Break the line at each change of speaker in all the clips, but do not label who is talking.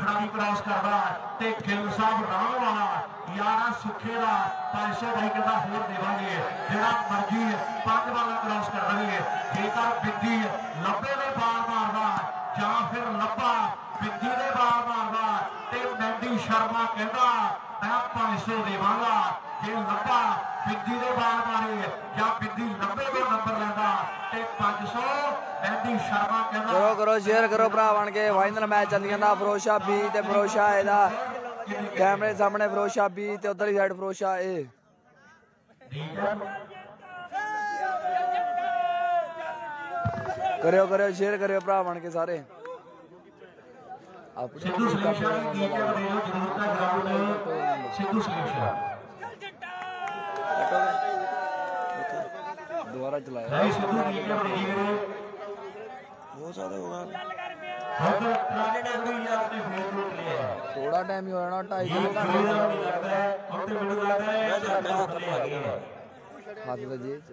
खिडारी cross करता ते गिल साहब राम वाला यारा सुखे का 500 भाई कहता होर देवांगे जिहड़ा मर्जी 5 बाल क्रॉस कर देंगे जेकर बिंदी लब्बे दे बाल मारदा जां फिर लब्बा बिंदी दे बाल मारदा ते मैंडी शर्मा कहता मैं 500 देवांगा जे लब्बा बिंदी दे बाल मारे या बिंदी लब्बे दे नंबर लैंदा ते 500 मैंडी शर्मा कहता
करो करो शेयर करो भरा बन के फाइनल मैच चली जाता फिरोज शाह बी ते फिरोज शाह एदा कैमरे सामने फिरोज शाह बी ते उधर ही साइड फिरोज शाह ए करो करो शेयर करो भरा बन के सारे
सिद्धू सलीम शाह की टीम के बड़े जरूरत है ग्राउंड सिद्धू सलीम शाह
दोबारा चलाया
नहीं सिद्धू टीम के बड़े
बहुत ज्यादा होगा
थोड़ा
टाइम ही होना 2.5 हाथ तो जेब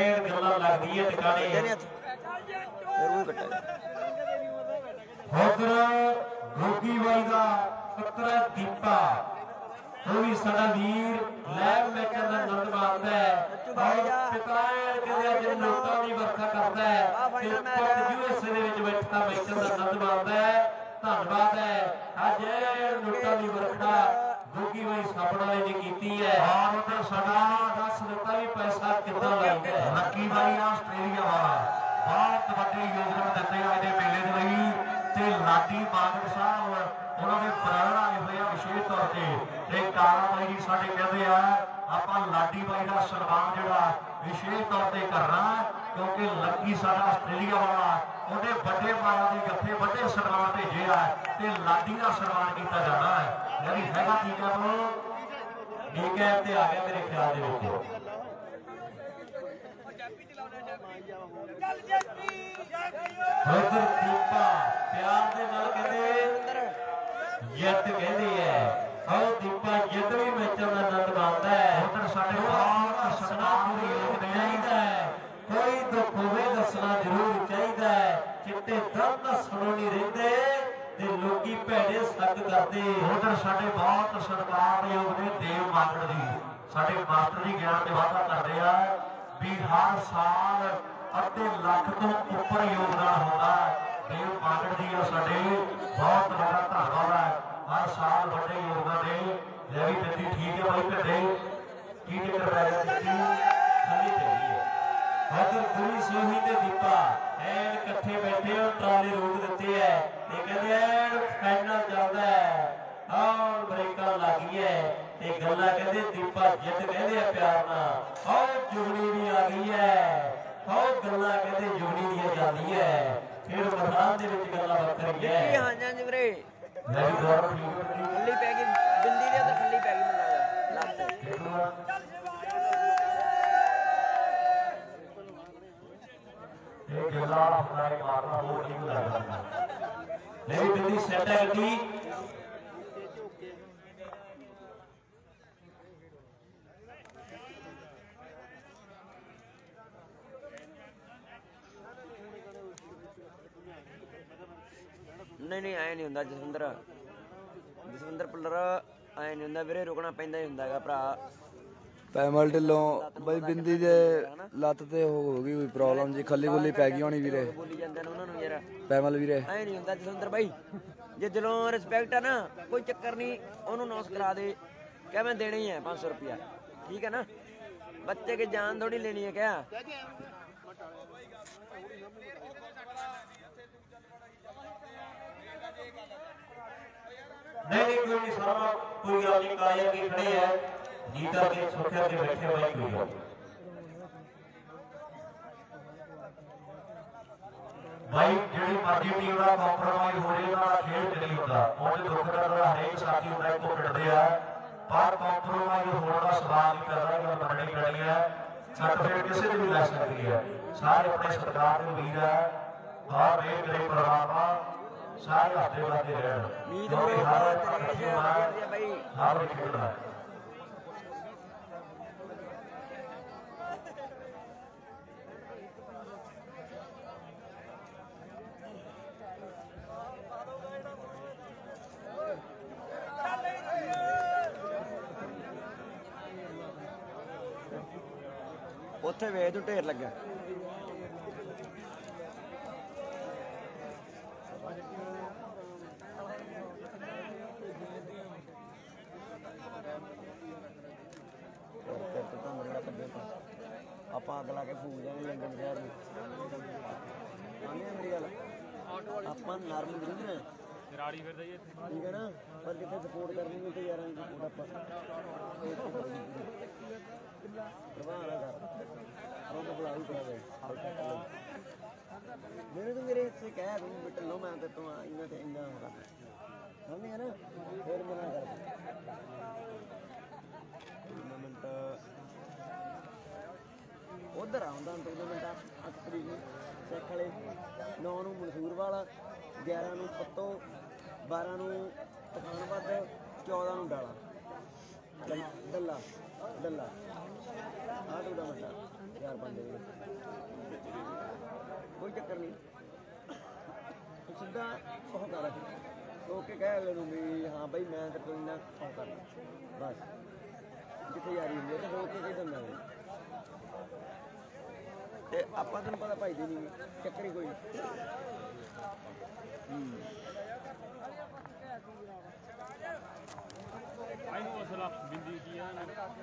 गोगी बाई का पुत्र दीपा वो भी साडा वीर लैब मेकर का आनंद मारता है और पिता कहते नोटा की वर्खा करता है यूएसए दे विच बैठा मेकर का आनंद मारता है धन्यवाद है अज नोटा की वर्खा गोगी बाई साबड़ा ने की है और उधर साडा दस दिता भी पैसा कितना लगता है लकी बाई आस्ट्रेलिया वाला बहुत वड्डे योगदान दिते अज दे मेले दे लई ते लाडी मानक साहब उन्होंने प्राण आए हुए विशेष तौर पर काला बाई जी साडे कहते हैं आपां लाडी बाई का सन्मान जिहड़ा विशेष तौर पर करना क्योंकि लकी साडा आस्ट्रेलिया वाला उन्हें बड़े माया के जत्थे बड़े सन्मान भेजे है लाडी का सन्मान किया जाना है यदि हैगा ठीक है तो ठीक है ते आ गया मेरे ख्याल दे विच उधर दीपा प्यार दे नाल कहते जित कहती है और दीपा जित भी मैचों का आनंद मानता है उधर साडे बहुत सन्मान चाहिए कोई दुख होवे दसना जरूर चाहिए चिट्टे दर्द दसणों नहीं रहिंदे ते लोकी भैड़े सग करते उधर साडे बहुत सत्कारयोग ने देव मागड़ जी साडे मास्टर जी ज्ञान दे वादा कर रहे हैं भी हर साल अद्धे लाख तो उपर योगदान होता देव मागड़ जी साडे बहुत बड़ा धन्यवाद है हर साल बड़े योगदान दे ले भी बिंदी ठीक है भाई भिड्डे की चक्कर पै गया खाली पै गई है उधर गुरी सोही ते दीपा एन इकट्ठे बैठे और ट्राले रोक देते हैं ते कहते हैं फाइनल चलदा है और ब्रेकां लगी है ते गल्ला कहते दीपा जित कहते हैं प्यार नाल और जुगनी भी आ गई है और गल्ला कहते जुगनी दी जाती है फिर मैदान दे विच गल्ला वखरी है हां जी वीरे नहीं दौड़ खल्ली पै गई बिंदी दे तो खल्ली पै गई मन लगदा ये गल्ला अपना मारना वो ठीक लगदा नहीं बिंदी सेट है गड्डी नहीं आए नहीं होंदा जसविंदर पुलर आए नहीं होंदा वीरे रुकना पैंदा ही होंदा है भरा
पैमल ढिलों बई बिंदी दे लत्त ते हो गई कोई प्रॉब्लम जी खल्ली खुल्ली पै गई होनी वीरे
बोली जांदे ने उन्हां नूं यार
पैमल वीरे
आए नहीं होंदा जसविंदर भाई जे दिलों रिस्पेक्ट है ना कोई चक्कर नहीं ओनू नॉस करा दे क्या मैं देना ही है 500 रुपया ठीक है ना बच्चे की जान थोड़ी लेनी है क्या नहीं कोई नहीं सारा कोई गल नहीं काया की खड़े है जीता के सुरक्षा के बैठे भाई कोई गल भाई जेडी मर्जी टीम का कॉम्प्रोमाइज हो जाए ना खेल चली होता उन्हें दुख दर्द हरेक साथी होता है भुगतते हैं पर कॉम्प्रोमाइज होने का सवाल नहीं करना कि मननी पैनी है सर्टिफिकेट किसी भी लै सकती है सारे अपने सरकार के वीर है और मेरे परमात्मा सारे हफ्ते बढ़ते रहन हर खेलना है
ਉੱਥੇ ਵੇਖ ਤੂੰ ਢੇਰ ਲੱਗਾ ਆਪਾਂ ਅੱਗ ਲਾ ਕੇ ਫੂਕ ਜਾਣੇ ਲੰਡਨ ਸ਼ਹਿਰ ਨੂੰ ਆਉਂਦੇ ਮੇਰੀ ਗੱਲ ਆਪਾਂ ਨਰਮ ਜ਼ਰੂਰ ਨੇ
ਰਾੜੀ ਫਿਰਦਾ ਜੀ ਇੱਥੇ
ਠੀਕ ਹੈ ਨਾ ਪਰ ਜਿੱਥੇ ਸਪੋਰਟ ਕਰਨੀ ਉੱਥੇ ਯਾਰਾਂ ਦੀ ਸਪੋਰਟ ਆਪਾਂ ਪ੍ਰਭਾਵ ਨਾ ਕਰ ਉਹ ਬੁਲਾ ਹੀ ਕਰਾ ਦੇ ਮੇਰੇ ਤੋਂ ਮੇਰੇ ਇੱਥੇ ਕਹਿ ਦੂੰ ਬਿਟ ਲੋ ਮੈਂ ਤੇ ਤੂੰ ਇੰਨਾ ਤੇ ਇੰਨਾ ਹੋਗਾ ਸਮਝਿਆ ਨਾ ਫਿਰ ਮਨਾ ਕਰ ਟੂਰਨਾਮੈਂਟ ਉਧਰ ਆਉਂਦਾ ਟੂਰਨਾਮੈਂਟ 8 ਤਰੀਕ ਨੂੰ ਸਿੱਖ ਵਾਲੇ 9 ਨੂੰ ਮਨਸੂਰਵਾਲ 11 ਨੂੰ ਪੱਤੋ 12 ਨੂੰ ਤਖਾਨਵੱਧ 14 ਨੂੰ ਡਾਲਾ ਡੱਲਾ ਡੱਲਾ ਆਹ ਟੂਰਨਾਮੈਂਟ ਯਾਰ ਬੰਦੇ ਕੋਈ ਚੱਕਰ ਨਹੀਂ ਸਿੱਧਾ ਉਹ ਕਰ ਓਕੇ ਕਹਿ ਅਗਲੇ ਨੂੰ ਵੀ ਹਾਂ ਬਈ ਮੈਂ ਤੇ ਕੋਈ ਨਾ ਉਹ ਕਰ ਬਸ ਜਿੱਥੇ ਯਾਰੀ ਹੁੰਦੀ ਹੈ ਤੇ ਹੋ ਕੇ ਦਿੰਦਾ ਤੇ ਆਪਾਂ ਤੈਨੂੰ ਪਤਾ ਭਾਈ ਦੀ ਨਹੀਂ ਚੱਕਰ ਹੀ ਕੋਈ
ਆਈ ਨੂੰ ਅਸਲਾ ਬਿੰਦੀ ਕੀ ਆ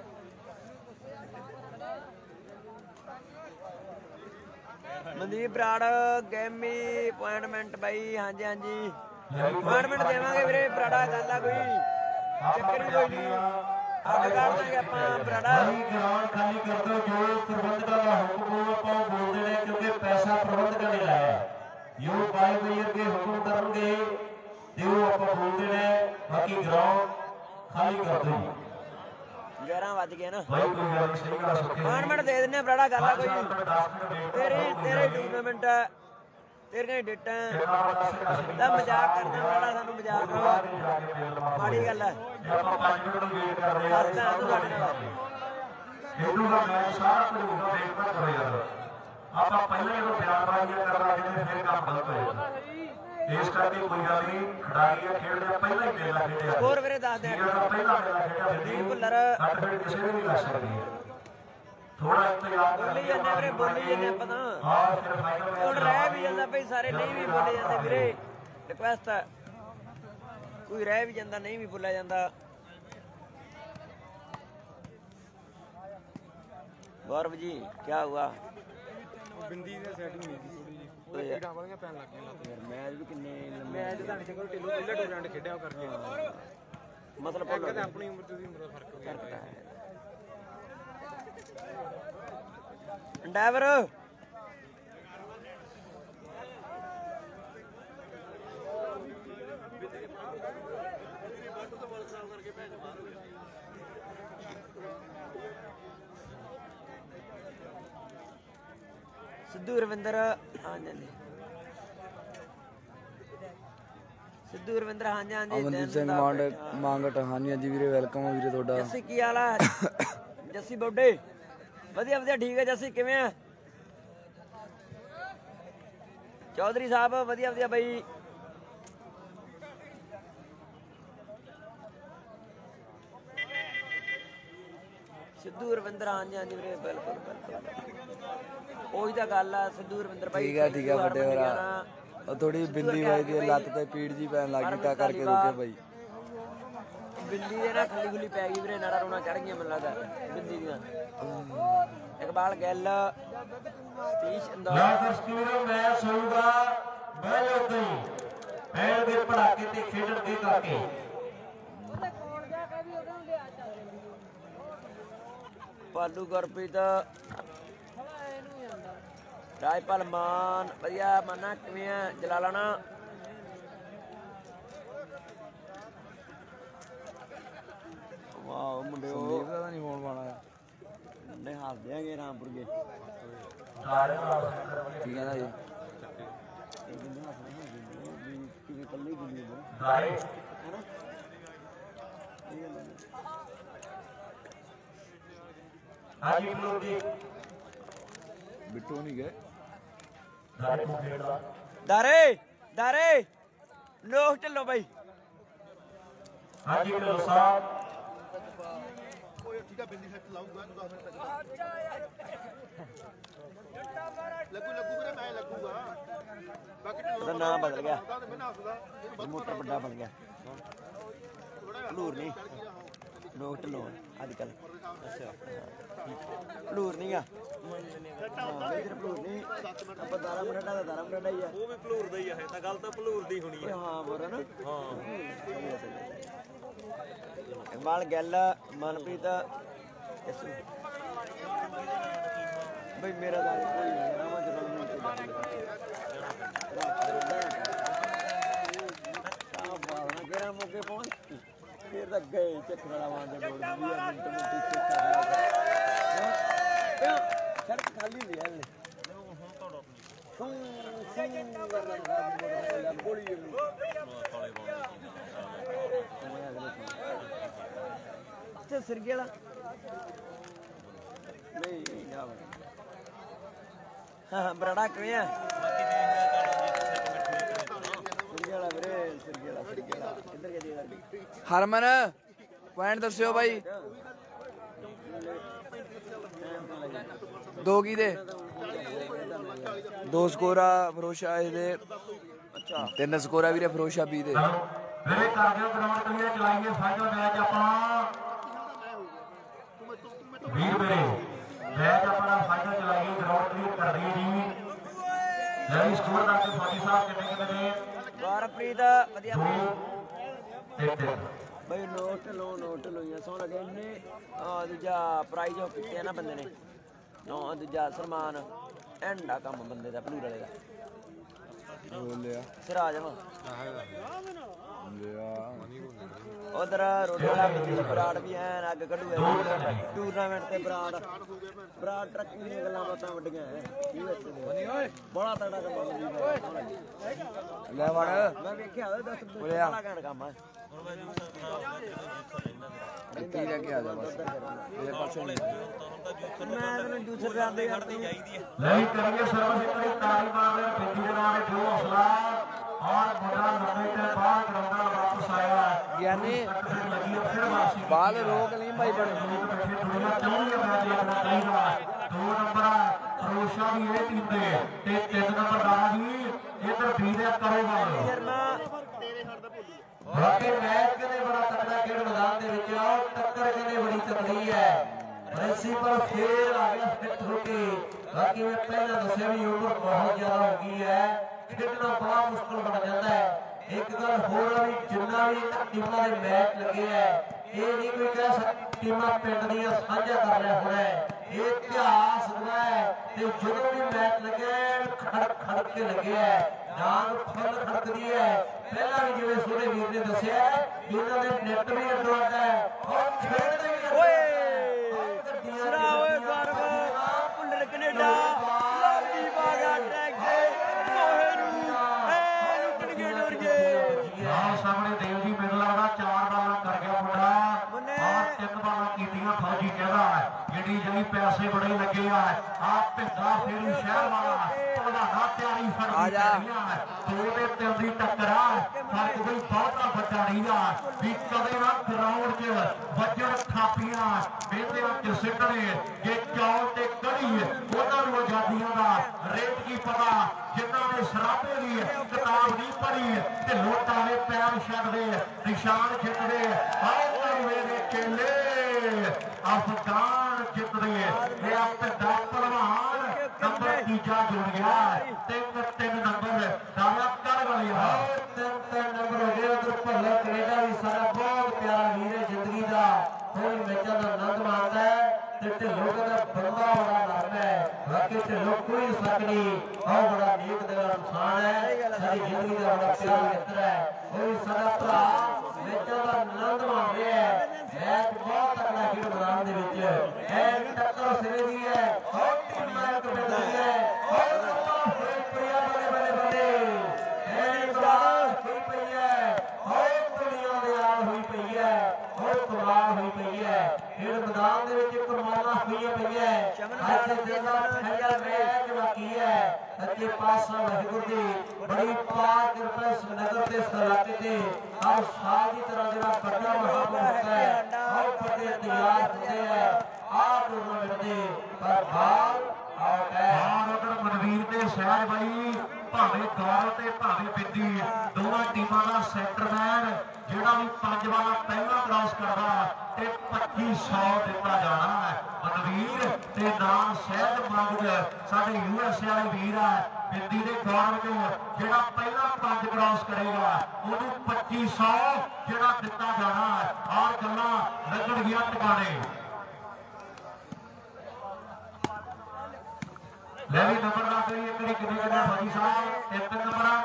ਮਨਦੀਪ ਬਰਾੜ ਗੇਮੀ ਅਪਾਇੰਟਮੈਂਟ ਬਾਈ ਹਾਂਜੀ ਹਾਂਜੀ ਅਪਾਇੰਟਮੈਂਟ ਦੇਵਾਂਗੇ ਵੀਰੇ ਬਰਾੜਾ ਗੱਲ ਆ ਕੋਈ ਚੱਕਰ ਹੀ ਕੋਈ ਨਹੀਂ ਅੱਗ ਕਰ ਦਾਂਗੇ ਆਪਾਂ ਬਰਾੜਾ
ਗਰਾਊਂਡ ਖਾਲੀ ਕਰ ਦਿਓ ਜੋ ਪ੍ਰਬੰਧਕਾਂ ਦਾ ਹੁਕਮ ਆਪਾਂ ਬੋਲਦੇ ਨੇ ਕਿਉਂਕਿ ਪੈਸਾ ਪ੍ਰਬੰਧਕਾਂ ਨੇ ਲਾਇਆ ਜੋ ਬਾਈ ਮੇਅਰ ਕੇ ਹੁਕਮ ਕਰਨਗੇ ਤੇ ਉਹ ਆਪਾਂ ਬੋਲਦੇ ਨੇ ਬਾਕੀ ਗਰਾਊਂਡ ਖਾਲੀ ਕਰ ਦਿਓ
11 ਵੱਜ ਗਏ ਨਾ
ਬਾਈ ਕੋਈ ਗੱਲ ਨਹੀਂ ਸਹੀ ਗੱਲ ਸੁੱਕੇ
ਅਪਾਇੰਟਮੈਂਟ ਦੇ ਦਿੰਨੇ ਬਰਾੜਾ ਗੱਲ ਆ ਕੋਈ ਤੇਰੇ ਟੂਰਨਾਮੈਂਟ ਤੇਰੀਆਂ ਡੇਟਾਂ ਦਾ ਮਜ਼ਾਕ ਕਰਦਾ ਬਰਾੜਾ ਸਾਨੂੰ ਮਜ਼ਾਕ ਮਾੜੀ ਗੱਲ ਹੈ
ਆਪਾਂ 5 ਮਿੰਟ ਵੇਟ ਕਰਦੇ ਯਾਰ ਇਹਨੂੰ ਦਾ ਮੈਚ ਸਾਰਾ ਕੁਝ ਹੋਊਗਾ ਵੇਟ ਨਾ ਕਰੋ ਯਾਰ ਆਪਾਂ ਪਹਿਲਾਂ ਇਹਨੂੰ ਬਿਆਨਬਾਜ਼ੀਆਂ ਕਰਨ ਲੱਗੇ ਫਿਰ ਕੰਮ ਗਲਤ ਹੋਏਗਾ ਇਸ ਕਰਕੇ ਕੋਈ ਗੱਲ ਨਹੀਂ ਖਿਡਾਰੀ ਖੇਡਦੇ ਪਹਿਲਾਂ ਹੀ ਮੇਲਾ ਖੇਡਿਆ
ਹੋਰ ਵੀਰੇ ਦੱਸ ਦੇ
ਪਹਿਲਾਂ ਮੇਲਾ ਖੇਡਿਆ
ਦੀਪ ਭੁੱਲਰ
ਘੱਟ ਫਿਰ ਕਿਸੇ ਨੇ ਨਹੀਂ ਲੱਗ ਸਕਦੀ ਥੋੜਾ ਇੰਤਜ਼ਾਰ ਕਰ
ਬੋਲੀ ਜਾਂਦੇ ਵੀਰੇ ਬੋਲੀ ਜਾਂਦੇ ਆਪਾਂ ਤਾਂ
ਹਾਂ ਫਿਰ ਫਾਈਨਲ
ਹੁਣ ਰਹਿ ਵੀ ਜਾਂਦਾ ਭਈ ਸਾਰੇ ਨਹੀਂ ਵੀ ਬੋਲੇ ਜਾਂਦੇ ਵੀਰੇ ਰਿਕਵੈਸਟ ਹੈ ਕੋਈ ਰਹਿ ਵੀ ਜਾਂਦਾ ਨਹੀਂ ਵੀ ਬੋਲਿਆ ਜਾਂਦਾ गौरव जी क्या हुआ
ਬਿੰਦੀ ਦੀ ਸੈਟਿੰਗ ਨਹੀਂ ਸੀ ਥੋੜੀ ਜਿਹੀ ਉਹਦੇ ਕੀੜਾਂ ਵਾਲੀਆਂ ਪੈਣ ਲੱਗ ਗਈਆਂ
यार मैच भी किन्ने लंबे
ਮੈਚ ਤਾਂ ਨਹੀਂ ਚੰਗਾ ਢਿੱਲੋਂ ਪਹਿਲਾ ਟੂਰਨਾਮੈਂਟ ਖੇਡਿਆ ਕਰਕੇ
मतलब
ਕਹਿੰਦੇ ਆਪਣੀ ਉਮਰ ਤੇ ਦੀ ਉਮਰ ਦਾ ਫਰਕ ਹੋ ਗਿਆ
ड्राइवर सिद्धू रविंदर हाँ जी सिद्धू रविंदर हाँ जी हाँ जी
ਅਮਨਦੀਪ ਸਿੰਘ ਮੰਗਟ ਹਾਂਜੀ ਹਾਂਜੀ ਵੀਰੇ ਵੈਲਕਮ ਆ ਵੀਰੇ ਤੁਹਾਡਾ
ਜੱਸੀ ਕੀ ਹਾਲ ਆ ਜੱਸੀ ਬੋਡੇ ਵਧੀਆ ਵਧੀਆ ਠੀਕ ਹੈ ਜੱਸੀ ਕਿਵੇਂ ਆ ਚੌਧਰੀ ਸਾਹਿਬ ਵਧੀਆ ਵਧੀਆ ਬਾਈ ਸਿੱਧੂ ਰਵਿੰਦਰ ਹਾਂਜੀ ਹਾਂਜੀ ਵੀਰੇ ਬਿਲਕੁਲ ਬਿਲਕੁਲ ਉਹੀ ਤਾਂ ਗੱਲ ਆ ਸਿੱਧੂ ਰਵਿੰਦਰ ਬਾਈ
ਠੀਕ ਆ ਵੱਡੇ ਭਰਾ ਉਹ ਥੋੜੀ ਬਿੰਦੀ ਬਾਈ ਦੀ ਲੱਤ ਤੇ ਪੀੜ ਜੀ ਪੈਣ ਲੱਗੀ ਤਾਂ ਕਰਕੇ ਰੁਕੇ ਬਾਈ
ਬਿੰਦੀ ਦੇ ਨਾ ਖੱਲੀ ਖੁੱਲੀ ਪੈ ਗਈ ਵੀਰੇ ਨਾੜਾ ਰੋਣਾ ਚੜ ਗਈਆਂ ਮੈਨੂੰ ਲੱਗਦਾ ਬਿੰਦੀ ਦੀਆਂ ਇਕਬਾਲ ਗਿੱਲ ਸਤੀਸ਼ ਇੰਦੌਰ
ਯਾਰ ਦਸਤੂਰ ਮੈਚ ਹੋਊਗਾ ਬਹਿ ਜਾਓ ਤੁਸੀਂ ਪੈਰ ਦੇ ਪੜਾਕੇ ਤੇ ਖੇਡਣ ਦੇ ਕਰਕੇ
ਪਾਲੂ ਗੁਰਪ੍ਰੀਤ ਰਾਜਪਾਲ ਮਾਨ ਵਧੀਆ ਮਾਨਾ ਕਿਵੇਂ ਆ ਜਲਾਲਾਣਾ ਵਾਹ ਮੁੰਡਿਓ
ਸੰਦੀਪ ਦਾ ਨਹੀਂ ਫੋਨ ਪਾਣਾ
ਨੇ ਹਾਲ ਦੇਾਂਗੇ ਰਾਮਪੁਰ ਗਏ
ਕੀ ਕਹਿੰਦਾ ਜੀ
ਇਹ ਬੰਦੇ ਹੱਸ ਰਹੇ ਹੈਗੇ ਵੀ ਕਿਵੇਂ ਕੱਲੇ ਹੀ ਗੁੱਲੀ ਹੋ
ਰਾਏ
ਹੈਨਾ ਇਹ ਗੱਲ ਹੈ
ਹਾਜੀ ਬਲੂ ਜੀ
ਬਿੱਟੂ ਨਹੀਂ ਗਏ
ਰਾਏ ਨੂੰ ਖੇਡਦਾ
ਦਾਰੇ ਦਾਰੇ ਲੋਕ ਚੱਲੋ ਬਾਈ
ਹਾਜੀ ਬਲੂ ਸਾਹਿਬ
ਸੀਗਾ ਬਿੰਦੀ ਸੈੱਟ ਲਾਊਗਾ 10 ਮਿੰਟ ਤੱਕ ਲੱਗੂ ਵੀਰੇ ਮੈਂ ਲੱਗੂਗਾ ਬਾਕੀ
ਉਹਦਾ ਨਾਮ ਬਦਲ ਗਿਆ
ਮੈਂ ਹੱਸਦਾ
ਮੋਟਰ ਵੱਡਾ ਬਣ ਗਿਆ ਭਲੂਰ ਨਹੀਂ ਨੋਟ ਲੋਨ ਅੱਜ ਕੱਲ ਅੱਛਾ ਭਲੂਰ ਨਹੀਂਗਾ ਹਾਂ ਇਧਰ ਭਲੂਰ ਨਹੀਂ ਆਪਾਂ 12 ਮਿੰਟਾਂ ਦਾ 12 ਮਿੰਟਾਂ ਹੀ ਆ
ਉਹ ਵੀ ਭਲੂਰ ਦਾ ਹੀ ਆ ਇਹ ਤਾਂ ਗੱਲ ਤਾਂ ਭਲੂਰ ਦੀ ਹੋਣੀ
ਓਏ ਹਾਂ ਬੋਰ ਨਾ
ਹਾਂ
ਮਾਲ ਗੱਲ ਮਨਪ੍ਰੀਤ ਬਈ ਮੇਰਾ ਤਾਂ ਕੋਈ ਨਹੀਂ ਨਾ ਮੈਂ ਜਦੋਂ ਮੈਨੂੰ ਕਿਹੜਾ ਮੌਕੇ ਪਹੁੰਚ ਫਿਰ ਤਾਂ ਗਏ ਚੱਕਰ ਵਾਲਾ ਵਾਂਦੇ ਬੋਲ 20 ਮਿੰਟ ਸੜਕ ਖਾਲੀ ਨਹੀਂ ਹੈ ਗੋਲੀ ਤੇ ਸਿਰਗੇ ਵਾਲਾ ਨਹੀਂ ਨਾ ਹਾਂ ਬਰਾੜਾ ਕਿਵੇਂ ਆ ਸਿਰਗੇ ਵਾਲਾ ਵੀਰੇ ਸਿਰਗੇ ਵਾਲਾ ਕਿੱਧਰ ਗਿਆ ਦੀ
ਹਰਮਨ ਪੁਆਇੰਟ ਦੱਸਿਓ ਬਾਈ 2 ਕੀ ਦੇ 2 ਸਕੋਰ ਆ ਫਰੋਸ਼ਾ ਦੇ ਅੱਛਾ 3 ਸਕੋਰ ਆ ਵੀਰੇ ਫਰੋਸ਼ਾ ਬੀ ਦੇ
ਵੀਰੇ ਕਰਦੇ ਗਰਾਊਂਡ ਕਲੀਅਰ ਚਲਾਈਏ ਫਾਈਨਲ ਮੈਚ ਆਪਣਾ ਵੀਰ ਵੀਰੇ ਮੈਚ ਆਪਣਾ ਫਾਈਨਲ ਚਲਾਈਏ ਗਰਾਊਂਡ ਕਲੀਅਰ ਕਰ ਦਈਏ ਜੀ ਲੈ ਸਕੋਰ ਕਰਕੇ ਫਾਟੀ ਸਾਹਿਬ ਕਿੰਨੇ ਨੇ
ਵਾਰਪ੍ਰੀਤ ਵਧੀਆ ਬਈ ਨੋਟ ਲੋਈਆਂ ਸੌ ਲਗੇ ਇੰਨੇ ਦੂਜਾ ਪ੍ਰਾਈਜ਼ ਉਹ ਕੀਤੇ ਆ ਨਾ ਬੰਦੇ ਨੇ ਦੂਜਾ ਸਲਮਾਨ ਐਂਡਾ ਕੰਮ ਬੰਦੇ ਦਾ ਭਲੂਰ ਵਾਲੇ ਦਾ
ਲਿਆ
ਸਿਰਾਜ ਵਾ ਉਧਰ ਰੋਡੇ ਵਾਲਾ ਬਰਾੜ ਵੀ ਐਨ ਅੱਗ ਕੱਢੂਗਾ ਟੂਰਨਾਮੈਂਟ ਤੇ ਬਰਾੜ ਟਰੱਕਿੰਗ ਦੀਆਂ ਗੱਲਾਂ ਬਾਤਾਂ ਵੱਡੀਆਂ ਬੜਾ ਤੜਾ ਕੰਮ
ਲੈ ਵੜ
ਮੈਂ ਵੇਖਿਆ ਦੱਸ
ਬੋਲਿਆ
ਬੜਾ ਘੈਂਟ ਕੰਮ ਆ
ਕੀ ਲੈ ਕੇ ਆ ਜਾ ਬਸ ਮੇਰੇ ਪਾਸੇ
ਮੈਂ ਤੈਨੂੰ ਜੂਸਰ ਜਾਂਦੇ ਖੜਦੀ ਚਾਹੀਦੀ
ਲੈ ਕਰੀਏ ਸਰਵਿਸ ਇਤਨੀ ਤਾੜੀ ਮਾਰ ਰਹੇ ਬਿੰਦੀ ਦੇ ਨਾਲ ਜੋ ਹੌਸਲਾ ਔਰ ਮੁੰਡਾ ਲੰਬੇ ਤੇ ਬਾਹਰ ਗਰਾਉਂਡ ਵਾਪਸ ਆਇਆ
ਗਿਆਨੀ
ਲੱਗੀ ਫਿਰ ਵਾਪਸੀ
ਬਾਲ ਰੋਕ ਲਈ ਭਾਈ ਬਣੇ
ਬੈਠੇ ਦੁਨੀਆ ਚਾਹੁੰਦੀ ਹੈ ਮੈਚ ਲੱਗਣਾ ਚਾਹੀਦਾ 2 ਨੰਬਰ ਫਰੋਸ਼ਾ ਦੀ ਇਹ ਟੀਮ ਦੇ ਤੇ 3 ਨੰਬਰ ਦਾਣਾ ਜੀ ਇਧਰ ਬੀ ਦੇ ਕਰੋਗਾ ਬਾਕੀ ਮੈਚ ਕਿਨੇ ਬੜਾ ਤਕੜਾ ਖੇਡ ਮੈਦਾਨ ਦੇ ਵਿੱਚ ਆਓ ਟੱਕਰ ਕਿਨੇ ਬੜੀ ਤਕੜੀ ਹੈ ਪ੍ਰਿੰਸੀਪਲ ਫੇਰ ਆ ਗਿਆ ਫਿੱਟ ਹੋ ਕੇ ਬਾਕੀ ਮੈਂ ਪਹਿਲਾਂ ਦੱਸਿਆ ਵੀ ਉਮਰ ਬਹੁਤ ਜ਼ਿਆਦਾ ਹੋ ਗਈ ਹੈ ਖੇਡਣਾ ਬੜਾ ਮੁਸ਼ਕਲ ਬਣ ਜਾਂਦਾ ਹੈ ਇੱਕ ਗੱਲ ਹੋਰ ਆ ਵੀ ਜਿੰਨਾ ਵੀ ਟੀਮਾਂ ਦੇ ਮੈਚ ਲੱਗੇ ਹੈ ਇਹ ਨਹੀਂ ਕੋਈ ਕਹਿ ਸਕਦਾ ਟੀਮਾਂ ਪਿੰਡ ਦੀਆਂ ਸਾਂਝਾ ਕਰ ਰਿਹਾ ਹੋਣਾ ਹੈ ਇਹ ਇਤਿਹਾਸ ਹੁੰਦਾ ਹੈ ਤੇ ਜਦੋਂ ਵੀ ਮੈਚ ਲੱਗੇ ਖੜ ਕੇ ਲੱਗੇ ਹੈ ਜਾਨ ਫੁੱਲ ਖੜਕਦੀ ਹੈ ਪਹਿਲਾਂ ਵੀ ਜਿਵੇਂ ਸੋਹਣੇ ਵੀਰ ਨੇ ਦੱਸਿਆ ਇਹਨਾਂ ਦੇ ਨੈਟ ਵੀ ਅੱਡੋਂ ਹੈ ਔਰ ਖੇਡਦੇ ਵੀ
ਓਏ ਸਰਾ ਓਏ ਗਰਵ ਭੁੱਲਰ ਕੈਨੇਡਾ ਲਾਲੀ ਬਾਗਾ ਟੈਗ ਦੇ ਕੋਹੇ ਨੂੰ ਲੁੱਟਣਗੇ ਡੋਰੀਏ
ਆਹ ਸਾਹਮਣੇ ਦੇਵ ਜੀ ਮੈਨੂੰ ਲੱਗਦਾ 4 ਬਾਲਾਂ ਕਰ ਗਿਆ ਮੁੰਡਾ ਆਹ 3 ਬਾਲਾਂ ਕੀਤੀਆਂ ਫੌਜੀ ਕਹਿੰਦਾ ਜਿਹੜੀ ਜਿਹੜੀ ਪੈਸੇ ਬੜੇ ਲੱਗੇ ਆ ਆਹ ਭਿੰਦਾ ਫੇਰੂ ਸ਼ਹਿਰ ਵਾਲਾ ਪ੍ਰਧਾਨਾ ਤਿਆਰੀ ਫੜਦੀ ਆ ਜਾ 2 ਤੇ 3 ਦੀ ਟੱਕਰ ਆ ਪਰ ਕੋਈ ਬਹੁਤਾ ਵੱਡਾ ਨਹੀਂ ਆ ਵੀ ਕਦੇ ਨਾ ਗਰਾਊਂਡ 'ਚ ਵੱਜਣ ਥਾਪੀਆਂ ਮੇਲਿਆਂ 'ਚ ਸਿੱਟਣੇ ਜੇ ਚੌਲ ਤੇ ਕੜੀ ਉਹਨਾਂ ਨੂੰ ਆਜ਼ਾਦੀਆਂ ਦਾ ਰੇਟ ਕੀ ਪਤਾ ਜਿਨ੍ਹਾਂ ਨੇ ਸਰਾਬੇ ਦੀ ਕਿਤਾਬ ਨਹੀਂ ਪੜ੍ਹੀ ਤੇ ਲੋਟਾਂ ਦੇ ਪੈਰ ਛੱਡਦੇ ਨਿਸ਼ਾਨ ਖਿੱਚਦੇ ਆਹ ਮੇਰੇ ਚੇਲੇ ਅਫਗਾਨ ਜਿੱਤਦੇ ਇਹ ਆਪੇ ਦਾ ਪਹਿਲਵਾਨ ਨੰਬਰ 3 ਜੁੜ ਗਿਆ 3 ਨੰਬਰ ਦਾਵਾ ਕਰ ਵਾਲਿਆ 3 ਨੰਬਰ ਹੋ ਗਏ ਉਧਰ ਭੱਲਾ ਕੈਨੇਡਾ ਵੀ ਸਾਡਾ ਬਹੁਤ ਪਿਆਰਾ ਵੀਰ ਹੈ ਜ਼ਿੰਦਗੀ ਦਾ ਕੋਈ ਮੈਚਾਂ ਦਾ ਆਨੰਦ ਮਾਣਦਾ ਹੈ ਤੇ ਢਿੱਲੋਂ ਦਾ ਬੰਦਾ ਬੜਾ ਨਰਮ ਹੈ ਬਾਕੀ ਢਿੱਲੋਂ ਕੋਈ ਸ਼ੱਕ ਨਹੀਂ ਉਹ ਬੜਾ ਨੇਕ ਦਿਲ ਦਾ ਇਨਸਾਨ ਹੈ ਸਾਡੀ ਜ਼ਿੰਦਗੀ ਦਾ ਬੜਾ ਪਿਆਰਾ ਮਿੱਤਰ ਹੈ ਉਹ ਵੀ ਸਾਡਾ ਭਰਾ ਮੈਚਾਂ ਦਾ ਆਨੰਦ ਮਾਣ ਰਿਹਾ ਹੈ ਮੈਚ ਬਹੁਤ ਤਕੜਾ ਖੇਡ ਮੈਦਾਨ ਦੇ ਵਿੱਚ ਇਹ ਟੱਕਰ ਸਿਰੇ ਦੀ ਹੈ ਬਹੁਤ ਟੀਮਾਂ ਇੱਕ ਮਿਲਦੀ ਹੈ ਬਹੁਤ ਹੋਏ ਪਿਆ ਬੜੇ ਇਹ ਕਮਾਲ ਹੋਈ ਪਈ ਹੈ ਬਹੁਤ ਦੁਨੀਆ ਦੇ ਨਾਲ ਹੋਈ ਪਈ ਹੈ ਬਹੁਤ ਕਮਾਲ ਹੋਈ ਪਈ ਹੈ ਖੇਡ ਮੈਦਾਨ ਦੇ ਵਿੱਚ ਕਮਾਲਾਂ ਹੋਈਆਂ ਪਈਆਂ ਅੱਜ ਦੇ ਨਾਲ ਫਾਈਨਲ ਮੈਚ ਬਾਕੀ ਹੈ ਸੱਚੇ ਪਾਤਸ਼ਾਹ ਵਾਹਿਗੁਰੂ ਦੀ ਬੜੀ ਪਾਕ ਕਿਰਪਾ ਇਸ ਨਗਰ ਤੇ ਇਸ ਇਲਾਕੇ ਤੇ ਆਹ ਸਾਲ ਦੀ ਤਰ੍ਹਾਂ ਜਿਹੜਾ ਵੱਡਾ ਮਹਾਂਪੁਰਖ ਹੈ ਆਹ ਫਤਿਹ ਤਿਆਰ ਹੁੰਦੇ ਹੈ ਸ਼ਹਿਰ ਬਾਈ ਭਾਵੇਂ ਗੌਰਵ ਤੇ ਭਾਵੇਂ ਬਿੰਦੀ ਦੋਵਾਂ ਟੀਮਾਂ ਦਾ ਸੈਂਟਰਮੈਨ ਜਿਹੜਾ ਵੀ 5 ਵਾਲਾ ਪਹਿਲਾਂ ਕ੍ਰਾਸ ਕਰਦਾ ਤੇ 2500 ਦਿੱਤਾ ਜਾਣਾ ਹੈ। ਮਨਵੀਰ ਤੇ ਨਾਮ ਸਹਿਜ ਮੰਗਦ ਸਾਡੇ USA ਵਾਲੇ ਵੀਰ ਆ ਬਿੰਦੀ ਦੇ ਗੌਰਵ ਚੋਂ ਜਿਹੜਾ ਪਹਿਲਾਂ 5 ਕ੍ਰਾਸ ਕਰੇਗਾ ਉਹਨੂੰ 2500 ਜਿਹੜਾ ਦਿੱਤਾ ਜਾਣਾ ਹੈ। ਔਰ ਗੱਲਾਂ ਲੱਗਣਗੀਆਂ ਟਿਕਾਣੇ। ਲੈ ਵੀ ਨੰਬਰ ਦਾ ਕਰੀਏ ਕਿੰਨੇ ਕਿੰਨੇ ਭਾਜੀ ਸਾਹਿਬ 3 ਨੰਬਰ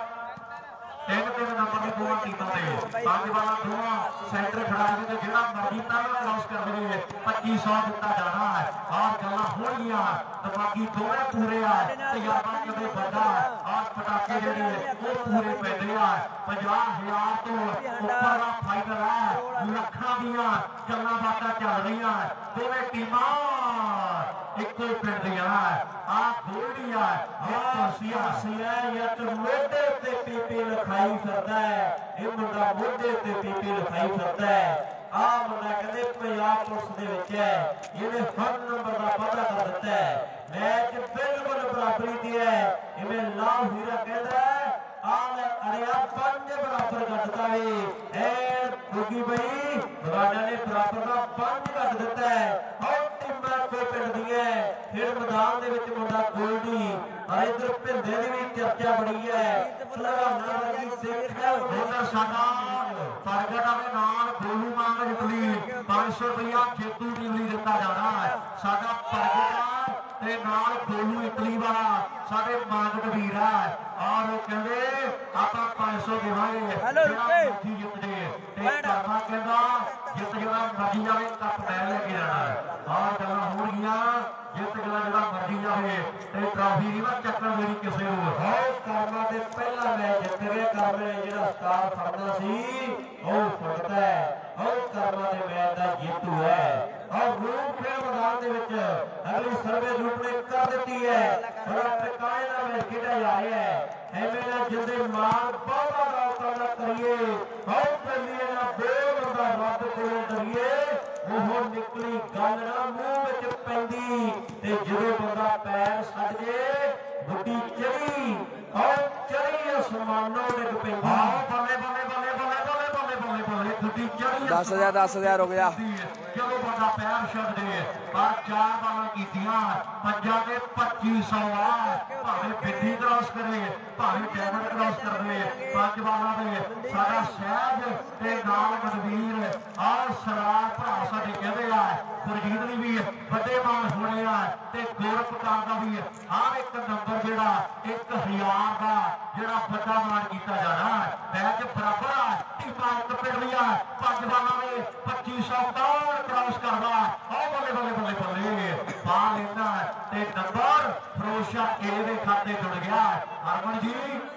3 ਨੰਬਰ ਦੀ ਦੋਵਾਂ ਟੀਮਾਂ ਦੇ 5 ਵਾਲਾ ਦੋਵਾਂ ਸੈਂਟਰ ਖਿਡਾਰੀ ਤੇ ਜਿਹੜਾ ਮਰਜ਼ੀ ਪਹਿਲਾਂ ਕ੍ਰਾਸ ਕਰ ਦੇਵੇ 2500 ਦਿੱਤਾ ਜਾਣਾ ਹੈ। ਔਰ ਗੱਲਾਂ ਹੋਣਗੀਆਂ ਦਿਮਾਗੀ ਦੋਵੇਂ ਪੂਰੇ ਆ ਤਜਰਬਾ ਕਿਤੇ ਵੱਡਾ ਔਰ ਪਟਾਕੇ ਜਿਹੜੇ ਉਹ ਪੂਰੇ ਪੈਂਦੇ ਆ 50,000 ਤੋਂ ਉੱਪਰ ਦਾ ਫਾਈਨਲ ਹੈ। ਲੱਖਾਂ ਦੀਆਂ ਗੱਲਾਂ ਬਾਤਾਂ ਚੱਲ ਰਹੀਆਂ ਦੋਵੇਂ ਟੀਮਾਂ ਇੱਕੋ ਪਿੰਡ ਦੀਆਂ ਆ ਗੋਲਡੀ ਆ ਸਿਆ ਯਾਰ ਮੋਢੇ ਤੇ ਪੀਪੀ ਲਿਖਾਈ ਫਿਰਦਾ ਹੈ। ਇਹ ਮੁੰਡਾ ਮੋਢੇ ਤੇ ਪੀਪੀ ਲਿਖਾਈ ਫਿਰਦਾ ਹੈ। ਆ ਮੁੰਡਾ ਕਹਿੰਦੇ ਪੰਜਾਬ ਪੁਲਿਸ ਦੇ ਵਿੱਚ ਹੈ। ਇਹਨੇ ਹਰ ਨੰਬਰ ਦਾ ਵਾਅਦਾ ਕਰ ਦਿੱਤਾ ਹੈ। ਮੈਚ ਬਿਲਕੁਲ ਬਰਾਬਰੀ ਦੀ ਹੈ। ਇਵੇਂ ਲਾਲ ਹੀਰਾ ਕਹਿੰਦਾ ਆਲੇ ਅੜਿਆ 5 ਬਰਾਬਰ ਕੱਢਦਾ ਵੇ ਐ ਗੁੱਗੀ ਬਈ ਬਰਾੜਾ ਨੇ ਬਰਾਬਰ ਦਾ 5 ਕੱਢ ਦਿੱਤਾ ਹੈ। ਹਰ ਟੀਮਾਂ ਕੋਈ ਪਿੰਡ ਦੀ ਹੈ। ਫਿਰ ਮੈਦਾਨ ਦੇ ਵਿੱਚ ਮੁੰਡਾ ਗੋਲਡੀ ਔਰ ਇਧਰ ਭਿੰਦੇ ਦੀ ਵੀ ਚਰਚਾ ਬੜੀ ਹੈ। ਭਲਵਾਨਾਂ ਵਰਗੀ ਸਿੱਖ ਹੈ ਉਧਰ ਸਾਡਾ ਪ੍ਰਗਟਾ ਦੇ ਨਾਲ ਗੋਲੂ ਮੰਗ ਜਿੱਤਲੀ 500 ਰੁਪਇਆ ਖੇਤੂ ਟੀਮ ਲਈ ਦਿੱਤਾ ਜਾਣਾ ਹੈ। ਸਾਡਾ ਪ੍ਰਗਟਾ ਤੇ ਨਾਲ ਗੋਲੂ ਇਟਲੀ ਵਾਲਾ ਸਾਡੇ ਮਾਨਕ ਵੀਰ ਹੈ। ਔਰ ਉਹ ਕਹਿੰਦੇ ਆਪਾਂ 500 ਦੇਵਾਂਗੇ ਜਿਹੜਾ ਜਿੱਤ ਜੇ ਤੇ ਕਰਮਾ ਕਹਿੰਦਾ ਜਿੱਤ ਜਿਹੜਾ ਮਰਜੀ ਜਾਵੇ ਕੱਪ ਲੈ ਲੈ ਕੇ ਜਾਣਾ। ਔਰ ਗੱਲਾਂ ਹੋਣਗੀਆਂ ਜਿੱਤ ਜਿਹੜਾ ਮਰਜੀ ਜਾਵੇ ਤੇ ਟਰਾਫੀ ਨਹੀਂ ਵਾ ਚੱਕਣ ਦੇਣੀ ਕਿਸੇ ਨੂੰ। ਬਹੁਤ ਕਰਮਾ ਦੇ ਪਹਿਲਾ ਮੈਚ ਜਿੱਤ ਰਿਹਾ। ਕਰਮੇ ਜਿਹੜਾ ਸਟਾਰ ਫੜਦਾ ਸੀ ਉਹ ਫੜਦਾ ਹੈ। ਉਹ ਕਰਮਾ ਦੇ ਮੈਚ ਦਾ ਜੇਤੂ ਹੈ। ਔਰ ਰੂਪ ਖੇਡ ਮੈਦਾਨ ਦੇ ਵਿੱਚ ਅਗਲੀ ਸਰਵੇ ਰੂਪ ਨੇ ਕਰ ਦਿੱਤੀ ਹੈ। ਬੜਾ ਟਿਕਾਣੇ ਦਾ ਮੈਚ ਖੇਡਿਆ ਜਾ ਰਿਹਾ ਹੈ। ਐਵੇਂ ਨਾ ਜਿੰਦੇ ਮਾਰ ਬਹੁਤਾ ਗੌਰਤਾਂ ਦਾ ਕਰੀਏ ਬਹੁਤ ਪਹਿਲੀਏ ਨਾ ਬੋਲ ਦਾ ਰੱਬ ਕੋਲੋਂ ਡਰੀਏ ਉਹ ਨਿਕਲੀ ਗੱਲ ਨਾ ਮੂੰਹ ਵਿੱਚ ਪੈਂਦੀ ਤੇ ਜਦੋਂ ਬੰਦਾ ਪੈਰ ਛੱਡ ਜੇ ਗੁੱਡੀ ਚੜੀ ਔਰ ਚੜੀ ਅਸਮਾਨੋਂ ਡਿੱਗ ਪੈਂਦੀ। ਬੱਲੇ ਬੱਲੇ ਬੱਲੇ ਬੱਲੇ ਬੱਲੇ ਬੱਲੇ ਬੱਲੇ ਬੱਲੇ ਗੁੱਡੀ ਚੜੀ
10,000 ਹੋ ਗਿਆ।
ਜਦੋਂ ਬੰਦਾ ਪੈਰ ਛੱਡ ਦੇ ਪਰ 4 ਬਾਲਾਂ ਕੀਤੀਆਂ ਪੰਜਾਂ ਦੇ 2500 ਆ। ਭਾਵੇਂ ਬਿੱਡੀ ਕ੍ਰਾਸ ਕਰੇ ਭਾਵੇਂ ਡੈਮੰਡ ਕ੍ਰਾਸ ਕਰ ਦੇ 5 ਬਾਲਾਂ ਦੇ ਸਾਡਾ ਸਹਿਜ ਤੇ ਨਾਲ ਮਨਵੀਰ ਆਹ ਸਰਾਰ ਭਰਾ ਸਾਡੇ ਕਹਿੰਦੇ ਆ ਗੁਰਜੀਤ ਲਈ ਵੀ ਵੱਡੇ ਮਾਨ ਹੋਣੇ ਆ ਤੇ ਗੋਰਖਪੁਰ ਦਾ ਵੀ ਹਰ ਇੱਕ ਨੰਬਰ ਜਿਹੜਾ 1000 ਦਾ ਜਿਹੜਾ ਵੱਡਾ ਮਾਨ ਕੀਤਾ ਜਾਣਾ। ਮੈਚ ਬਰਾਬਰ ਆ ਟੀਮਾਂ ਇੱਕ ਪਿੰਡੀਆਂ 5 ਬਾਲਾਂ ਦੇ 2500 ਕੌਣ ਕ੍ਰਾਸ ਕਰਦਾ। ਆਹ ਬੱਲੇ ਬੱਲੇ ਬੱਲੇ ਬੱਲੇ ਪਾ ਲੈਂਦਾ ਤੇ ਨੰਬਰ ਫਰੋਸ਼ਾ ਏ ਦੇ ਖਾਤੇ ਜੁੜ ਗਿਆ। ਹਰਮਨ ਜੀ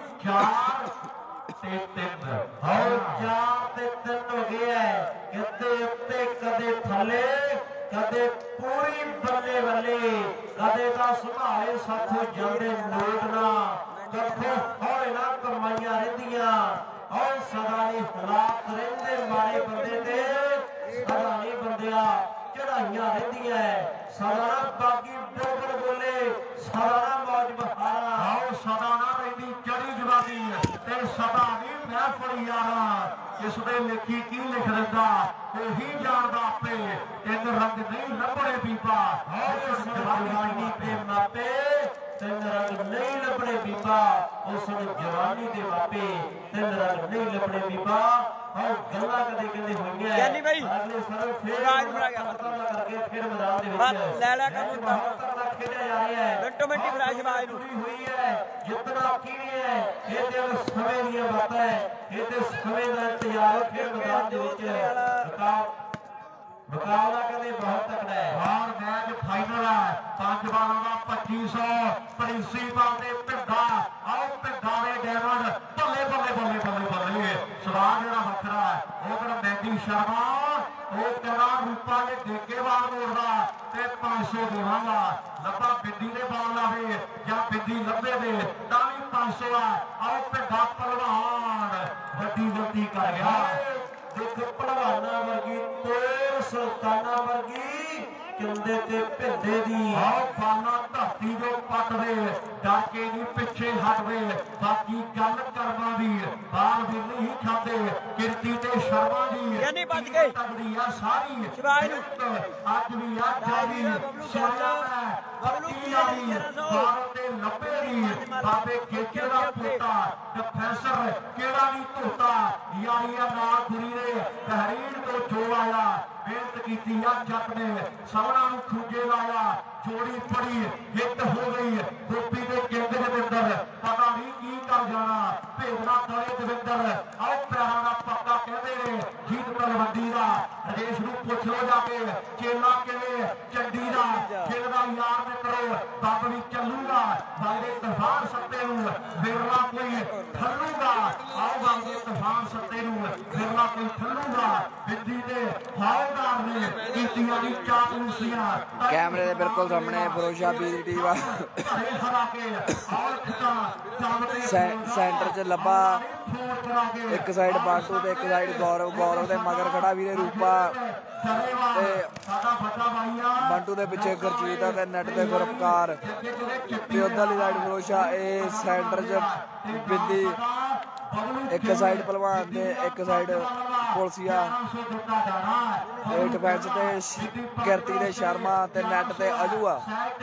4 ਤੇ 3 ਹੋਰ 4 ਤੇ 3 ਹੋ ਗਿਆ। ਕਿਤੇ ਉੱਤੇ ਕਦੇ ਥੱਲੇ ਕਦੇ ਪੂਰੀ ਬੱਲੇ ਬੱਲੇ ਕਦੇ ਤਾਂ ਸੰਭਾਲੇ ਸਾਥੋਂ ਜਾਂਦੇ ਨੋਟ ਨਾ ਕੱਥੇ ਹੋਏ ਨਾ ਕਮਾਈਆਂ ਰਹਿੰਦੀਆਂ। ਔਰ ਸਦਾ ਨਹੀਂ ਹਾਲਾਤ ਰਹਿੰਦੇ ਮਾੜੇ ਬੰਦੇ ਤੇ ਸਦਾ ਨਹੀਂ ਬੰਦਿਆ ਚੜਾਈਆਂ ਰਹਿੰਦੀਆਂ। ਸਦਾ ਨਾ ਬਾਗੀ ਬੋਲ ਬੋਲੇ ਸਦਾ ਨਾ ਮੌਜ ਬਹਾਰਾ ਆਓ ਸਦਾ ਨਾ ਰਹਿੰਦੀ ਚੜੀ ਜਵਾਨੀ ਤੇ ਸਦਾ ਨਹੀਂ ਮਹਿਫਲ ਯਾਰਾ। ਇਸ ਦੇ ਲਿਖੀ ਕੀ ਲਿਖ ਦਿੰਦਾ ਉਹੀ ਜਾਣਦਾ ਆਪੇ। ਇੱਕ ਰੰਗ ਨਹੀਂ ਲੱਭਣੇ ਬੀਬਾ ਉਸ ਜਵਾਨੀ ਤੇ ਮਾਪੇ ਤਿੰਨ ਰੰਗ ਨਹੀਂ ਲੱਭਣੇ ਬੀਬਾ ਉਸ ਜਵਾਨੀ ਦੇ ਮਾਪੇ ਤਿੰਨ ਰੰਗ ਨਹੀਂ ਲੱਭਣੇ ਬੀਬਾ। ਹਾਂ ਗੱਲਾਂ ਕਦੇ ਕਹਿੰਦੇ ਹੋਈਆਂ
ਯਾਨੀ ਬਾਈ
ਅਗਲੇ ਸਰਵ ਫੇਰ
ਰਾਜ ਬਣਾ ਗਿਆ
ਕਰਕੇ ਫਿਰ ਮੈਦਾਨ ਦੇ ਵਿੱਚ
ਲੈ ਲੈ ਕੰਮ
ਤਕੜਾ ਖੇਡਿਆ ਜਾ ਰਿਹਾ ਹੈ।
ਮਿੰਟੋ ਮਿੰਟੀ ਫਲੈਸ਼ ਬਾਜ ਨੂੰ
ਹੋਈ ਹੈ ਜਿੱਤਣਾ ਕੀ ਹੈ ਇਹ ਤੇ ਸਮੇਂ ਦੀਆਂ ਬਾਤਾਂ ਹੈ। ਇਹ ਤੇ ਸਮੇਂ ਦਾ ਇੰਤਜ਼ਾਰ ਖੇਡ ਮੈਦਾਨ ਦੇ ਵਿੱਚ ਮੁਕਾਬਲਾ ਕਹਿੰਦੇ ਬਹੁਤ ਤਕੜਾ ਹੈ। ਔਰ ਮੈਚ ਫਾਈਨਲ ਹੈ 5 ਬਾਲਾਂ ਦਾ 2500 ਪ੍ਰਿੰਸੀਪਲ ਦੇ ਭਿੰਦਾ ਆਓ ਭਿੰਦਾ ਦੇ ਡੈਮੰਡ ਬੱਲੇ ਬੱਲੇ ਬੱਲੇ ਬੱਲੇ ਬੱਲੇ ਸਵਾਲ ਜਿਹੜਾ ਵੱਖਰਾ ਹੈ। ਉਹ ਕਹਿੰਦਾ ਮੈਂਡੀ ਸ਼ਰਮਾ ਉਹ ਕਹਿੰਦਾ ਰੂਪਾ ਦੇ ਠੇਕੇਵਾਰ ਮੋੜਦਾ ਤੇ 500 ਦੇਵਾਂਗਾ। ਲੱਭਾ ਬਿੰਦੀ ਦੇ ਬਾਲ ਲਾਵੇ ਜਾਂ ਬਿੰਦੀ ਲੱਭੇ ਦੇ ਤਾਂ ਵੀ 500 ਆ। ਆਓ ਭਿੰਦਾ ਪਹਿਲਵਾਨ ਵੱਡੀ ਗਲਤੀ ਕਰ ਗਿਆ। ਦੇਖ ਪਹਿਲਵਾਨਾਂ ਵਰਗੀ ਤੇ ਸੁਲਤਾਨਾਂ ਵਰਗੀ ਕਿੰਦੇ ਤੇ ਭਿੰਦੇ ਦੀ
ਆਹ ਬਾਲਾ ਧਰਤੀ ਦੇ ਪੱਟ ਦੇ ਡਾਕੇ ਨਹੀਂ ਪਿੱਛੇ ਹਟਦੇ ਬਾਕੀ ਗੱਲ ਕਰਮਾਂ ਦੀ ਬਾਲ ਵੀ ਨਹੀਂ ਖਾਂਦੇ ਕਿਰਤੀ ਤੇ ਸ਼ਰਮਾ ਦੀ
ਯਾਨੀ ਭੱਜ ਗਏ।
ਤਗੜੀ ਆ ਸਾਰੀ
ਸ਼ਿਵਾਜ ਨੂੰ।
ਅੱਜ ਵੀ ਆ ਜਾਵੀ ਸੋਇਆ ਮੈਂ ਬੱਤੀ ਵਾਲੀ ਬਾਲ ਤੇ ਲੱਭੇ ਦੀ ਬਾਬੇ ਖੇਚੇ ਦਾ ਪੋਤਾ ਪ੍ਰੋਫੈਸਰ ਕਿਹੜਾ ਨਹੀਂ ਧੋਤਾ ਯਾਰੀਆ ਨਾਲ ਗੁਰੀ ਦੇ ਤਹਿਰੀਰ ਤੋਂ ਜੋ ਆਇਆ ਮਿਹਨਤ ਕੀਤੀ ਆ ਜੱਟ ਨੇ ਸਭਨਾਂ ਨੂੰ ਖੂਜੇ ਲਾਇਆ ਜੋੜੀ ਪੜੀ ਹਿੱਟ ਹੋ ਗਈ ਗੋਪੀ ਦੇ ਕਿੰਗ ਦੇ ਅੰਦਰ ਪਤਾ ਨਹੀਂ ਕੀ ਕਰ ਜਾਣਾ ਭੇਜਣਾ ਦਲੇ ਦਵਿੰਦਰ ਆਓ ਪਿਆਰਾਂ ਦਾ ਪੱਕਾ ਕਹਿੰਦੇ ਨੇ ਜੀਤ ਤਲਵੰਡੀ ਦਾ ਰਜੇਸ਼ ਨੂੰ ਪੁੱਛ ਲੋ ਜਾ ਕੇ ਚੇਲਾ ਕਿਵੇਂ ਚੰਡੀ ਦਾ ਦਿਲ ਦਾ ਯਾਰ ਮਿੱਤਰੋ ਦੱਬ ਵੀ ਚੱਲੂਗਾ ਬਾਰੇ ਤੂਫਾਨ ਸੱਤੇ ਨੂੰ ਵਿਰਲਾ ਕੋਈ ਠੱਲੂਗਾ ਆਓ ਬਾਰੇ ਤੂਫਾਨ ਸੱਤੇ ਨੂੰ ਵਿਰਲਾ ਕੋਈ ਠੱਲੂਗਾ ਬਿੱਦੀ ਦੇ ਹੌਲਦਾਰ ਨੇ ਕੀਤੀਆਂ ਦੀ ਚਾਪਲੂਸੀਆਂ
कैमरे दे बिल्कुल सामने फिरोशा बी दी टीम आ सेंटर च लब्बा एक साइड बाटू ते एक साइड गौरव गौरव दे मगर खड़ा वीरे रूपा ते बंटू दे पिछे गुरजीत ते नेट दे गुरपकार ते उधरली साइड फिरोशा ए सेंटर च बिंदी एक साइड पहलवान ते एक साइड पुलसिया डिफेंस ते किरती दे शर्मा ते नेट ते अजूआ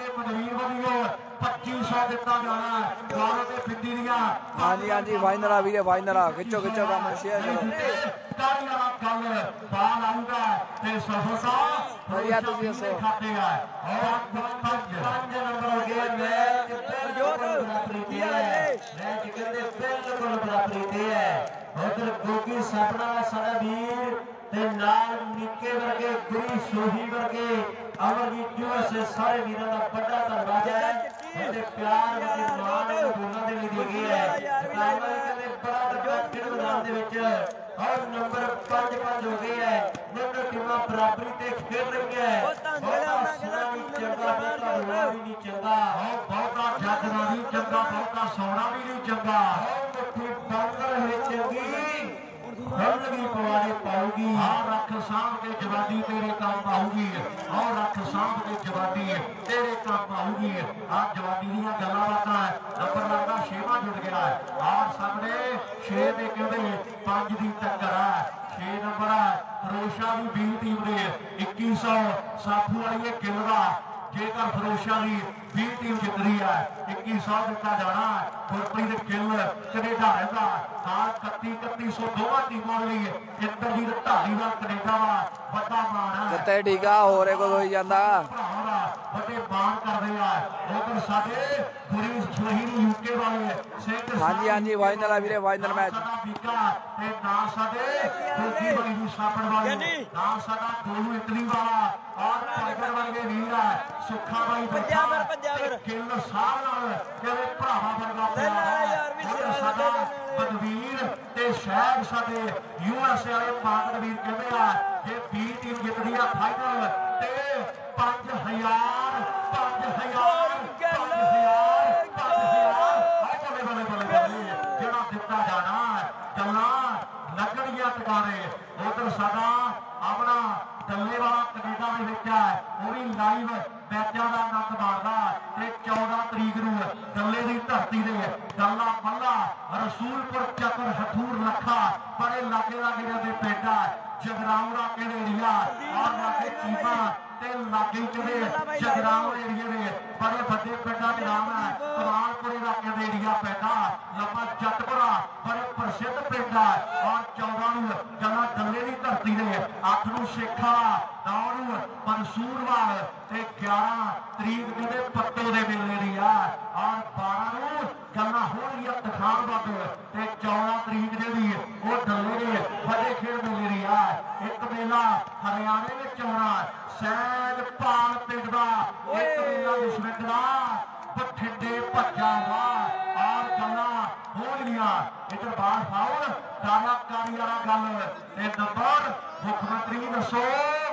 2500 ਦਿੱਤਾ ਜਾਣਾ ਗੌਰਵ ਤੇ ਬਿੱਦੀ ਦੀਆਂ
ਹਾਂਜੀ ਹਾਂਜੀ ਫਾਈਨਲ ਆ ਵੀਰੇ ਫਾਈਨਲ ਆ ਖਿੱਚੋ ਖਿੱਚੋ ਕੰਮ ਸ਼ੇਅਰ ਕਰੋ
ਕਾਰੀ ਵਾਲਾ ਗੱਲ ਬਾਲ ਆਊਗਾ ਤੇ ਸਫਲਤਾ
ਵਧੀਆ ਤੁਸੀਂ ਦੱਸੋ
ਖਾਤੇ ਆ ਔਰ 5 ਨੰਬਰ ਹੋ ਗਿਆ ਮੈਚ ਬਿਲਕੁਲ
ਕੀ ਹਾਲ ਹੈ
ਮੈਚ ਕਹਿੰਦੇ ਬਿਲਕੁਲ ਬਰਾਬਰੀ ਤੇ ਹੈ ਉਧਰ ਗੋਗੀ ਸਾਬੜਾ ਸਾਡਾ ਵੀਰ ਤੇ ਨਾਲ ਨਿੱਕੇ ਵਰਗੇ ਗੁਰੀ ਸੋਹੀ ਵਰਗੇ ਅਮਰਜੀਤ ਯੂਐਸਏ ਸਾਰੇ ਵੀਰਾਂ ਦਾ ਵੱਡਾ ਧੰਨਵਾਦ ਹੈ ਉਹਦੇ ਪਿਆਰ ਦੇ ਮਾਣ ਉਹਨਾਂ ਦੇ ਲਈ ਦੇ ਗਏ ਹੈ ਕਹਿੰਦੇ ਬੜਾ ਵੱਡਾ ਖੇਡ ਮੈਦਾਨ ਦੇ ਵਿੱਚ ਔਰ ਨੰਬਰ 5 ਹੋ ਗਏ ਹੈ ਦੋਨੋਂ ਟੀਮਾਂ ਬਰਾਬਰੀ ਤੇ ਖੇਡ ਰਹੀਆਂ ਹੈ ਬਹੁਤਾ ਸੋਹਣਾ ਵੀ ਚੰਗਾ ਬਹੁਤਾ ਰੋਣਾ ਵੀ ਨਹੀਂ ਚੰਗਾ
ਬਹੁਤਾ ਜਾਗਣਾ ਨਹੀਂ ਚੰਗਾ ਬਹੁਤਾ ਸੋਣਾ ਵੀ ਨਹੀਂ ਚੰਗਾ
ਮਿੱਠੀ ਬੰਦਰ ਹੈ ਚੰਗੀ ਹਲਗੀ ਪਵਾੜੇ ਪਾਉਗੀ
ਆ ਰੱਖ ਸਾਂਭ ਕੇ ਜਵਾਨੀ ਤੇਰੇ ਕੰਮ ਆਊਗੀ ਆ ਰੱਖ ਸਾਂਭ ਕੇ ਜਵਾਨੀ ਤੇਰੇ ਕੰਮ ਆਊਗੀ ਆ ਜਵਾਨੀ ਦੀਆਂ ਗੱਲਾਂ ਬਾਤਾਂ ਨੰਬਰ ਲੱਗਦਾ 6ਵਾਂ ਜੁੜ ਗਿਆ ਆ ਸਾਹਮਣੇ 6 ਦੇ ਕਹਿੰਦੇ 5 ਦੀ ਟੱਕਰ ਹੈ 6 ਨੰਬਰ ਫਿਰੋਸ਼ਾ ਦੀ B ਟੀਮ ਦੇ 2100 ਸਾਫੂ ਵਾਲੀ ਇਹ ਗਿੱਲ ਦਾ ਜੇਕਰ ਫਿਰੋਸ਼ਾ ਦੀ B ਟੀਮ ਜਿੱਤਦੀ ਹੈ 2100 ਦਿੱਤਾ ਜਾਣਾ ਗੁਰਪ੍ਰੀਤ ਦੇ ਗਿੱਲ ਕੈਨੇਡਾ ਰਹਿੰਦਾ ਨਾਲ 3100 ਦੋਵਾਂ ਟੀਮਾਂ ਲਈ ਇੰਦਰਜੀਤ ਢਾਲੀਵਾਲ ਕੈਨੇਡਾ ਦਾ ਵੱਡਾ ਮਾਣ ਹੈ
ਕਿਤੇ ਠੀਕ ਆ ਹੋਰੇ ਕੁਝ ਹੋਈ ਜਾਂਦਾ
ਵੱਡੇ ਮਾਣ ਕਰਦੇ ਆ ਉਧਰ ਸਾਡੇ ਗੁਰੀ ਸੁਹੀ ਯੂਕੇ ਵਾਲੇ ਸਿੰਘ
ਹਾਂਜੀ ਹਾਂਜੀ ਫਾਈਨਲ ਆ ਵੀਰੇ ਫਾਈਨਲ ਮੈਚ
ਤੇ ਨਾਲ ਸਾਡੇ ਗੁਰਜੀ ਬੜੀ ਨੂੰ ਸਾਪੜ ਵਾਲੇ ਨਾਲ ਸਾਡਾ ਗੋਲੂ ਇਟਲੀ ਵਾਲਾ ਔਰ ਟਾਈਗਰ ਵਰਗੇ ਵੀਰ ਆ ਸੁੱਖਾ ਬਾਈ
ਪੰਜਾਬਰ
ਕਿੰਨ ਸਾਹ ਨਾਲ ਜਿਹੜੇ ਭਰਾਵਾਂ ਵਰਗਾ ਪਿਆਰ ਸਾਡਾ ਬਦਵੀਰ ਤੇ ਸ਼ਹਿਰ ਸਾਡੇ ਯੂਐਸਏ ਵਾਲੇ ਪਾਗੜ ਵੀਰ ਕਹਿੰਦੇ ਆ ਜੇ B ਟੀਮ ਜਿੱਤਦੀ ਆ ਫਾਈਨਲ ਤੇ 5000 ਜਿਹੜਾ ਦਿੱਤਾ ਜਾਣਾ ਗੱਲਾਂ ਲੱਗਣੀਆਂ ਟਿਕਾਣੇ ਉਧਰ ਸਾਡਾ ਆਪਣਾ ਡੱਲੇ ਵਾਲਾ ਕੈਨੇਡਾ ਦੇ ਵਿੱਚ ਹੈ ਉਹ ਵੀ ਲਾਈਵ ਮੈਚਾਂ ਦਾ ਆਨੰਦ ਮਾਣਦਾ ਤੇ 14 ਤਰੀਕ ਨੂੰ ਡੱਲੇ ਦੀ ਧਰਤੀ ਦੇ ਡੱਲਾ ਮੱਲਾ ਰਸੂਲਪੁਰ ਚੱਕਰ ਹਥੂਰ ਲੱਖਾ ਬੜੇ ਲਾਗੇ ਲਾਗੇ ਦੇ ਪਿੰਡ ਜਗਰਾਉਂ ਦਾ ਏਰੀਆ ਔਰ ਲਾਗੇ ਚੀਮਾ ਤੇ ਲਾਗੇ ਜਿਹੜੇ ਜਗਰਾਉਂ ਏਰੀਏ ਦੇ ਬੜੇ ਵੱਡੇ ਪਿੰਡਾਂ ਦੇ ਨਾਮ ਹੈ ਕਮਾਲਪੁਰੇ ਦਾ ਏਰੀਆ ਪੈਂਦਾ ਲੰਮਾ ਜੱਟਪੁਰਾ ਬੜੇ ਪ੍ਰਸਿੱਧ ਪਿੰਡ ਹੈ ਔਰ 14 ਨੂੰ ਗੱਲਾਂ ਡੱਲੇ ਦੀ ਧਰਤੀ ਦੇ 8 ਨੂੰ ਸ਼ੇਖਾ 9 ਨੂੰ ਮਨਸੂਰਵਾਲ ਤੇ 11 ਤਰੀਕ ਦੇ ਪੱਤੋ ਦੇ ਮੇਲੇ ਦੀ ਆ ਔਰ 12 ਨੂੰ ਗੱਲਾਂ ਹੋਣਗੀਆਂ ਤਖਾਨਬੱਗ ਤੇ 14 ਤਰੀਕ ਜਿਹੜੀ ਉਹ ਡੱਲੇ ਦੇ ਵੱਡੇ ਖੇਡ ਮੇਲੇ ਦੀ ਆ ਇੱਕ ਮੇਲਾ ਹਰਿਆਣੇ ਵਿੱਚ ਆਉਣਾ ਸੈਦ ਪਾਲ ਪਿੰਡ ਦਾ ਇੱਕ ਮੇਲਾ ਵਿਸ਼ਵਿੰਦ ਦਾ ਬਠਿੰਡੇ ਭੱਜਾ ਵਾ ਔਰ ਗੱਲਾਂ ਹੋਣਗੀਆਂ ਇਧਰ ਬਾਹਰ ਫਾਉਲ ਦਾਇਰਾਕਾਰੀ ਵਾਲਾ ਗੱਲ ਤੇ ਨੰਬਰ ਮੁੱਖ ਮੰਤਰੀ ਦੱਸੋ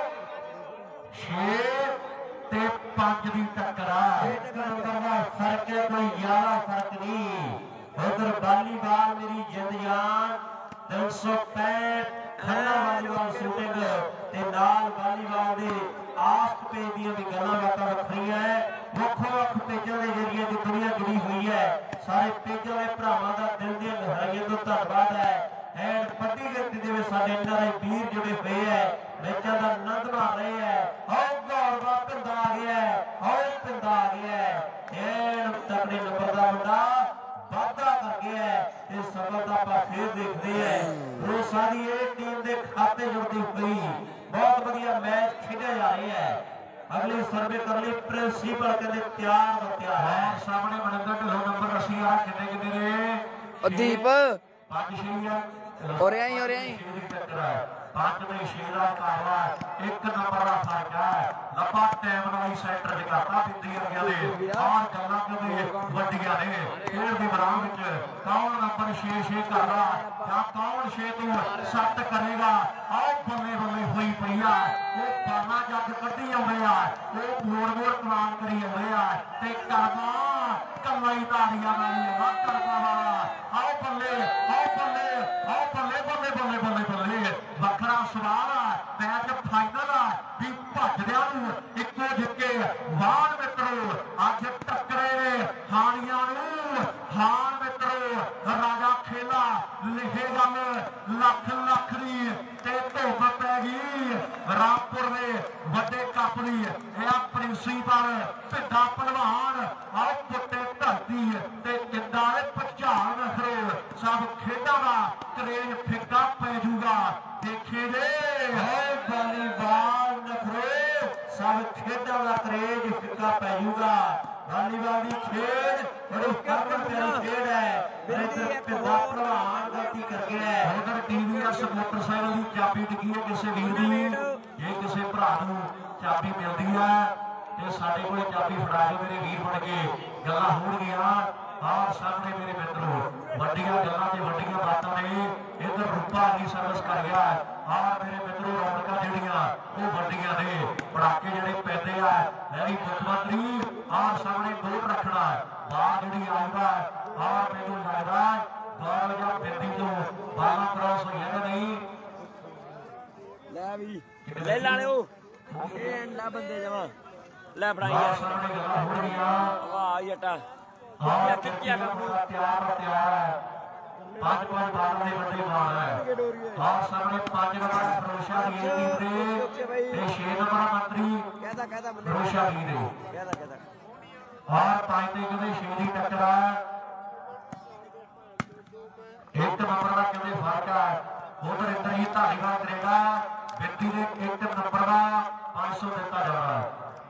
6 ਤੇ 5 ਦੀ ਟੱਕਰ ਆ
ਇੱਕ ਨੰਬਰ ਦਾ ਫਰਕ ਹੈ ਕੋਈ ਜ਼ਿਆਦਾ ਫਰਕ ਨਹੀਂ ਉਧਰ ਵਾਲੀਬਾਲ ਮੇਰੀ ਜਿੰਦ ਜਾਨ 365 ਖੰਨਾ ਵਾਲੀਬਾਲ ਸ਼ੂਟਿੰਗ ਤੇ ਨਾਲ ਵਾਲੀਬਾਲ ਦੇ ਆਸਕ ਪੇਜ ਦੀਆਂ ਵੀ ਗੱਲਾਂ ਬਾਤਾਂ ਵੱਖਰੀਆਂ ਵੱਖੋ ਵੱਖ ਪੇਜਾਂ ਦੇ ਜ਼ਰੀਏ ਦੀ ਦੁਨੀਆ ਜੁੜੀ ਹੋਈ ਹੈ ਸਾਰੇ ਪੇਜਾਂ ਦੇ ਭਰਾਵਾਂ ਦਾ ਦਿਲ ਦੀਆਂ ਗਹਿਰਾਈਆਂ ਤੋਂ ਧੰਨਵਾਦ ਹੈ ਐਨ ਵੱਡੀ ਗਿਣਤੀ ਦੇ ਵਿੱਚ ਸਾਡੇ NRI ਵੀਰ ਜੁੜੇ ਹੋਏ ਹੈ ਮੈਚਾਂ ਦਾ ਆਨੰਦ ਮਾਣ ਰਹੇ ਹੈ ਆਓ ਗੌਰਵਾ ਪਿੰਦਾ ਆ ਗਿਆ ਆਓ ਪਿੰਦਾ ਆ ਗਿਆ ਐਨ ਤਕੜੇ ਨੰਬਰ ਦਾ ਮੁੰਡਾ ਵਾਧਾ ਕਰ ਗਿਆ ਤੇ ਸਫਲਤਾ ਆਪਾਂ ਫੇਰ ਦੇਖਦੇ ਹੈ ਰੋਸਾ ਦੀ ਇਹ ਟੀਮ ਦੇ ਖਾਤੇ ਜੁੜਦੀ ਹੋਈ ਬਹੁਤ ਵਧੀਆ ਮੈਚ ਖੇਡਿਆ ਜਾ ਰਿਹਾ ਹੈ ਅਗਲੀ ਸਰਵੇ ਕਰਨ ਲਈ ਪ੍ਰਿੰਸੀਪਲ ਕਹਿੰਦੇ ਤਿਆਰ ਹੈ ਸਾਹਮਣੇ ਮਨਿੰਦਰ ਢਿੱਲੋਂ ਨੰਬਰ ਅਸੀਂ ਆ ਕਿੰਨੇ ਨੇ
ਦੀਪ
ਪੰਜ ਸ਼ੀਰੀਆਂ
ਹੋ ਰਿਹਾ ਹੀ
ਪੰਜ ਦੇ ਸ਼ੇਰਾ ਕਾਲਾ ਇੱਕ ਨੰਬਰ ਦਾ ਫਰਕ ਹੈ ਲੱਭਾ ਟਾਈਮ ਨਾਲ ਸੈਂਟਰ ਚ ਕਰਤਾ ਬਿੰਦੀ ਵਰਗਿਆਂ ਦੇ ਆਹ ਗੱਲਾਂ ਕਦੇ ਵੱਡੀਆਂ ਨੇ ਖੇਡ ਦੇ ਮੈਦਾਨ ਵਿੱਚ ਕੌਣ ਨੰਬਰ 6 ਕਰਦਾ ਜਾਂ ਕੌਣ 6 ਤੋਂ 7 ਕਰੇਗਾ ਆਹ ਬੱਲੇ ਬੱਲੇ ਹੋਈ ਪਈ ਆ ਉਹ ਬਾਣਾ ਜੱਗ ਕੱਢੀ ਆਉਂਦੇ ਆ ਉਹ ਮੋੜ ਕਮਾਨ ਕਰੀ ਆਉਂਦੇ ਆ ਤੇ ਕਰਦਾ ਕੱਲਾ ਹੀ ਧਾਰੀਆਂ ਵਾਲੀ ਕਰਦਾ ਵਾਲਾ ਆਹ ਬੱਲੇ ਬੱਲੇ ਵੱਖਰਾ ਸਵਾਲ ਆ ਮੈਚ ਫਾਈਨਲ ਆ ਵੀ ਭੱਜਦਿਆਂ ਨੂੰ ਇੱਕੋ ਜਿੱਕੇ ਵਾਰ ਮਿੱਤਰੋ ਅੱਜ ਟੱਕਰੇ ਨੇ ਹਾਣੀਆਂ ਨੂੰ ਹਾਣ ਮਿੱਤਰੋ ਰਾਜਾ ਖੇਲਾ ਲਿਖੇ ਗੱਲ ਲੱਖ ਦੀ ਤੇ ਧੁੱਪ ਪੈ ਗਈ ਰਾਮਪੁਰ ਦੇ ਵੱਡੇ ਕੱਪ ਦੀ ਇਹ ਪ੍ਰਿੰਸੀਪਲ ਭਿੱਡਾ ਪਹਿਲਵਾਨ ਆਹ ਪੁੱਟੇ ਧਰਤੀ ਤੇ ਕਿੱਦਾਂ ਦੇ ਭੁਚਾਲ ਨਖਰੋ ਸਭ ਖੇਡਾਂ ਦਾ ਕਰੇਜ ਫਿੱਕਾ ਪੈ ਜੂਗਾ ਦੇਖੇ ਜੇ ਹੈ ਵਾਲੀਬਾਲ ਨਖਰੋ ਸਭ ਖੇਡਾਂ ਦਾ ਕਰੇਜ ਫਿੱਕਾ ਪੈ ਜੂਗਾ ਵਾਲੀਬਾਲ ਦੀ ਖੇਡ ਬੜੀ ਕਾਬਲ ਪਿਆਰੀ ਖੇਡ ਹੈ ਇੱਧਰ ਭਿੱਡਾ ਪਹਿਲਵਾਨ ਗਲਤੀ ਕਰ ਗਿਆ ਹੈ ਉਧਰ TVS ਮੋਟਰਸਾਈਕਲ ਦੀ ਚਾਬੀ ਡਿੱਗੀ ਹੈ ਕਿਸੇ ਵੀਰ ਦੀ ਇਹ ਕਿਸੇ ਭਰਾ ਨੂੰ ਚਾਬੀ ਮਿਲਦੀ ਹੈ ਤੇ ਸਾਡੇ ਕੋਲ ਚਾਬੀ ਫੜਾ ਕੇ ਮੇਰੇ ਵੀਰ ਬਣ ਕੇ ਗੱਲਾਂ ਹੋਣਗੀਆਂ ਆਹ ਸਾਹਮਣੇ ਮੇਰੇ ਮਿੱਤਰੋ ਵੱਡੀਆਂ ਗੱਲਾਂ ਤੇ ਵੱਡੀਆਂ ਬਾਤਾਂ ਨੇ ਇੱਧਰ ਰੂਪਾ ਦੀ ਸਰਵਿਸ ਕਰ ਗਿਆ ਆਹ ਮੇਰੇ ਮਿੱਤਰੋ ਰੌਣਕਾਂ ਜਿਹੜੀਆਂ ਉਹ ਵੱਡੀਆਂ ਨੇ ਪੜਾਕੇ ਜਿਹੜੇ ਪੈਂਦੇ ਆ ਮੇਰੀ ਮੁੱਖ ਮੰਤਰੀ ਆਹ ਸਾਹਮਣੇ ਗੋਲ ਰੱਖਣਾ ਬਾਹਰ ਜਿਹੜੀ ਆਉਂਦਾ ਆਹ ਮੈਨੂੰ ਲੱਗਦਾ ਗੌਰਵ ਜਾਂ ਬਿੰਦੀ ਤੋਂ ਬਾਲਾਂ ਕ੍ਰਾਸ ਹੋਈਆਂ ਕਿ ਨਹੀਂ
ਲੈ ਵੀ ਲੈ ਲਾਲਿਓ ਇਹ ਅੰਡਾ ਬੰਦੇ ਜਮਾ ਲੈ ਫੜਾਈ
ਆਹ ਸਾਹਮਣੇ ਗੱਲਾਂ ਹੋਣਗੀਆਂ
ਵਾਹ ਜੱਟਾ
ਹਾਂ ਕਿੱਕਿਆ ਤਿਆਰ ਹੈ ਪੰਜ ਬਾਲਾਂ ਦੇ ਵੱਡੇ ਬਾਲ ਹੈ ਆਹ ਸਾਹਮਣੇ 5 ਨੰਬਰ ਫਰੋਸ਼ਾ ਦੀ ਟੀਮ ਦੇ ਤੇ 6 ਨੰਬਰ ਮੰਤਰੀ
ਕਹਦਾ ਬੰਦੇ
ਫਰੋਸ਼ਾ ਦੀ ਦੇ
ਕਹਦਾ
ਆਹ 5 ਤੇ ਕਹਿੰਦੇ 6 ਦੀ ਟੱਕਰ ਹੈ ਇੱਕ ਨੰਬਰ ਦਾ ਕਹਿੰਦੇ ਫਰਕ ਹੈ ਉਧਰ ਇੰਦਰ ਜੀ ਧਾਲੀਵਾਲ ਕਰੇਗਾ ਬਿੱਤੀ ਦੇ ਇੱਕ ਨੰਬਰ ਦਾ 500 ਦਿੱਤਾ ਜਾਣਾ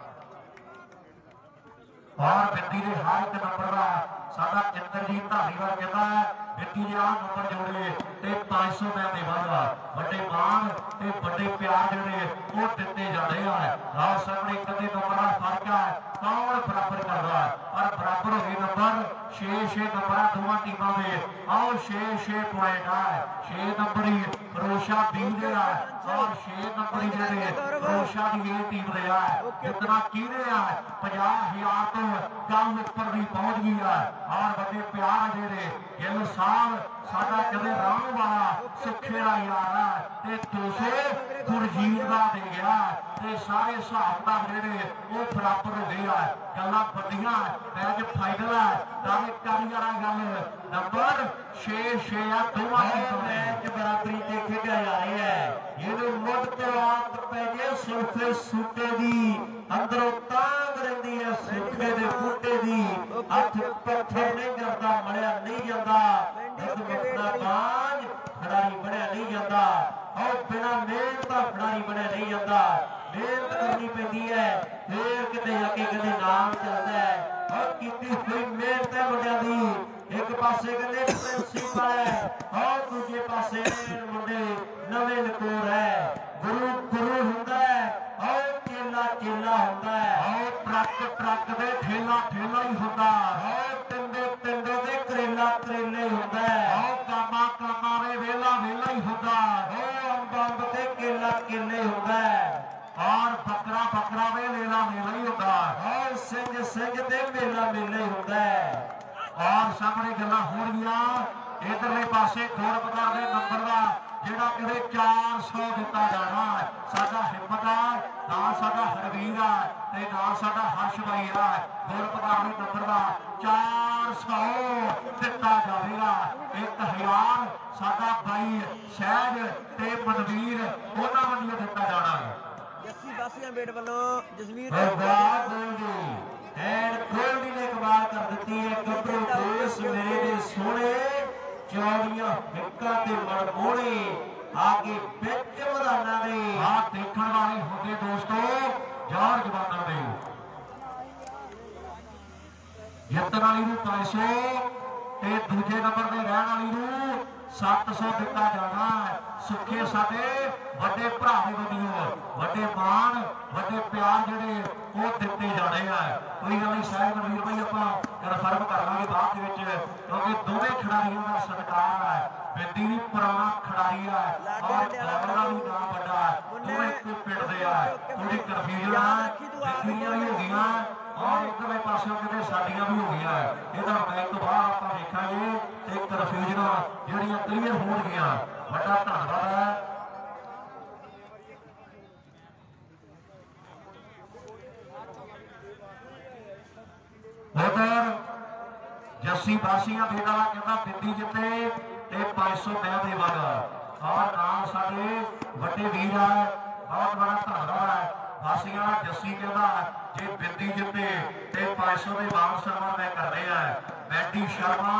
ਔਰ ਬਿੱਤੀ ਦੇ ਹਰ ਇੱਕ ਨੰਬਰ ਦਾ ਸਾਡਾ ਇੰਦਰਜੀਤ ਧਾਲੀਵਾਲ ਕਹਿੰਦਾ ਬਿੱਤੀ ਦੇ ਆਹ ਨੰਬਰ ਜੋੜੇ ਤੇ 500 ਮੈਂ ਦੇਵਾਂਗਾ ਵੱਡੇ ਮਾਣ ਤੇ ਵੱਡੇ ਪਿਆਰ ਜਿਹੜੇ ਉਹ ਦਿੱਤੇ ਜਾਂਦੇ ਆ ਆਹ ਸਾਹਮਣੇ ਕਦੇ ਨੰਬਰ ਦਾ ਫਰਕ ਹੈ ਕੌਣ ਬਰਾਬਰ ਕਰਦਾ ਪਰ ਬਰਾਬਰ ਹੋ ਗਏ ਨੰਬਰ 6 ਨੰਬਰਾਂ ਦੋਵਾਂ ਟੀਮਾਂ ਦੇ ਆਓ 6 ਪੁਆਇੰਟ ਹੈ 6 ਨੰਬਰੀ ਫਰੋਸ਼ਾ ਬੀ ਦੇ ਆ ਔਰ 6 ਨੰਬਰੀ ਜਿਹੜੇ ਫਰੋਸ਼ਾ ਦੀ ਇਹ ਟੀਮ ਦੇ ਆ ਕਿਤਨਾ ਕਿਹਦੇ ਆ 50,000 ਤੋਂ ਕੰਮ ਉੱਪਰ ਦੀ ਪਹੁੰਚ ਗਈ ਆ ਔਰ ਵੱਡੇ ਪਿਆਰ ਜਿਹੜੇ ਗਿੱਲ ਸਾਹਿਬ ਸਾਡਾ ਕਦੇ ਰਾਮ ਵਾਲਾ ਸੁੱਖੇ ਦਾ ਯਾਰ ਆ ਤੇ 200 ਗੁਰਜੀਤ ਦਾ ਦੇ ਗਿਆ ਤੇ ਸਾਰੇ ਹਿਸਾਬ ਦਾ ਜਿਹੜੇ ਉਹ ਬਰਾਬਰ ਹੋ ਗਏ ਆ ਗੱਲਾਂ ਵੱਡੀਆਂ ਮੈਚ ਫਾਈਨਲ ਆ ਤਾਂ ਕਰੀ ਵਾਲਾ ਗੱਲ ਨੰਬਰ 6 ਆ ਦੋਵਾਂ ਦੀ ਮੈਚ ਬਰਾਬਰੀ ਤੇ ਖੇਡਿਆ ਜਾ ਰਿਹਾ ਹੈ ਇਹਨੂੰ ਮੁੱਢ ਤੋਂ ਆਤ ਪੈ ਜੇ ਸੁਰਫੇ ਸੂਟੇ ਦੀ ਅੰਦਰੋਂ ਤਾਂਗ ਰਹਿੰਦੀ ਹੈ ਸੁਰਫੇ ਦੇ ਬੂਟੇ ਦੀ ਹੱਥ ਪੱਥਰ ਨਹੀਂ ਕਰਦਾ ਮੜਿਆ ਨਹੀਂ ਜਾਂਦਾ ਇੱਕ ਮੁੱਢਾ ਬਾਝ ਖਿਡਾਰੀ ਬਣਿਆ ਨਹੀਂ ਜਾਂਦਾ ਉਹ ਬਿਨਾਂ ਮਿਹਨਤ ਦਾ ਖਿਡਾਰੀ ਬਣਿਆ ਨਹੀਂ ਜਾਂਦਾ ਮਿਹਨਤ ਕਰਨੀ ਪੈਂਦੀ ਹੈ ਫੇਰ ਕਿਤੇ ਜਾ ਕੇ ਕਦੇ ਨਾਮ ਚੱਲਦਾ ਹੈ ਉਹ ਕੀਤੀ ਹੋਈ ਮਿਹਨਤ ਹੈ ਮੁੰਡਿਆਂ ਦੀ ਇੱਕ ਪਾਸੇ ਕਹਿੰਦੇ ਪ੍ਰਿੰਸੀਪਲ ਹੈ ਔਰ ਦੂਜੇ ਪਾਸੇ ਮੁੰਡੇ ਨਵੇਂ ਨਕੋਰ ਹੈ ਗੁਰੂ ਹੁੰਦਾ ਹੈ ਔਰ ਚੇਲਾ ਹੁੰਦਾ ਹੈ ਔਰ ਟਰੱਕ ਦੇ ਠੇਲਾ ਹੀ ਹੁੰਦਾ ਔਰ ਟਿੰਡੇ ਦੇ ਕਰੇਲਾ ਹੁੰਦਾ ਹੈ ਔਰ ਕਾਮਾ ਦੇ ਵੇਲਾ ਹੀ ਹੁੰਦਾ ਔਰ ਅੰਬ ਤੇ ਕੇਲਾ ਹੁੰਦਾ ਹੈ ਔਰ ਬੱਕਰਾ ਦੇ ਵੇਲਾ ਹੀ ਹੁੰਦਾ ਔਰ ਸਿੰਘ ਤੇ ਮੇਲਾ ਹੀ ਹੁੰਦਾ ਹੈ ਔਰ ਸਾਹਮਣੇ ਗੱਲਾਂ ਹੋਣਗੀਆਂ ਇਧਰਲੇ ਪਾਸੇ ਖੋਰਪਦਾਰ ਦੇ ਨੰਬਰ ਦਾ ਜਿਹੜਾ ਕਿਤੇ 400 ਦਿੱਤਾ ਜਾਣਾ। ਸਾਡਾ ਹਿੰਮਤ ਹੈ, ਨਾਲ ਸਾਡਾ ਹਰਵੀਰ ਹੈ ਤੇ ਨਾਲ ਸਾਡਾ ਹਰਸ਼ ਬਾਈ ਹੈ। ਗੁਰਪ੍ਰਤਾਪ ਨੰਬਰ ਦਾ 400 ਦਿੱਤਾ ਜਾਵੇਗਾ। 1000 ਸਾਡਾ ਬਾਈ ਸਹਿਜ ਤੇ ਮਨਵੀਰ ਉਹਨਾਂ ਵੱਲੋਂ ਦਿੱਤਾ ਜਾਣਾ ਹੈ।
ਜੱਸੀ ਬਾਸੀਆਂ ਬੇਟ ਵੱਲੋਂ ਜਸਵੀਰ
ਗੋਲਡੀ ਨੇ ਕਮਾਲ ਕਰ ਦਿੱਤੀ ਹੈ। ਗੱਭਰੂ ਦੇਸ ਮੇਰੇ ਦੇ ਸੋਹਣੇ ਚੌੜੀਆਂ ਹਿੱਕਾਂ ਤੇ ਮਨਮੋਹਣੇ ਆਗੇ ਵਿੱਚ ਮੈਦਾਨਾਂ ਦੇ
ਆ ਦੇਖਣ ਵਾਲੇ ਹੁੰਦੇ ਦੋਸਤੋ ਯਾਰ ਜਵਾਨਾਂ ਦੇ ਜਿੱਤਣ ਵਾਲੀ ਨੂੰ 500 ਤੇ ਦੂਜੇ ਨੰਬਰ ਦੇ ਰਹਿਣ ਵਾਲੀ ਨੂੰ 700 ਦਿੱਤਾ ਜਾਣਾ ਹੈ। ਸੁੱਖੇ ਸਾਡੇ ਵੱਡੇ ਭਰਾ ਦੇ ਵੱਲੋਂ ਵੱਡੇ ਮਾਣ ਵੱਡੇ ਪਿਆਰ ਜਿਹੜੇ ਉਹ ਦਿੱਤੇ ਜਾਣੇ ਆ। ਕੋਈ ਗੱਲ ਨਹੀਂ ਸਾਹਿਬ ਮਨਵੀਰ ਭਾਈ ਆਪਾਂ ਕਨਫਰਮ ਕਰ ਲਾਂਗੇ ਬਾਅਦ ਦੇ ਵਿੱਚ ਕਿਉਂਕਿ ਦੋਵੇਂ ਖਿਡਾਰੀਆਂ ਦਾ ਸਤਿਕਾਰ ਹੈ। ਬਿੰਦੀ ਵੀ ਪੁਰਾਣਾ ਖਿਡਾਰੀ ਹੈ ਔਰ ਗੌਰਵ ਵੀ ਨਾਮ ਵੱਡਾ ਹੈ। ਦੋਵੇਂ ਇੱਕੋ ਪਿੰਡ ਦੇ ਆ। ਥੋੜੀ ਕਨਫਿਊਜ਼ਨ ਹੈ, ਬਿੰਦੀਆਂ ਵੀ ਹੋ ਗਈਆਂ ਔਰ ਇੱਧਰਲੇ ਪਾਸੇ ਕਿਤੇ ਸਾਡੀਆਂ ਵੀ ਹੋ ਗਈਆਂ। ਇਹਦਾ ਮੈਚ ਤੋਂ ਬਾਅਦ ਆਪਾਂ ਦੇਖਾਂਗੇ ਤੇ ਕਨਫਿਊਜ਼ਨਾਂ ਜਿਹੜੀਆਂ ਕਲੀਅਰ ਹੋਣਗੀਆਂ। ਵੱਡਾ ਧੰਨਵਾਦ ਹੈ। ਉਧਰ ਜੱਸੀ ਬਾਸੀਆਂ ਬੇਟਾ ਕਹਿੰਦਾ ਬਿੰਦੀ ਜਿੱਤੇ ਤੇ 500 ਮੈਂ ਦੇਵਾਂਗਾ ਔਰ ਨਾਲ ਸਾਡੇ ਵੱਡੇ ਵੀਰ ਆ। ਬਹੁਤ ਬੜਾ ਧੰਨਵਾਦ ਹੈ। ਬਾਸੀਆਂ ਦਾ ਜੱਸੀ ਕਹਿੰਦਾ ਜੇ ਬਿੰਦੀ ਜਿੱਤੇ ਤੇ 500 ਦੇ ਮਾਨ ਸਨਮਾਨ ਮੈਂ ਕਰਨੇ ਆ। ਮੈਡੀ ਸ਼ਰਮਾ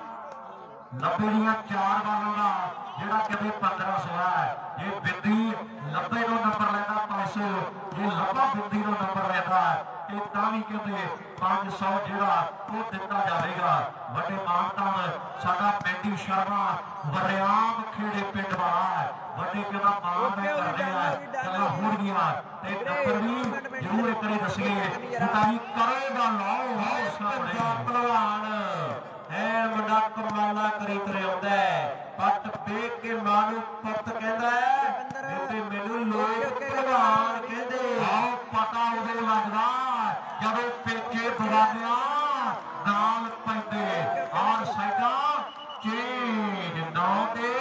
90 ਦੀਆਂ 4 ਬਾਲਾਂ ਦਾ ਜਿਹੜਾ ਕਿਤੇ 1500 ਹੈ। ਜੇ ਬਿੰਦੀ 90 ਨੂੰ ਨੰਬਰ ਲੈਂਦਾ 500 ਜੇ ਲੱਭਾ ਬਿੰਦੀ ਨੂੰ ਨੰਬਰ ਲੈਂਦਾ ਤੇ ਤਾਂ ਵੀ ਕਹਿੰਦੇ 500 ਜਿਹੜਾ ਉਹ ਦਿੱਤਾ ਜਾਵੇਗਾ। ਵੱਡੇ ਮਾਨਤਾਨ ਸਾਡਾ ਮੈਡੀ ਸ਼ਰਮਾ ਵਰਿਆਮ ਖੇੜੇ ਪਿੰਡ ਵਾਲਾ ਹੈ। ਵੱਡੇ ਕਹਿੰਦਾ ਮਾਨ ਮੈਂ ਕਰਦੇ ਆ ਗੱਲਾਂ ਹੋਣਗੀਆਂ ਤੇ ਨੰਬਰ ਵੀ ਜ਼ਰੂਰ ਇੱਕ ਵਾਰੀ ਦੱਸੀਏ ਤਾਂ ਕਰੇਗਾ ਲਾਓ ਪੰਜਾਬ ਪਹਿਲਵਾਨ ਐ ਮੁੰਡਾ ਕਮਾਲਾ ਕਰੀ ਤੁਰੇ ਆਉਂਦਾ ਪੱਟ ਵੇਖ ਕੇ ਮਾਂ ਨੂੰ ਪੁੱਤ ਕਹਿੰਦਾ ਬੇਬੇ ਮੈਨੂੰ ਲੋਕ ਪਹਿਲਵਾਨ ਕਹਿੰਦੇ। ਆਓ ਪਤਾ ਉਦੋਂ ਲੱਗਦਾ ਜਦੋਂ ਪੇਕੇ ਬਗਾਨਿਆਂ ਨਾਲ ਪੈਂਦੇ ਔਰ ਸਾਡਾ ਚੇਂਜ 9 ਤੇ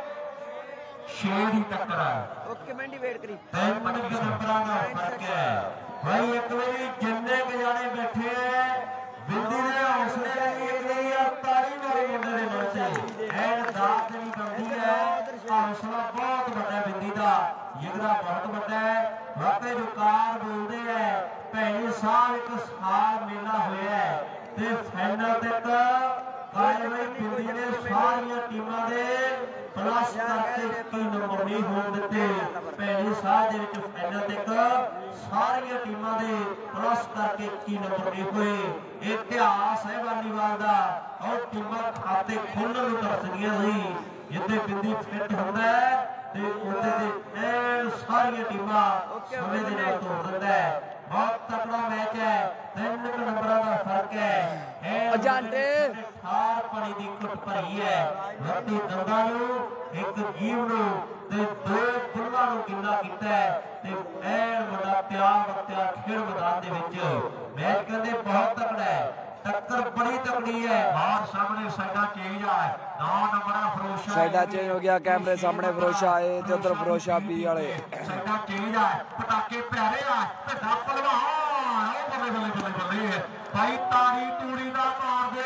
6 ਦੀ ਟੱਕਰ ਹੈ।
ਓਕੇ ਮੈਂਡੀ ਵੇਟ ਕਰੀ
3 ਨੰਬਰਾਂ ਦਾ ਫਰਕ ਹੈ। ਭਾਈ ਇੱਕ ਵਾਰੀ ਜਿੰਨੇ ਕੁ ਜਾਣੇ ਬੈਠੇ ਐ ਬਿੰਦੀ ਦੇ ਹੌਸਲੇ ਲਈ ਇੱਕ ਵਾਰੀ ਤਾੜੀ ਮਾਰੇ ਮੁੰਡੇ ਦੇ ਨਾਲ ਐਨ ਦਾਤ ਨਹੀਂ ਬਣਦੀ ਹੈ। ਹੌਸਲਾ ਬਹੁਤ ਵੱਡਾ ਬਿੰਦੀ ਦਾ, ਜਿਗਰਾ ਬਹੁਤ ਵੱਡਾ ਹੈ। ਵਾਕਈ ਰੁਕਾਰ ਬੋਲਦੇ ਐ ਭੈਣੀ ਸਾਲ ਇੱਕ ਸਾਲ ਮੇਲਾ ਹੋਇਆ ਤੇ ਫਾਈਨਲ ਤੱਕ ਕਾਇਮੀ ਬਿੰਦੀ ਨੇ ਸਾਰੀਆਂ ਟੀਮਾਂ ਦੇ ਪਲੱਸ ਕਰਕੇ 3 ਨੰਬਰ ਨਹੀਂ ਹੋਣ ਦਿੱਤੇ। ਭੈਣੀ ਸਾਲ ਦੇ ਵਿੱਚ ਫਾਈਨਲ ਤੱਕ ਸਾਰੀਆਂ ਟੀਮਾਂ ਦੇ ਪਲੱਸ ਕਰਕੇ 21 ਨੰਬਰ ਨਹੀਂ ਹੋਏ। ਇਤਿਹਾਸ ਹੈ ਵਾਲੀਬਾਲ ਦਾ ਔਰ ਟੀਮਾਂ ਖਾਤੇ ਖੋਲ੍ਹਣ ਨੂੰ ਤਰਸਦੀਆਂ ਸੀ। ਜਿੱਥੇ ਬਿੰਦੀ ਫਿੱਟ ਹੁੰਦਾ ਤੇ ਉਹਦੇ ਦੇ ਐਨ ਸਾਰੀਆਂ ਟੀਮਾਂ ਸਮੇਂ ਦੇ ਨਾਲ ਤੋੜ ਦਿੰਦਾ ਹੈ। ਬਹੁਤ ਤਕੜਾ ਮੈਚ ਹੈ। 3 ਨੰਬਰਾਂ ਦਾ ਫਰਕ ਹੈ।
ਅਜਾਂਟੇ
ਹਾਰ ਪਾਣੀ ਦੀ ਘੁੱਟ ਭਰੀ ਹੈ। ਰੱਤੀ ਦੰਦਾਂ ਨੂੰ ਇੱਕ ਜੀਵ ਨੂੰ ਤੇ 2 ਫੁੱਲਾਂ ਨੂੰ ਕਿੰਨਾ ਕੀਤਾ ਤੇ ਐਨ ਵੱਡਾ ਪਿਆਰ ਵਰਤਿਆ ਖੇਡ ਮੈਦਾਨ ਦੇ ਵਿੱਚ। ਮੈਚ ਕਹਿੰਦੇ ਬਹੁਤ ਤਕੜਾ ਹੈ। ਟੱਕਰ ਬੜੀ ਤਕੜੀ ਹੈ। ਬਾਹਰ ਸਾਹਮਣੇ ਸਾਡਾ ਚੇਂਜ ਆ 9 ਨੰਬਰਾਂ ਫਰੋਸ਼ਾ
ਸਾਡਾ ਚੇਂਜ ਹੋ ਗਿਆ। ਕੈਮਰੇ ਸਾਹਮਣੇ ਫਰੋਸ਼ਾ ਆਏ ਤੇ ਉਧਰ ਫਰੋਸ਼ਾ ਬੀ ਵਾਲੇ
ਸਾਡਾ ਚੇਂਜ ਆ। ਪਟਾਕੇ ਪਿਆਰੇ ਆ ਵੱਡਾ ਪਹਿਲਵਾਨ ਉਹ ਬੱਲੇ ਬੱਲੇ ਬੱਲੇ ਬੱਲੇ ਭਾਈ ਤਾੜੀ ਤੂੜੀ ਦਾ ਮਾਰ ਦੇ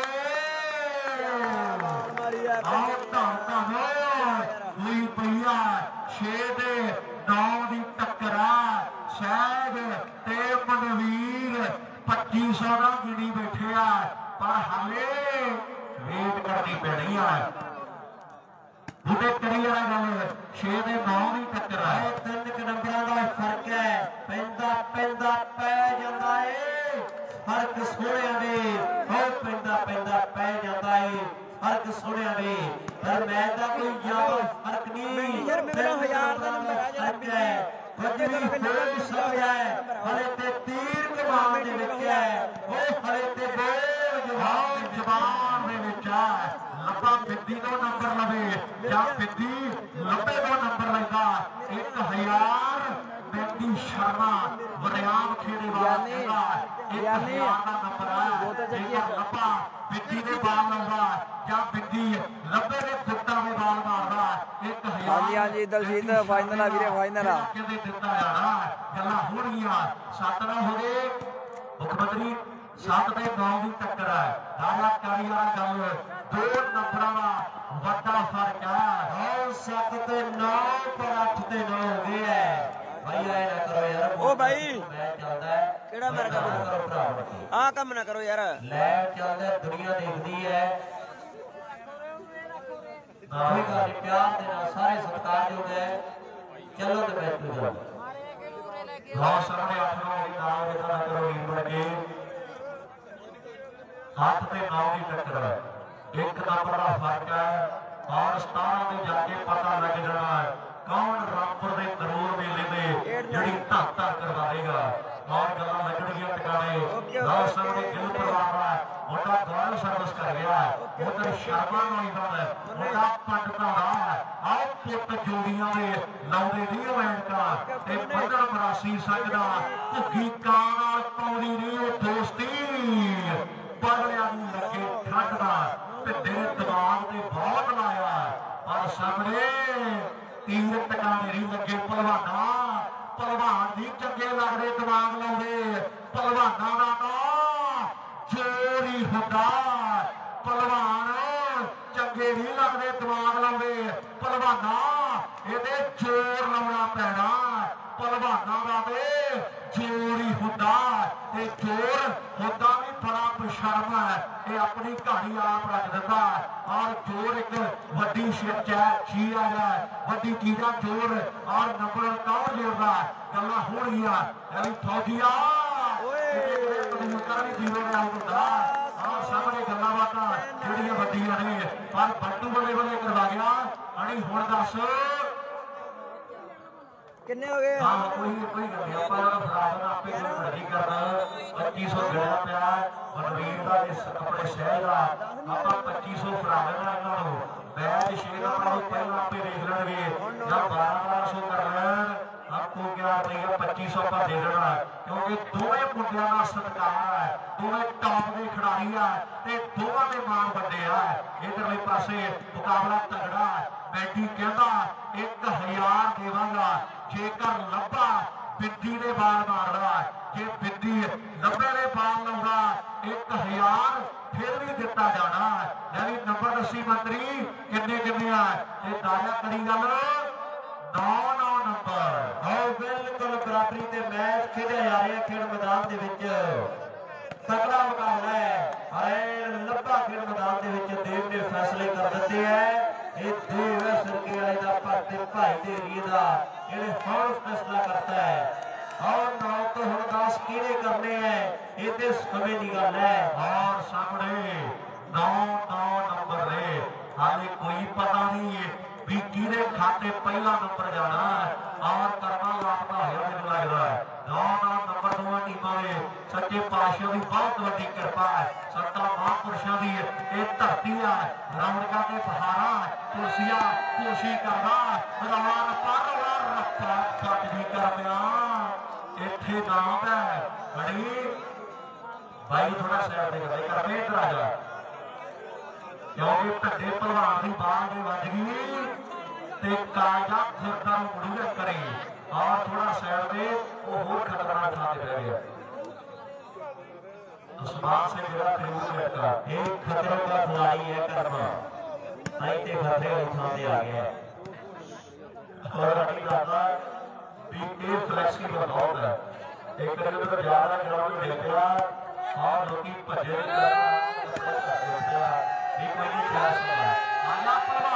ਮਾਰੀ ਆ
ਆਹ ਧੰਨ ਹੋਈ ਪਈਆ 6 ਦੇ 9 ਦੀ ਟੱਕਰ ਆ। ਸ਼ਾਇਦ ਤੇ ਮਨਵੀਰ 2500 ਦਾ ਗਿਣੀ ਬੈਠੇ ਆ ਪਰ ਹਾਲੇ ਵੇਟ ਕਰਨੀ ਪੈਣੀ ਆ। ਉਹਦੇ ਕਰੀ ਵਾਲਾ ਗੱਲ 6 ਦੇ 9 ਦੀ ਟੱਕਰ ਆ।
3 ਨੰਬਰਾਂ ਦਾ ਫਰਕ ਹੈ। ਪੈਂਦਾ ਪੈਂਦਾ ਪੈ ਜਾਂਦਾ ਏ ਫਰਕ ਸੋਹਣਿਆਂ ਦੇ ਹੋ ਪੈਂਦਾ ਪੈਂਦਾ ਪੈ ਜਾਂਦਾ ਏ ਫਰਕ ਸੋਹਣਿਆਂ ਦੇ ਪਰ ਮੈਚ ਦਾ ਕੋਈ ਜ਼ਿਆਦਾ ਫਰਕ ਨਹੀਂ।
ਯਾਰ ਮੇਰਾ 1000 ਦਾ ਨੰਬਰ ਆ ਜਿਹੜਾ
ਫਰਕ ਹੈ। ਵੱਡੀ ਹੋ ਸਕਦਾ ਹੈ। ਹਲੇ ਤੇ ਤੀਰ ਕਮਾਨ ਦੇ ਵਿੱਚ ਹੈ। ਉਹ ਹਲੇ ਤੇ
ਜਵਾਨ ਜਵਾਨ ਦੇ ਵਿੱਚ ਆ। ਲੱਭਾ ਬਿੱਦੀ ਤੋਂ ਨੰਬਰ ਲਵੇ ਜਾਂ ਬਿੱਦੀ ਲੱਭੇ ਤੋਂ ਨੰਬਰ ਲੈਂਦਾ 1000 ਬੇਟੀ ਸ਼ਰਮਾ ਵਰਿਆਮ ਖੇੜੇ ਵਾਲਾ ਕਹਿੰਦਾ
यानी
ਦਾ ਨੰਬਰ ਹੈ ਜੇਕਰ ਲੱਭਾ ਬਿੱਦੀ ਦੇ ਬਾਲ ਲਾਉਂਦਾ ਜਾਂ ਬਿੱਦੀ ਲੱਭੇ ਦੇ ਫੁੱਟਾਂ ਦੇ ਬਾਲ ਮਾਰਦਾ 1000
ਹਾਂਜੀ ਹਾਂਜੀ ਦਲਜੀਤ ਫਾਈਨਲ ਆ ਵੀਰੇ ਫਾਈਨਲ ਆ
ਕਿਤੇ ਦਿੱਤਾ ਜਾਣਾ ਗੱਲਾਂ ਹੋਣਗੀਆਂ 7 ਨਾ ਹੋ ਗਏ ਮੁੱਖ ਮੰਤਰੀ 7 ਤੇ 9 ਦੀ ਟੱਕਰ ਹੈ ਰਾਜਾ ਕਾਲੀ ਵਾਲਾ ਗੱਲ 2 ਨੰਬਰਾਂ ਦਾ ਵੱਡਾ ਫਰਕ ਹੈ
7 ਤੇ 9 ਪਰ 8 ਤੇ 9 ਹੋ ਗਏ ਹੈ ਭਾਈ ਆਏ ਨਾ ਕਰੋ ਯਾਰ
ਉਹ ਭਾਈ
ਮੈਂ ਚੱਲਦਾ
ਕਿਹੜਾ ਮੇਰਾ ਕੰਮ
ਕਰੋ ਭਰਾ
ਆਹ ਕੰਮ ਨਾ ਕਰੋ ਯਾਰ
ਲੈ ਚੱਲਦਾ ਦੁਨੀਆ ਦੇਖਦੀ ਹੈ ਕੋਈ ਗੱਲ ਨੀ, ਪਿਆਰ ਦੇ ਨਾਲ ਸਾਰੇ ਸਤਿਕਾਰਯੋਗ ਹੈ ਚਲੋ ਤੇ ਬੈਠ ਜਾਓ
ਲਓ ਸਾਹਮਣੇ 8 9 ਦੀ ਨਾਮ ਲਿਖਾ ਨਾ ਕਰੋ ਲੀਡ ਬਣ ਕੇ 7 ਤੇ 9 ਦੀ ਟੱਕਰ ਹੈ 1 ਨੰਬਰ ਦਾ ਫਰਕ ਹੈ ਔਰ 17 ਦੇ ਜਾ ਕੇ ਪਤਾ ਲੱਗ ਜਾਣਾ ਹੈ ਕੌਣ ਰਾਮਪੁਰ ਦੇ ਕਰੋੜ ਮੇਲੇ ਦੇ ਜਿਹੜੀ ਧੱਕ ਧੱਕ ਕਰਵਾਏਗਾ ਔਰ ਗੱਲਾਂ ਲੱਗਣਗੀਆਂ ਟਿਕਾਣੇ ਲਓ ਸਾਹਮਣੇ ਗਿੱਲ ਪਰਿਵਾਰ ਦਾ ਮੁੰਡਾ ਗੌਰਵ ਸਰਵਿਸ ਕਰ ਗਿਆ ਉਧਰ ਸ਼ਰਮਾ ਨੌਜਵਾਨ ਮੁੰਡਾ ਪੰਡਤਾਂ ਦਾ ਆਓ ਪੁੱਤ ਜੋੜੀਆਂ ਦੇ ਲਾਉਂਦੇ ਨਹੀਂ ਵੈਂਕਾ ਤੇ ਪੰਡਰ ਮਰਾਸੀ ਸਕਦਾ ਭੁੱਗੀ ਕਾਂ ਨਾਲ ਪਾਉਣੀ ਨਹੀਂ ਉਹ ਦੋਸਤੀ ਬਦਲਿਆਂ ਨੂੰ ਲੱਗੇ ਠੰਡ ਦਾ ਭਿੱਦੇ ਦਿਮਾਗ ਤੇ ਬਹੁਤ ਲਾਇਆ ਪਰ ਸਾਹਮਣੇ ਤੀਰ ਟਿਕਾਣੇ ਨਹੀਂ ਲੱਗੇ ਭਲਵਾਨਾਂ ਭਲਵਾਨ ਨਹੀਂ ਚੰਗੇ ਲੱਗਦੇ ਦਿਮਾਗ ਲਾਉਂਦੇ ਭਲਵਾਨਾਂ ਦਾ ਨਾਂ ਚੋਰੀ ਹੁੰਦਾ ਭਲਵਾਨ ਚੰਗੇ ਨਹੀਂ ਲੱਗਦੇ ਦਿਮਾਗ ਲਾਉਂਦੇ ਭਲਵਾਨਾਂ ਇਹਦੇ ਜ਼ੋਰ ਲਾਉਣਾ ਪੈਣਾ ਭਲਵਾਨਾਂ ਦਾ ਤੇ ਜ਼ੋਰ ਹੀ ਹੁੰਦਾ ਤੇ ਜ਼ੋਰ ਹੁੰਦਾ ਵੀ ਬੜਾ ਬੇਸ਼ਰਮ ਹੈ ਇਹ ਆਪਣੀ ਕਹਾਣੀ ਆਪ ਰੱਖ ਦਿੰਦਾ ਔਰ ਜ਼ੋਰ ਇੱਕ ਵੱਡੀ ਚੀਜ਼ ਹੈ ਵੱਡੀ ਚੀਜ਼ਾਂ ਜ਼ੋਰ ਔਰ ਨੰਬਰ ਕੌਣ ਜੋੜਦਾ ਗੱਲਾਂ ਹੋਣਗੀਆਂ ਐਵੇਂ ਫੌਜੀਆ ਕਬੂਤਰ ਵੀ ਜੀਵੋ ਰਿਹਾ ਹੁੰਦਾ ਔਰ ਸਾਹਮਣੇ ਗੱਲਾਂ ਬਾਤਾਂ ਜਿਹੜੀਆਂ ਵੱਡੀਆਂ ਨੇ ਪਰ ਬੱਟੂ ਬੱਲੇ ਬੱਲੇ ਕਰਵਾ ਗਿਆ ਅਣੀ ਹੁਣ ਦੱਸ
ਕਿੰਨੇ ਹੋ ਗਏ
ਹਾਂ ਕੋਈ ਗੱਲ ਨਹੀਂ ਆਪਾਂ ਇਹਨਾਂ ਨੂੰ ਫੜਾ ਦੇਣਾ ਆਪੇ ਜੋ ਮਰਜ਼ੀ ਕਰਨਾ 2500 ਗਿਣਿਆ ਪਿਆ ਮਨਵੀਰ ਦਾ ਇਸ ਆਪਣੇ ਸ਼ਹਿਰ ਦਾ ਆਪਾਂ 2500 ਫੜਾ ਦੇਣਾ ਇਹਨਾਂ ਨੂੰ ਮੈਚ 6 ਨੰਬਰ ਨੂੰ ਪਹਿਲਾਂ ਆਪੇ ਦੇਖ ਲੈਣਗੇ ਜਾਂ 1200 ਕਰ ਲੈਣ आपको क्या रहेगा 2500 का दे देना क्योंकि दोवें मुंडियां का सत्कार है दोवें टॉप के खिडारी है ते दोवां दे मान वड्डे है इधरले पासे मुकाबला तगड़ा है बैठी कहता 1000 देवांगा जेकर लब्बा बिद्दी दे बाल मारदा जे बिद्दी लब्बे दे बाल लाउंदा 1000 फिर भी दिता जाना है नंबर दसी मंत्री किन्ने किन्ने है ते ताजा करी गल 9 नंबर
ਆਓ ਬਿਲਕੁਲ ਬਰਾਬਰੀ ਤੇ ਮੈਚ ਖੇਡਿਆ ਜਾ ਰਿਹਾ ਖੇਡ ਮੈਦਾਨ ਦੇ ਵਿੱਚ ਤਕੜਾ ਮੁਕਾਬਲਾ ਹੈ ਹਾਏ ਲੱਭਾ ਖੇਡ ਮੈਦਾਨ ਦੇ ਵਿੱਚ ਦੇਵ ਨੇ ਫੈਸਲੇ ਕਰ ਦਿੱਤੇ ਹੈ ਇਹ ਦੇਵ ਹੈ ਸਰਕੇ ਵਾਲੇ ਦਾ ਭੱਤੇ ਭਾਈ ਦੇ ਏਰੀਏ ਦਾ ਇਹਨੇ ਹੁਣ ਫੈਸਲਾ ਕਰਤਾ ਹੈ ਔਰ 9 ਤੋਂ ਹੁਣ 10 ਕਿਹੜੇ ਕਰਨੇ ਹੈ ਇਹ ਤੇ ਸਮੇਂ ਦੀ ਗੱਲ ਹੈ
और सामने 9 नंबर ने हाले कोई पता नहीं भी किहदे खाते पहला नंबर जाना और करना लापता होया मैनूं लगदा है 9 नंबर दोवां टीमां दे सच्चे पातशाह दी बहुत वड्डी किरपा है संतां महापुरुषां दी इह धरती है रौनकां ते बहारां तुलसिया कोशी करदा रवार पर रप्पा पट दी करमिया इत्थे नाम है बड़ी भाई थोड़ा साइड ते कर दे इधर आ जा क्योंकि ढड्डे भलवान की बाल में वज गई ते काजा फिरदा मुड़ूगा करे और थोड़ा साइड पे वो होर खतरनाक थां ते पै गया आसमान से गिरा खरीद लटका
एक खतरों का खिलाड़ी है कर्मा नहीं ते खतरे वाली थां ते आ गया
और अगली दादा भी ये फ्लैक्सिबल बहुत है एक किलोमीटर ज्यादा ग्राउंड में देखा और लोग भजे कोई नहीं ख्याल आया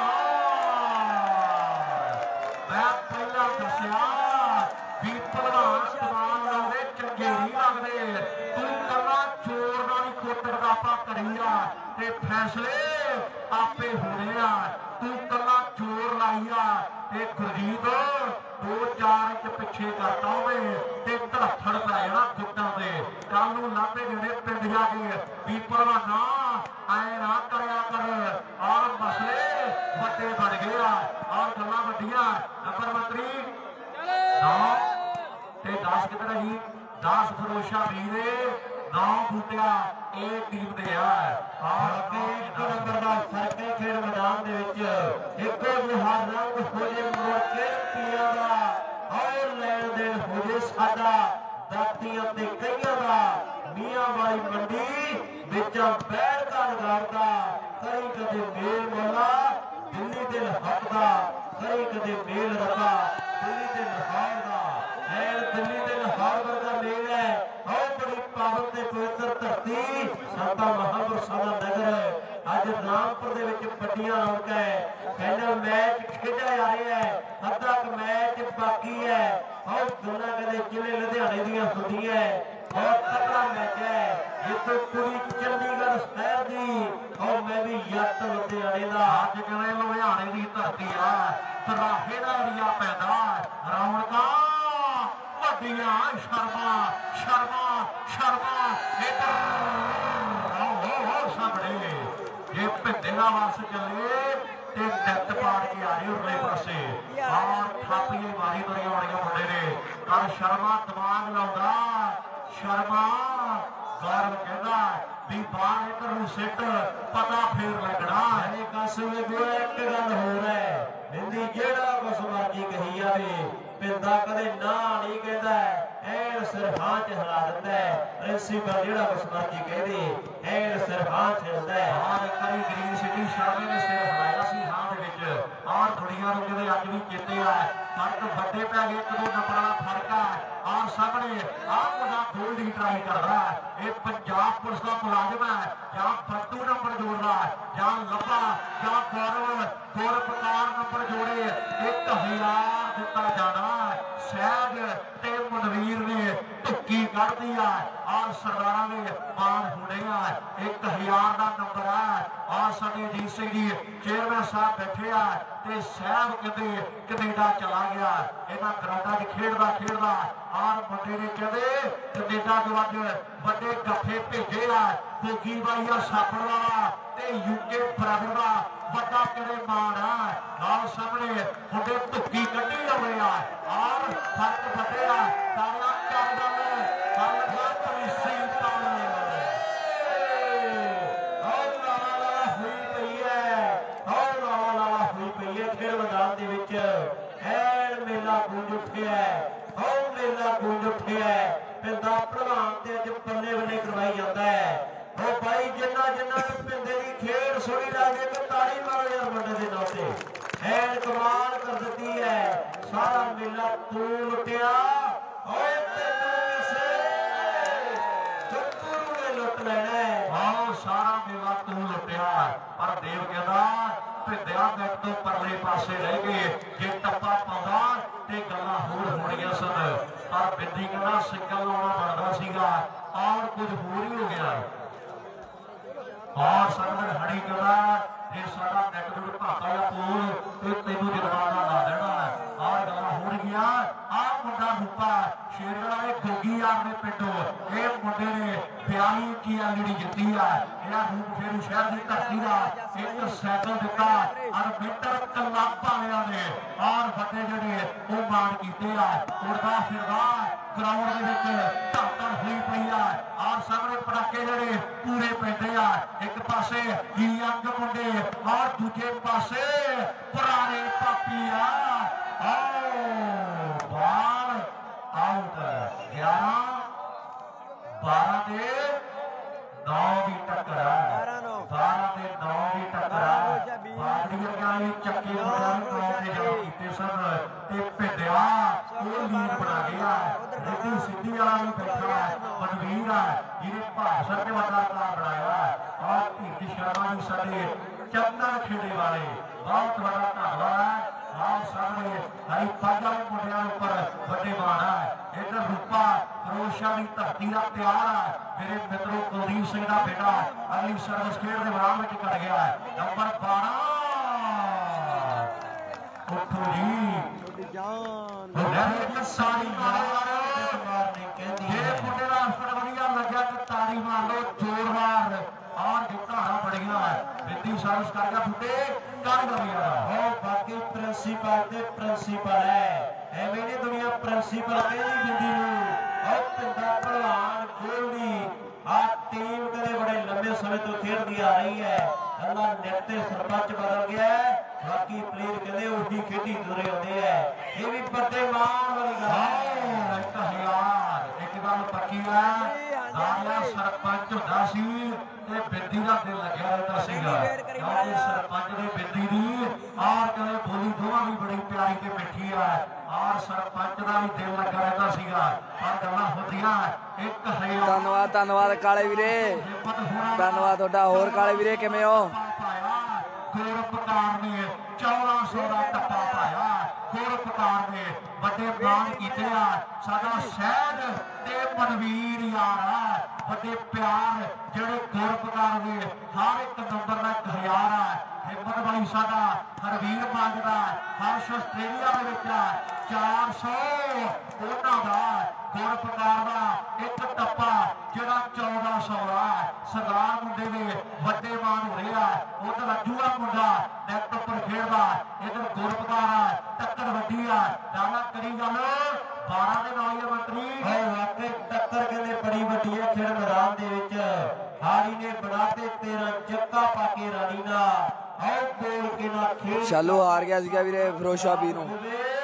मैं पहला दसिया भी भलवान सवाल लाने चंगे नहीं लगते तू कला चोर नाल ही कोटर दा आपा करीया ते फैसले आपे होने आ तू कला चोर लाइया ते गुरजीत 2-4 इंच पिछे करता होवे ते धड़फड़ पै जाना गुट्टां ते कल नूं लाभे देने पिंड जाके भी भलवाना ऐ ना करया कर और मसले वड्डे बन गए और गल्लां वड्डियां नंबर मंत्री 9 ते 10 किधर है जी 10 फरोशा वीरे 9 बूटिया ਇਹ ਟੀਮ ਦੇ ਆ
ਔਰ ਕਿ 1 ਨੰਬਰ ਦਾ ਫਰਕ ਹੈ ਖੇਡ ਮੈਦਾਨ ਦੇ ਵਿੱਚ ਇੱਕੋ ਜਿਹਾ ਰੰਗ ਹੋ ਜੇ ਮੁੜ ਕੇ ਪੀਆਂ ਦਾ ਔਰ ਲੈਣ ਦੇਣ ਹੋ ਜੇ ਸਾਡਾ ਦਾਤੀਆਂ ਤੇ ਕਈਆਂ ਦਾ ਮੀਆਂ ਵਾਲੀ ਮੰਡੀ ਵਿੱਚੋਂ ਬੈਠ ਦਾ ਨਗਾਰਦਾ ਕਈ ਕਦੇ ਮੇਲ ਮੋਲਾ ਦਿੱਲੀ ਦੇ ਹੱਕ ਦਾ ਕਈ ਕਦੇ ਮੇਲ ਰੱਬਾ ਦਿੱਲੀ ਦੇ ਲਾਹੌਰ ਦਾ ਐ ਦਿੱਲੀ ਦੇ ਲਾਹੌਰ ਵਰਗਾ ਮੇਲ ਹੈ ਬਹੁਤ ਬੜੀ ਪਾਵਨ ਤੇ ਪਵਿੱਤਰ ਧਰਤੀ ਸੰਤਾ ਮਹਾਂਪੁਰਸ਼ਾਂ ਦਾ ਨਗਰ ਅੱਜ ਰਾਮਪੁਰ ਦੇ ਵਿੱਚ ਵੱਡੀਆਂ ਰੌਣਕਾਂ ਹੈ ਫਾਈਨਲ ਮੈਚ ਖੇਡਿਆ ਜਾ ਰਿਹਾ ਹੈ ਅੱਧਾ ਕੁ ਮੈਚ ਬਾਕੀ ਹੈ ਔਰ ਦੋਨਾਂ ਕਦੇ ਜ਼ਿਲ੍ਹੇ ਲੁਧਿਆਣੇ ਦੀਆਂ ਹੁੰਦੀਆਂ ਬਹੁਤ ਤਕੜਾ ਮੈਚ ਹੈ ਜਿੱਥੇ ਕੁੜੀ ਚੰਡੀਗੜ੍ਹ ਸ਼ਹਿਰ ਦੀ ਔਰ ਮੈਂ ਵੀ ਯੱਤ ਲੁਧਿਆਣੇ ਦਾ
ਅੱਜ ਕਿਵੇਂ ਲੁਧਿਆਣੇ ਦੀ ਧਰਤੀ ਆ ਤਰਾਹੇ ਦਾ ਏਰੀਆ ਪੈਂਦਾ ਰੌਣਕਾਂ ਵੱਡੀਆਂ ਸ਼ਰਮਾ ਇੱਧਰ ਆਓ ਸਾਹਮਣੇ ਇਹ ਭਿੰਦੇ ਦਾ ਵਸ ਚੱਲੇ ਤੇ ਨੱਟ ਪਾੜ ਕੇ ਆ ਰਹੀ ਉਰਲੇ ਪਾਸੇ ਔਰ ਥਾਪੀਏ ਮਾਰੀ ਬੜੀ ਆਉਣੀਆਂ ਮੁੰਡੇ ਨੇ ਪਰ ਸ਼ਰਮਾ ਦਿਮਾਗ ਲਾਉਂਦਾ ਸ਼ਰਮਾ ਗੌਰਵ ਕਹਿੰਦਾ ਵੀ ਬਾਹਰ ਇੱਧਰ ਨੂੰ ਸਿੱਟ ਪਤਾ ਫੇਰ ਲੱਗਣਾ
ਇਹ ਕਾਸੂਏ ਗੋਇਆ ਇੱਕ ਗੱਲ ਹੋਰ ਹੈ ਬਿੰਦੀ ਜਿਹੜਾ ਕੁਛ ਮਰਜੀ ਕਹੀ ਜਾਵੇ ਪਿੰਦਾ ਕਦੇ ਨਾ ਨਹੀਂ ਕਹਿੰਦਾ ਐਨ ਸਿਰਹਾਂ ਚ ਹਿਲਾ ਦਿੰਦਾ ਪ੍ਰਿੰਸੀਪਲ ਜਿਹੜਾ ਕੁਛ ਮਰਜੀ ਕਹਦੇ ਐਨ ਸਿਰਹਾਂ ਚ ਹਿਲਦਾ
ਔਰ ਇੱਕ ਵਾਰੀ ਗ੍ਰੀਨ ਸਿਟੀ ਸ਼ਰਮੇ ਨੇ ਸਿਰ ਹਿਲਾਇਆ ਸੀ ਹਾਂ ਦੇ ਵਿੱਚ ਔਰ ਦੁਨੀਆ ਨੂੰ ਕਿਤੇ ਅੱਜ ਵੀ ਚੇਤੇ ਆ ਫਰਕ ਵੱਡੇ ਪੈ ਗਏ 1-2 ਨੰਬਰ ਵਾਲਾ ਫਰਕ ਆ ਔਰ ਸਾਹਮਣੇ ਆਹ ਮੁੰਡਾ ਗੋਲਡੀ ਟਰਾਈ ਕਰਦਾ ਇਹ ਪੰਜਾਬ ਪੁਲਿਸ ਦਾ ਮੁਲਾਜ਼ਮ ਹੈ ਜਾਂ ਫੱਟੂ ਨੰਬਰ ਜੋੜਦਾ ਜਾਂ ਲੱਭਾ ਜਾਂ ਗੌਰਵਕਾਰ ਨੰਬਰ ਜੋੜੇ 1000 ਦਿੱਤਾ ਜਾਣਾ ਸਹਿਜ ਤੇ ਮਨਵੀਰ ਨੇ ਧੁੱਕੀ ਕੱਢਦੀ ਆ ਔਰ ਸਰਦਾਰਾਂ ਦੇ ਮਾਨ ਹੋਣੇ ਆ 1000 ਦਾ ਨੰਬਰ ਆ ਔਰ ਸਾਡੇ ਅਜੀਤ ਸਿੰਘ ਜੀ ਚੇਅਰਮੈਨ ਸਾਹਿਬ ਬੈਠੇ ਆ ਤੇ ਸਾਹਿਬ ਕਿਤੇ ਕੈਨੇਡਾ ਚਲਾ ਗਿਆ ਇਹਨਾਂ ਗਰਾਊਂਡਾਂ 'ਚ ਖੇਡਦਾ ਔਰ ਮੁੰਡੇ ਨੇ ਕਹਿੰਦੇ ਕੈਨੇਡਾ ਤੋਂ ਅੱਜ ਵੱਡੇ ਗੱਫੇ ਭੇਜੇ ਆ ਭੋਗੀ ਬਾਈ ਆ ਸਾਪੜ ਵਾਲਾ ਤੇ ਯੂਕੇ ਬਰਾਬਰ ਦਾ ਵੱਡਾ ਕਿਹੜੇ ਮਾਣ ਆ ਨਾਲ ਸਾਹਮਣੇ ਮੁੰਡੇ ਧੁੱਕੀ ਕੱਢੀ ਜਾਂਦੇ ਆ ਔਰ ਫਰਕ ਵੱਡਿਆ ਤਾੜੀਆਂ ਕਰ ਗੱਲ ਹੋਈ
ਪਈ ਹੈ ਖੇਡ ਮੈਦਾਨ ਦੇ ਵਿੱਚ ਐਨ ਮੇਲਾ ਗੂੰਜ ਉੱਠਿਆ ਬਹੁਤ ਮੇਲਾ ਗੂੰਜ ਉੱਠਿਆ ਪਿੰਦਾ ਪ੍ਰਧਾਨ ਤੇ ਅੱਜ ਪੱਲੇ ਬੰਨੇ ਕਰਵਾਈ ਜਾਂਦਾ ਹੈ ਉਹ ਭਾਈ ਜਿੰਨਾ ਨੂੰ ਪਿੰਦੇ ਦੀ ਖੇਡ ਸੋਹਣੀ ਲੱਗਦੀ ਤੇ ਤਾੜੀ ਮਾਰੋ ਯਾਰ ਮੁੰਡੇ ਦੇ ਨਾਂ ਤੇ ਐਨ ਕਮਾਲ ਕਰ ਦਿੱਤੀ ਹੈ ਸਾਰਾ ਮੇਲਾ ਤੂੰ ਲੁੱਟਿਆ ਓਏ ਤੈਨੂੰ ਕਿਸੇ ਗੱਭਰੂ ਨੇ ਲੁੱਟ ਲੈਣਾ
ਆਹ ਸਾਰਾ ਮੇਲਾ ਤੂੰ ਲੁੱਟਿਆ ਪਰ ਦੇਵ ਕਹਿੰਦਾ ਭਿੰਦਿਆ ਨੈਟ ਤੋਂ ਪਰਲੇ ਪਾਸੇ ਰਹਿ ਗਏ ਜੇ ਟੱਪਾ ਪਾਉਂਦਾ ਤੇ ਗੱਲਾਂ ਹੋਰ ਹੋਣੀਆਂ ਸਨ ਪਰ ਬਿੰਦੀ ਕਹਿੰਦਾ ਸਿੰਗਲ ਲਾਉਣਾ ਬਣਦਾ ਸੀਗਾ ਔਰ ਕੁਝ ਹੋਰ ਹੀ ਹੋ ਗਿਆ ਔਰ ਸਰਵਰ ਹੜੀ ਕਹਿੰਦਾ ਜੇ ਸਾਡਾ ਨੈਟ ਨੂੰ ਭਾਪਾ ਜਾਂ ਪੂਲ ਤੇ ਤੈਨੂੰ ਜੁਰਮਾਨਾ ਲਾ ਦੇਣਾ ਔਰ ਗੱਲਾਂ ਹੋਣਗੀਆਂ ਆਹ ਮੁੰਡਾ ਰੂਪਾ ਸ਼ੇਰਗੜਾ ਦੇ ਗੋਗੀ ਯਾਰ ਦੇ ਪਿੰਡੋਂ ਇਹ ਮੁੰਡੇ ਨੇ 42 ਕੀ ਜਿਹੜੀ ਜਿੱਤੀ ਆ ਇਹਦਾ ਰੂਪ ਫੇਰੂ ਸ਼ਹਿਰ ਦੀ ਧਰਤੀ ਦਾ ਇੱਕ ਸਾਈਕਲ ਦਿੱਤਾ ਔਰ ਮਿੰਟਰ ਕਲੱਬ ਵਾਲਿਆਂ ਨੇ ਔਰ ਵੱਡੇ ਜਿਹੜੇ ਉਹ ਮਾਣ ਕੀਤੇ ਆ ਉੜਦਾ ਫਿਰਦਾ ਗਰਾਊਂਡ ਦੇ ਵਿੱਚ ਧੜਕਣ ਹੋਈ ਪਈ ਆ ਔਰ ਸਾਹਮਣੇ ਪਟਾਕੇ ਜਿਹੜੇ ਪੂਰੇ ਪੈਂਦੇ ਆ ਇੱਕ ਪਾਸੇ ਯੰਗ ਮੁੰਡੇ ਔਰ ਦੂਜੇ ਪਾਸੇ ਪੁਰਾਣੇ ਪਾਪੀ ਆ ਆਓ ਬਾਲ ਆਊਟ 11 12 ਤੇ 9 ਦੀ ਟੱਕਰ ਆ 12 ਤੇ 9 ਦੀ ਟੱਕਰ ਆ ਬਾਗੜੀਆਂ ਗਾਲੀ ਚੱਕੇ ਮੁੰਡਿਆਂ ਨੂੰ 9 ਤੇ ਜਾ ਕੀਤੇ ਸਨ ਤੇ ਭਿੰਦਿਆ ਉਹ ਲੀਡ ਬਣਾ ਗਿਆ ਰਿੱਧੀ ਸਿੱਧੀ ਵਾਲਾ ਵੀ ਬੈਠਾ ਮਨਵੀਰ ਆ ਜਿਹਨੇ ਭਾਸ਼ਣ ਤੇ ਵੱਡਾ ਕਾਰ ਬਣਾਇਆ ਔਰ ਧੀਰਜ ਸ਼ਰਮਾ ਜੀ ਸਾਡੇ ਚੰਦਨ ਖੇੜੇ ਵਾਲੇ ਬਹੁਤ ਵੱਡਾ ਧੰਨਵਾਦ ਹੈ ਨਾਲ ਸਾਹਮਣੇ ਹਰੀ ਪੱਗ ਵਾਲੇ ਮੁੰਡਿਆਂ ਉੱਪਰ ਵੱਡੇ ਮਾਣ ਹੈ ਇੱਧਰ ਰੂਪਾ ਫਰੋਸ਼ਾ ਦੀ ਧਰਤੀ ਦਾ ਪਿਆਰ ਹੈ ਮੇਰੇ ਮਿੱਤਰੋ ਕੁਲਦੀਪ ਸਿੰਘ ਦਾ ਬੇਟਾ ਅਗਲੀ ਸਰਵਿਸ ਖੇਡ ਦੇ ਮੈਦਾਨ ਵਿੱਚ ਕਰ ਗਿਆ ਨੰਬਰ 12 ਉੱਠੋ ਜੀ ਜਾਨ ਸਾਰੀ ਮਾਰਨੀ ਕਹਿੰਦੀ ਜੇ ਮੁੰਡੇ ਦਾ ਅਸਰ ਵਧੀਆ ਲੱਗਿਆ ਤੇ ਤਾੜੀ ਮਾਰ ਲਓ ਜ਼ੋਰਦਾਰ ਔਰ ਜਿੱਤਾਂ ਬੜੀਆਂ ਬਿੰਦੀ ਸਰਵਿਸ ਕਰ ਗਿਆ ਫੁੱਟੇ ਕਰ ਗਿਆ
ਉਹ ਬਾਕੀ ਪ੍ਰਿੰਸੀਪਲ ਤੇ ਪ੍ਰਿੰਸੀਪਲ ਹੈ ਐਵੇਂ ਨਹੀਂ ਦੁਨੀਆ ਪ੍ਰਿੰਸੀਪਲ ਕਹਿੰਦੀ ਬਿੰਦੀ ਨੂੰ ਹੁੰਦੀ ਆ ਰਹੀ ਹੈ। ਕੱਲਾ ਨੈਟ ਤੇ ਸਰਪੰਚ ਬਦਲ ਗਿਆ ਹੈ, ਬਾਕੀ ਪਲੇਅਰ ਕਹਿੰਦੇ ਉਹੀ ਖੇਡੀ ਤੁਰੇ ਆਉਂਦੇ ਹੈ। ਇਹ ਵੀ ਵੱਡੇ ਮਾਣ ਵਾਲੀ ਗੱਲ ਹੈ।
ਇੱਕ ਹਜ਼ਾਰ ਇੱਕ ਗੱਲ ਪੱਕੀ ਹੈ, ਦਾਣਾ ਸਰਪੰਚ ਹੁੰਦਾ ਸੀ ਤੇ ਬਿੰਦੀ ਦਾ ਦਿਲ ਲੱਗਿਆ ਰਹਿੰਦਾ ਸੀਗਾ, ਕਿਉਂਕਿ ਸਰਪੰਚ ਦੇ ਬਿੰਦੀ ਦੀ ਆਰ ਕਦੇ ਬੋਲੀ ਦੋਵਾਂ ਦੀ ਬੜੀ ਪਿਆਰੀ ਤੇ ਮਿੱਠੀ ਹੈ, ਆਰ ਸਰਪੰਚ ਦਾ ਵੀ ਦਿਲ ਲੱਗਾ ਰਹਿੰਦਾ ਸੀਗਾ। ਪਰ ਗੱਲਾਂ ਹੁੰਦੀਆਂ 1000
ਧੰਨਵਾਦ ਧੰਨਵਾਦ ਕਾਲੇ ਵੀਰੇ, ਧੰਨਵਾਦ ਤੁਹਾਡਾ। ਹੋਰ ਕਾਲੇ ਵੀਰੇ ਕਿਵੇਂ ਹੋ?
ਗੁਰਪਕਾਰ ਨੇ 1400 ਦਾ ਟੱਪਾ ਪਾਇਆ, ਗੁਰਪਕਾਰ ਨੇ ਵੱਡੇ ਪ੍ਰਾਣ ਕੀਤੇ ਆ। ਸਾਡਾ ਸ਼ਹਿਦ ਤੇ ਮਨਵੀਰ ਯਾਰ ਹੈ, ਵੱਡੇ ਪਿਆਰ ਜਿਹੜੇ ਗੁਰਪਕਾਰ ਦੇ ਹਰ ਇੱਕ ਨੰਬਰ ਦਾ 1000 ਹੈ। ਹਿੰਮਤ ਵਾਲੀ ਸਾਡਾ ਹਰਵੀਰ ਮੰਗਦਾ, ਹਰਸ਼ ਆਸਟ੍ਰੇਲੀਆ ਦੇ ਵਿੱਚ 400 ਉਹਨਾਂ ਦਾ ਗੁਰਪਕਾਰ ਦਾ ਇੱਕ ਟੱਪਾ ਜਿਹੜਾ 1400 ਦਾ ਸਰਦਾਰ ਮੁੰਡੇ ਦੇ ਵੱਡੇ ਮਾਨ ਹੋ ਰਿਹਾ। ਉਧਰ ਅਜੂਆ ਮੁੰਡਾ ਨੈਟ ਉੱਪਰ ਖੇਡਦਾ, ਇਧਰ ਗੁਰਪਕਾਰ ਟੱਕਰ ਵੱਡੀ ਆ। ਦਾਣਾ ਕਰੀ ਗੱਲ 12 ਦੇ ਨਾਲ ਹੀ ਮੰਤਰੀ
ਵਾਕਈ ਟੱਕਰ ਕਹਿੰਦੇ ਬੜੀ ਵੱਡੀ ਹੈ ਖੇਡ ਮੈਦਾਨ ਦੇ ਵਿੱਚ। ਹਾਰੀ ਨੇ ਬਣਾਤੇ 13 ਚੱਕਾ ਪਾ ਕੇ ਰਾਣੀ ਦਾ ਆਉ ਬੋਲ ਕੇ ਨਾ ਖੇਡ
ਸ਼ਾਲੂ ਹਾਰ ਗਿਆ ਸੀਗਾ ਵੀਰੇ ਫਿਰੋਜ਼ਸ਼ਾਹ ਬੀ ਨੂੰ।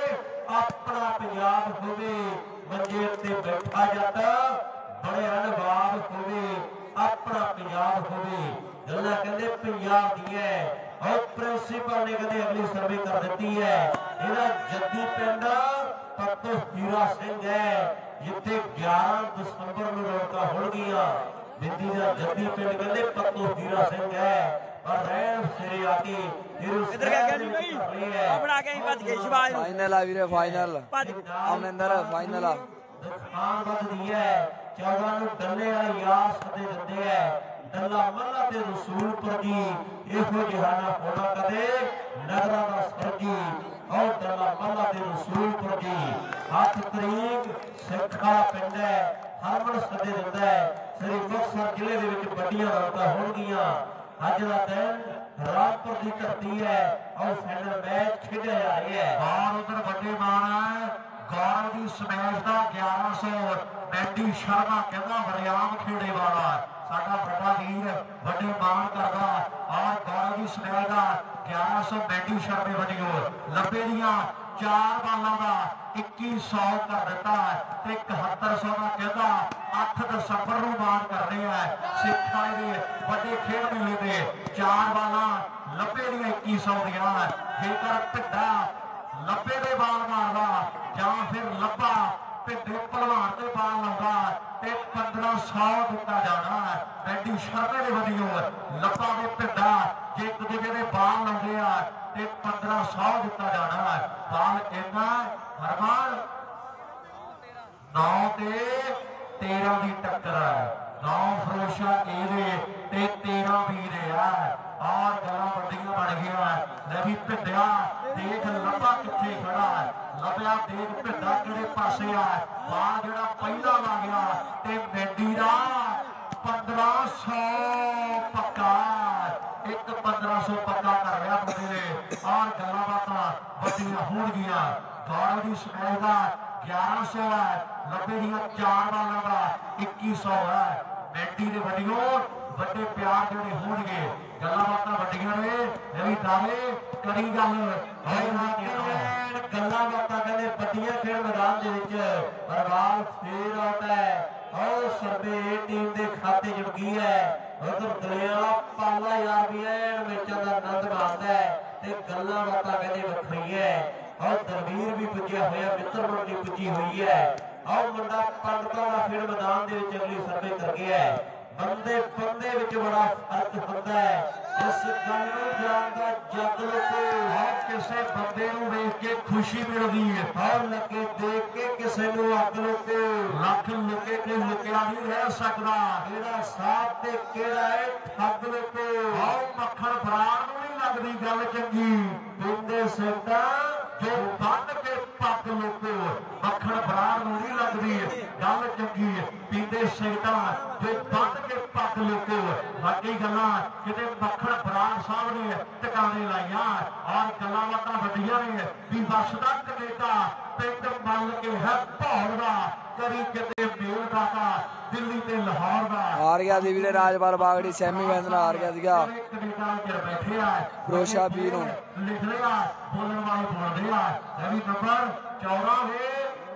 ਆਪਣਾ ਪੰਜਾਬ ਹੋਵੇ ਮੰਜੇ ਉੱਤੇ ਬੈਠਾ ਜੱਟ, ਬੜੇ ਅਨਵਾਬ ਹੋਵੇ ਆਪਣਾ ਪੰਜਾਬ ਹੋਵੇ। ਗੱਲਾਂ ਕਹਿੰਦੇ ਪੰਜਾਬ ਦੀਆਂ ਔਰ ਪ੍ਰਿੰਸੀਪਲ ਨੇ ਕਹਿੰਦੇ ਅਗਲੀ ਸਰਵੇ ਕਰ ਦਿੱਤੀ ਹੈ। ਇਹਦਾ ਜੱਦੀ ਪਿੰਡ ਪੱਤੋ ਹੀਰਾ ਸਿੰਘ ਹੈ, ਜਿੱਥੇ 11 ਦਸੰਬਰ ਨੂੰ ਰੌਣਕਾਂ ਹੋਣਗੀਆਂ। ਬਿੰਦੀ ਦਾ ਜੱਦੀ ਪਿੰਡ ਕਹਿੰਦੇ ਪੱਤੋ ਹੀਰਾ ਸਿੰਘ ਹੈ, ਪਰ ਰਹਿਣ ਸਿਰੇ ਆ ਕੇ
ਇਧਰ ਗਿਆ ਜੀ ਬਈ ਆ ਬਣਾ ਕੇ ਭੱਜ ਗਏ ਸ਼ਿਵਾਜ ਨੂੰ।
ਫਾਈਨਲ ਆ ਵੀਰੇ, ਫਾਈਨਲ ਅਮਰਿੰਦਰ ਫਾਈਨਲ ਆ।
ਖਾਨ ਵੱਧਦੀ ਹੈ 14 ਨੂੰ ਡੱਲੇ ਵਾਲੀ ਯਾਸ ਦੇ ਦਿੰਦੇ ਹੈ। ਡੱਲਾ ਮੱਲਾ ਤੇ ਰਸੂਲਪੁਰ ਜੀ ਇਹੋ ਜਿਹਾ ਨਾ ਹੋਣਾ ਕਦੇ ਨਗਰਾਂ ਦਾ ਸਰਜੀ। ਔਰ ਡੱਲਾ ਮੱਲਾ ਤੇ ਰਸੂਲਪੁਰ ਜੀ 8 ਤਰੀਕ ਸਿੱਖਾ ਪਿੰਡ ਹੈ, ਹਰਮਨ ਸੱਦੇ ਦਿੰਦਾ ਹੈ। ਸ੍ਰੀ ਮੁਕਤਸਰ ਜ਼ਿਲ੍ਹੇ ਦੇ ਵਿੱਚ ਵੱਡੀਆਂ ਰੌਣਕਾਂ ਹੋਣਗੀਆਂ। ਅੱਜ ਦਾ ਦਿਨ ਰਾਮਪੁਰ ਦੀ ਧਰਤੀ ਹੈ ਔਰ ਫਾਈਨਲ ਮੈਚ ਖੇਡਿਆ ਜਾ ਰਿਹਾ ਹੈ।
ਬਾਹਰ ਉਧਰ ਵੱਡੇ ਮਾਨ ਹੈ, ਗੌਰਵ ਦੀ ਸਮੈਸ਼ ਦਾ 1100 ਮੈਂਡੀ ਸ਼ਰਮਾ ਕਹਿੰਦਾ ਵਰਿਆਮ ਖੇੜੇ ਵਾਲਾ ਸਾਡਾ ਵੱਡਾ ਵੀਰ ਵੱਡੇ ਮਾਨ ਕਰਦਾ। ਆਹ ਗੌਰਵ ਦੀ ਸਮੈਸ਼ ਦਾ 1100 ਮੈਂਡੀ ਸ਼ਰਮੇ ਵੱਡੀਓ ਲੱਭੇ ਦੀਆਂ 4 ਬਾਲਾਂ ਦਾ 2100 ਕਰ ਦਿੱਤਾ ਤੇ 7100 ਦਾ ਕਹਿੰਦਾ 8 ਦਸੰਬਰ ਨੂੰ ਮਾਨ ਕਰ ਰਿਹਾ ਹੈ। ਸਿੱਖ ਵਾਲੇ ਦੇ ਵੱਡੇ ਖੇਡ ਮੇਲੇ ਦੇ 4 ਬਾਲਾਂ ਲੱਭੇ ਦੀਆਂ 2100 ਦੀਆਂ। ਜੇਕਰ ਢਿੱਡਾ ਲੱਭੇ ਦੇ ਬਾਲ ਮਾਰਦਾ ਜਾਂ ਫਿਰ ਲੱਭਾ ਢਿੱਡੇ ਭਲਵਾਨ ਦੇ ਬਾਲ ਲਾਉਂਦਾ ਤੇ 1500 ਦਿੱਤਾ ਜਾਣਾ। ਮੈਂਡੀ ਸ਼ਰਮੇ ਦੇ ਵੱਡੀਓ ਲੱਭਾ ਦੇ ਢਿੱਡਾ ਜੇ ਇੱਕ ਦੂਜੇ ਦੇ ਬਾਲ ਲਾਉਂਦੇ ਆ ਤੇ 1500 ਦਿੱਤਾ ਜਾਣਾ। ਬਾਲ ਇੰਨਾ ਹਰਮਾਨ 9 ਤੇ 13 ਦੀ ਟੱਕਰ ਹੈ। 9 ਫਿਰੋਜ਼ਸ਼ਾਹ ਏ ਦੇ ਤੇ 13 ਵੀ ਦੇ ਆ। ਆਹ ਗੱਲਾਂ ਵੱਡੀਆਂ ਬਣ ਗਈਆਂ। ਲੈ ਵੀ ਭਿੱਡਿਆ ਦੇਖ ਲੱਭਾ ਕਿੱਥੇ ਖੜਾ ਹੈ, ਲੱਭਿਆ ਦੇਖ ਭਿੱਡਾ ਕਿਹੜੇ ਪਾਸੇ ਆ। ਬਾਲ ਜਿਹੜਾ ਪਹਿਲਾ ਲਾ ਗਿਆ ਤੇ ਮੈਂਡੀ ਦਾ 1500 ਪੱਕਾ, ਇੱਕ 1500 ਪੱਕਾ ਕਰ ਰਿਹਾ ਬੰਦੇ ਨੇ। ਆਹ ਗੱਲਾਂ ਬਾਤਾਂ ਵੱਡੀਆਂ ਹੋਣਗੀਆਂ। ਗੌਰਵ ਦੀ ਸਮੈਸ਼ ਦਾ 1100 ਹੈ, ਲੱਭੇ ਦੀਆਂ 4 ਬਾਲਾਂ ਦਾ 2100 ਹੈ। ਮੈਂਡੀ ਦੇ ਵੱਡੀਓ ਵੱਡੇ ਪਿਆਰ ਜਿਹੜੇ ਹੋਣਗੇ। ਗੱਲਾਂ ਬਾਤਾਂ ਵੱਡੀਆਂ ਨੇ, ਇਹ ਵੀ ਦਾਵੇ ਕਰੀ ਗੱਲ
ਗੱਲਾਂ ਬਾਤਾਂ ਕਹਿੰਦੇ ਵੱਡੀਆਂ ਖੇਡ ਮੈਦਾਨ ਦੇ ਵਿੱਚ ਪਰਵਾਲ ਫੇਰ ਆਉਂਦਾ ਹੈ। ਔਰ ਸਰਵੇ ਟੀਮ ਦੇ ਖਾਤੇ ਜੁੜ ਗਈ ਹੈ। ਉਧਰ ਦਰਿਆ ਪਾਲਾ ਯਾਰ ਵੀ ਐਨ ਮੈਚਾਂ ਦਾ ਆਨੰਦ ਮਾਣਦਾ ਹੈ ਤੇ ਗੱਲਾਂ ਬਾਤਾਂ ਕਹਿੰਦੇ ਵੱਖਰੀਆਂ ਹੈ। ਔਰ ਦਰਵੀਰ ਵੀ ਪੁੱਜਿਆ ਹੋਇਆ, ਮਿੱਤਰ ਮੰਡੀ ਪੁੱਜੀ ਹੋਈ ਹੈ। ਔਰ ਮੁੰਡਾ ਪੰਡਤਾਂ ਦਾ ਖੇਡ ਮੈਦਾਨ ਦੇ ਵਿੱਚ ਅਗਲੀ ਸਰਵੇ ਕਰ ਗਿਆ ਹੈ। ਬੰਦੇ ਬੰਦੇ ਵਿੱਚ ਬੜਾ ਫਰਕ ਹੁੰਦਾ ਹੈ। ਇਸ ਗੱਲ ਨੂੰ ਜਾਣਦਾ ਜੱਗ ਲੋਕੇ ਹਰ ਕਿਸੇ ਬੰਦੇ ਨੂੰ ਵੇਖ ਕੇ ਖੁਸ਼ੀ ਮਿਲਦੀ ਹੈ। ਹਰ ਲੱਗੇ ਦੇਖ ਕੇ ਕਿਸੇ ਨੂੰ ਅੱਗ ਲੋਕੇ ਲੱਖ ਲੁਕੇ ਕੋਈ ਲੁਕਿਆ ਨਹੀਂ ਰਹਿ ਸਕਦਾ। ਕਿਹੜਾ ਸਾਥ ਤੇ ਕਿਹੜਾ ਹੈ ਠੱਗ ਲੋਕੇ। ਆਹ ਮੱਖਣ ਫਰਾਰ ਨੂੰ ਨਹੀਂ ਲੱਗਦੀ ਗੱਲ ਚੰਗੀ। ਪਿੰਡੇ ਸੇਤਾ ਜੋ ਬੰਨ ਕੇ ਪੱਗ ਲੋਕੋ ਮੱਖਣ ਫਰਾਰ ਨੂੰ ਨਹੀਂ ਲੱਗਦੀ ਗੱਲ ਚੰਗੀ। ਪੀਂਦੇ ਸਿਗਟਾਂ ਜੋ ਬੰਨ ਕੇ ਪੱਗ
ਲੱਖ ਲੋਕੋ ਵਾਕਈ ਗੱਲਾਂ ਕਿਤੇ ਮੱਖਣ ਬਰਾੜ ਸਾਹਿਬ ਨੇ ਟਿਕਾਣੇ ਲਾਈਆਂ ਔਰ ਗੱਲਾਂ ਬਾਤਾਂ ਵੱਡੀਆਂ ਨੇ ਵੀ ਵਸਦਾ ਕੈਨੇਡਾ ਪਿੰਡ ਮੰਨ ਕੇ ਹੈ ਭੌਰ ਦਾ ਕਰੀ ਕਿਤੇ ਮੇਲ ਦਾਤਾ ਦਿੱਲੀ ਤੇ ਲਾਹੌਰ ਦਾ
ਹਾਰ ਗਿਆ ਸੀ ਵੀਰੇ ਰਾਜਪਾਲ ਬਾਗੜੀ ਸੈਮੀਫਾਈਨਲ ਹਾਰ ਗਿਆ ਸੀਗਾ
ਕੈਨੇਡਾ ਵਿੱਚ ਬੈਠੇ ਆ
ਫਰੋਸ਼ਾ ਵੀਰ ਨੂੰ
ਲਿਖ ਰਿਹਾ ਬੋਲਣ ਵਾਲੇ ਬੋਲਦੇ ਆ ਇਹ ਵੀ ਨੰਬਰ 14 ਵੇ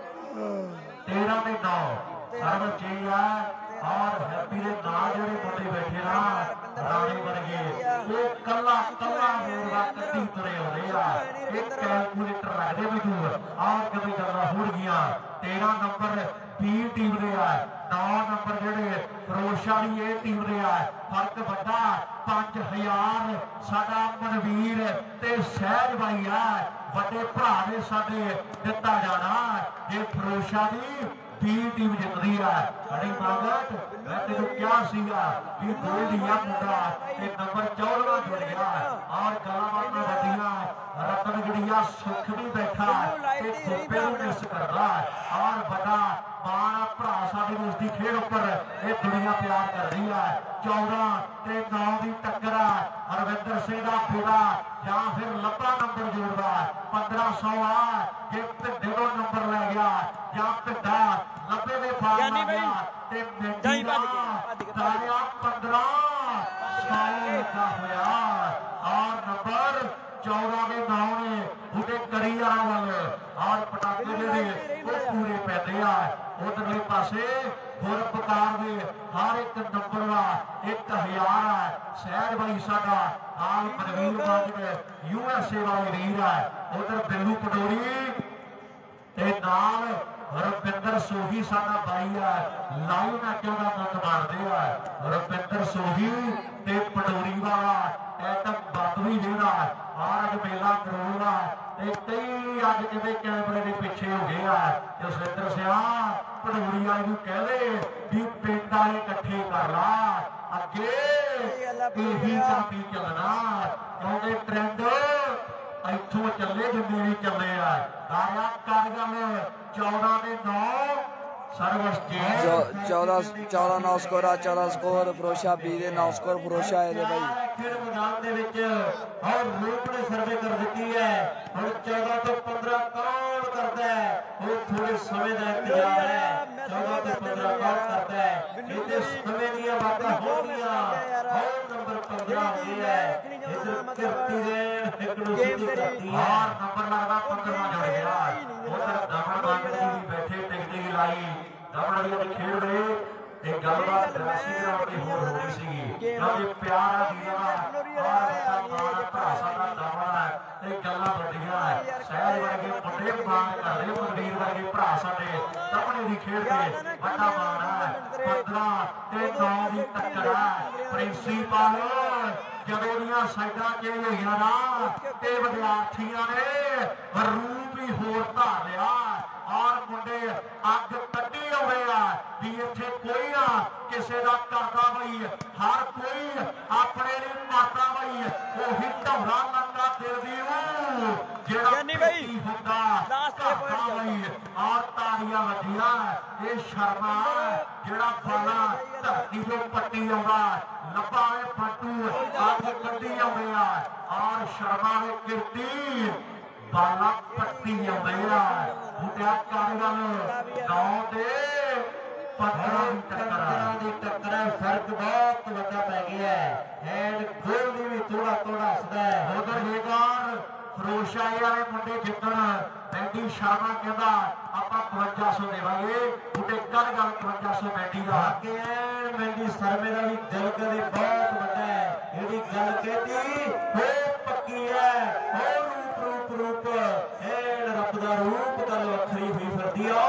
13 ਤੇ 9 ਸਰਵ ਚੀ ਆ ਔਰ ਹੈਪੀ ਦੇ ਨਾਲ ਜਿਹੜੇ ਮੁੰਡੇ ਬੈਠੇ ਨਾ ਰਾਣੇ ਵਰਗੇ ਉਹ ਕੱਲਾ ਮੇਰਾ ਕੱਢੀ ਤੁਰੇ ਆਉਂਦੇ ਆ ਇਹ ਕੈਲਕੂਲੇਟਰ ਰੱਖਦੇ ਵੀ ਤੂੰ ਆਹ ਕਦੇ ਗੱਲਾਂ ਹੋ ਗਈਆਂ 13 ਨੰਬਰ B ਟੀਮ ਦੇ ਆ 9 ਨੰਬਰ ਜਿਹੜੇ ਫਰੋਸ਼ਾ ਦੀ ਇਹ ਟੀਮ ਦੇ ਆ ਫਰਕ ਵੱਡਾ 5000 ਸਾਡਾ ਮਨਵੀਰ ਤੇ ਸਹਿਜ ਬਾਈ ਆ ਵੱਡੇ ਭਰਾ ਨੇ ਸਾਡੇ ਦਿੱਤਾ ਜਾਣਾ ਇਹ ਫਰੋਸ਼ਾ ਦੀ B ਟੀਮ ਜਿੱਤਦੀ ਆ ਬੜੀ ਮਾਗਟ ਮੈਂ ਤੈਨੂੰ ਕਿਹਾ ਸੀਗਾ ਵੀ ਗੋਲਡੀਆ ਮੁੰਡਾ ਤੇ ਨੰਬਰ 14 ਜੁੜ ਗਿਆ ਔਰ ਗੱਲਾਂ ਵੱਡੀਆਂ ਰਤਨ ਗੜੀਆ ਸੁੱਖ ਵੀ ਬੈਠਾ ਤੇ ਖੋਪੇ ਨੂੰ ਮਿਸ ਕਰਦਾ ਔਰ ਵੱਡਾ ਮਾਂ ਭਰਾ ਸਾਡੇ ਨੂੰ ਉਸਦੀ ਖੇਡ ਉੱਪਰ ਇਹ ਦੁਨੀਆ ਪਿਆਰ ਕਰਦੀ ਆ 14 ਤੇ 9 ਦੀ ਟੱਕਰ ਆ ਹਰਵਿੰਦਰ ਸਿੰਘ ਦਾ ਬੇਟਾ ਜਾਂ ਫਿਰ ਲੱਭਾ ਨੰਬਰ ਜੋੜਦਾ 1500 ਆ ਜੇ ਢਿੱਡੇ ਤੋਂ ਨੰਬਰ ਲੈ ਗਿਆ ਜਾਂ ਢਿੱਡਾ ਲੱਭੇ ਦੇ ਫਾਰ ਲਾ ਗਿਆ ਤੇ ਮੇਡੀ ਦਾ ਤਾਰਿਆ 1500 ਲਿਖਾ ਹੋਇਆ ਔਰ ਨੰਬਰ 14 ਦੇ 9 ਨੇ ਉਹਦੇ ਕਰੀ ਵਾਲਾ ਵੱਲ ਔਰ ਪਟਾਕੇ ਜਿਹੜੇ ਉਹ ਪੂਰੇ ਪੈਦੇ ਆ ਉਧਰਲੇ ਪਾਸੇ ਗੁਰਪਕਾਰ ਦੇ ਹਰ ਇੱਕ ਨੰਬਰ ਦਾ 1000 ਹੈ ਸਹਿਜ ਬਾਈ ਸਾਡਾ ਆਲ ਮਨਵੀਰ ਮਾਜਦ USA ਵਾਲੀ ਰੀਰ ਹੈ ਉਧਰ ਬਿੱਲੂ ਪਟੋਰੀ ਤੇ ਨਾਲ ਰੁਪਿੰਦਰ ਸੋਹੀ ਸਾਡਾ ਬਾਈ ਆ ਲਾਈਵ ਮੈਚਾਂ ਦਾ ਮੁੱਖ ਬਣਦੇ ਆ ਰੁਪਿੰਦਰ ਸੋਹੀ ਤੇ ਪਟੋਰੀ ਵਾਲਾ ਐਟਮ ਬਾਤਵੀ ਜਿਹੜਾ ਔਰ ਅੱਜ ਮੇਲਾ ਕਰੂਗਾ ਤੇ ਕਈ ਅੱਜ ਕਿਤੇ ਕੈਮਰੇ ਦੇ ਪਿੱਛੇ ਹੋ ਗਏ ਆ ਜਸਵਿੰਦਰ ਸਿਆ ਪਟੋਰੀ ਵਾਲੇ ਨੂੰ ਕਹਦੇ ਵੀ ਪਿੰਡ ਵਾਲੇ ਇਕੱਠੇ ਕਰ ਲਾ ਅੱਗੇ ਇਹੀ ਕਾਪੀ ਚੱਲਣਾ ਕਿਉਂਕਿ ਟ੍ਰੈਂਡ ਇੱਥੋਂ ਚੱਲੇ ਜਿੰਨੇ ਵੀ ਚੱਲੇ ਆ ਕਾਰਿਆ ਕਰ ਗੱਲ 14 ਦੇ 9 ਸਰਵਿਸ
14 9 ਸਕੋਰ ਆ 14 ਸਕੋਰ ਫਰੋਸ਼ਾ B ਦੇ 9 ਸਕੋਰ ਫਰੋਸ਼ਾ ਇਹਦੇ ਬਾਈ
ਖੇਡ ਮੈਦਾਨ ਦੇ ਵਿੱਚ ਔਰ ਰੂਪ ਨੇ ਸਰਵੇ ਕਰ ਦਿੱਤੀ ਹੈ ਹੁਣ 14 ਤੋਂ 15 ਕੌਣ ਕਰਦਾ ਹੈ ਉਹ ਥੋੜੇ ਸਮੇਂ ਦਾ ਇੰਤਜ਼ਾਰ ਹੈ 14 ਤੋਂ 15 ਕੌਣ ਕਰਦਾ ਹੈ ਇਹਦੇ ਸਮੇਂ ਦੀਆਂ ਬਾਤਾਂ ਹੋਣਗੀਆਂ ਹੋਰ ਨੰਬਰ 15 ਹੋ ਗਿਆ ਹੈ ਇਧਰ ਕਿਰਤੀ ਦੇ ਇੱਕ ਨੂੰ ਸਿੱਧੀ ਕਰਤੀ ਹੈ
ਔਰ ਨੰਬਰ ਲੱਗਦਾ 15 ਜੁੜ ਗਿਆ ਉਧਰ ਦਮਨ ਬਾਗੜ ਜੀ ਵੀ ਬੈਠੇ ਟਿਕਟਿੰਗ ਲਾਈ ਦਮਨ ਦੀ ਖੇਡ ਰਹੇ ਇਹ ਗੱਲਬਾਤ ਦਰਾਸੀ ਗਰਾਊਂਡ ਦੀ ਹੋਰ ਹੋ ਗਈ ਸੀਗੀ ਕਿਉਂਕਿ ਪਿਆਰ ਆ ਦੀਦਾ ਔਰ ਭਰਾ ਸਾਡਾ ਦਮਨ ਹੈ ਤੇ ਗੱਲਾਂ ਵੱਡੀਆਂ ਸਹਿਜ ਵਰਗੇ ਮੁੰਡੇ ਮਾਣ ਕਰਦੇ ਮਨਵੀਰ ਵਰਗੇ ਭਰਾ ਸਾਡੇ ਦਮਨੇ ਦੀ ਖੇਡ ਤੇ ਵੱਡਾ ਮਾਣ ਹੈ 15 ਤੇ 9 ਦੀ ਟੱਕਰ ਹੈ ਪ੍ਰਿੰਸੀਪਲ ਜਦੋਂ ਦੀਆਂ ਸਾਈਡਾਂ ਚੇਂਜ ਹੋਈਆਂ ਨਾ ਤੇ ਵਿਦਿਆਰਥੀਆਂ ਨੇ ਰੂਪ ਹੀ ਹੋਰ ਧਾਰ ਲਿਆ ਔਰ ਮੁੰਡੇ ਅੱਗ ਕੱਢੀ ਆਉਂਦੇ ਆ ਵੀ ਇੱਥੇ ਕੋਈ ਨਾ ਕਿਸੇ ਦਾ ਕਰਦਾ ਬਈ ਹਰ ਕੋਈ ਆਪਣੇ ਲਈ ਮਾਤਾ ਬਈ ਉਹੀ ਢੌਰਾ ਲੰਗਾ ਦਿਲ ਦੀ ਉਹ ਜਿਹੜਾ ਬਈ ਹੁੰਦਾ ਕਰਦਾ ਬਈ ਔਰ ਤਾੜੀਆਂ ਵੱਜੀਆਂ ਇਹ ਸ਼ਰਮਾ ਜਿਹੜਾ ਬਾਲਾ ਧਰਤੀ ਤੋਂ ਪੱਟੀ ਆਉਂਦਾ ਲੱਭਾ ਦੇ ਫੱਟੂ ਅੱਗ ਕੱਢੀ ਆਉਂਦੇ ਆ ਔਰ ਸ਼ਰਮਾ ਦੇ ਕਿਰਤੀ ਬਾਲਾ ਪੱਟੀ ਆਉਂਦੇ ਆ ਮੁੰਡਿਆ ਕਰ ਗੱਲ 9 ਤੇ 15 ਦੀ ਟੱਕਰ ਹੈ ਫਰਕ ਬਹੁਤ ਵੱਡਾ ਪੈ ਗਿਆ ਹੈ ਐਂਡ ਗੋਲ ਦੀ ਵੀ ਥੋੜਾ ਹੱਸਦਾ ਹੈ ਉਧਰ ਬੇਕਾਰ ਫਰੋਸ਼ਾਈ ਵਾਲੇ ਮੁੰਡੇ ਜਿੱਤਣ ਬੈਂਡੀ ਸ਼ਰਮਾ ਕਹਿੰਦਾ ਆਪਾਂ 5500 ਦੇਵਾਂਗੇ ਮੁੰਡੇ ਕਰ ਗੱਲ 5500 ਬੈਂਡੀ ਦਾ
ਕਿ ਐਨ ਬੈਂਡੀ ਸਰਵੇ ਦਾ ਵੀ ਦਿਲ ਕਦੇ ਬਹੁਤ ਵੱਡਾ ਹੈ ਇਹਦੀ ਗੱਲ ਕਹਿੰਦੀ ਹੋ ਪੱਕੀ ਹੈ ਹੋ ਰੂਪ ਐਨ ਰੱਬ ਦਾ ਰੂਪ ਗੱਲ ਵੱਖਰੀ ਹੋਈ ਫਿਰਦੀ ਆ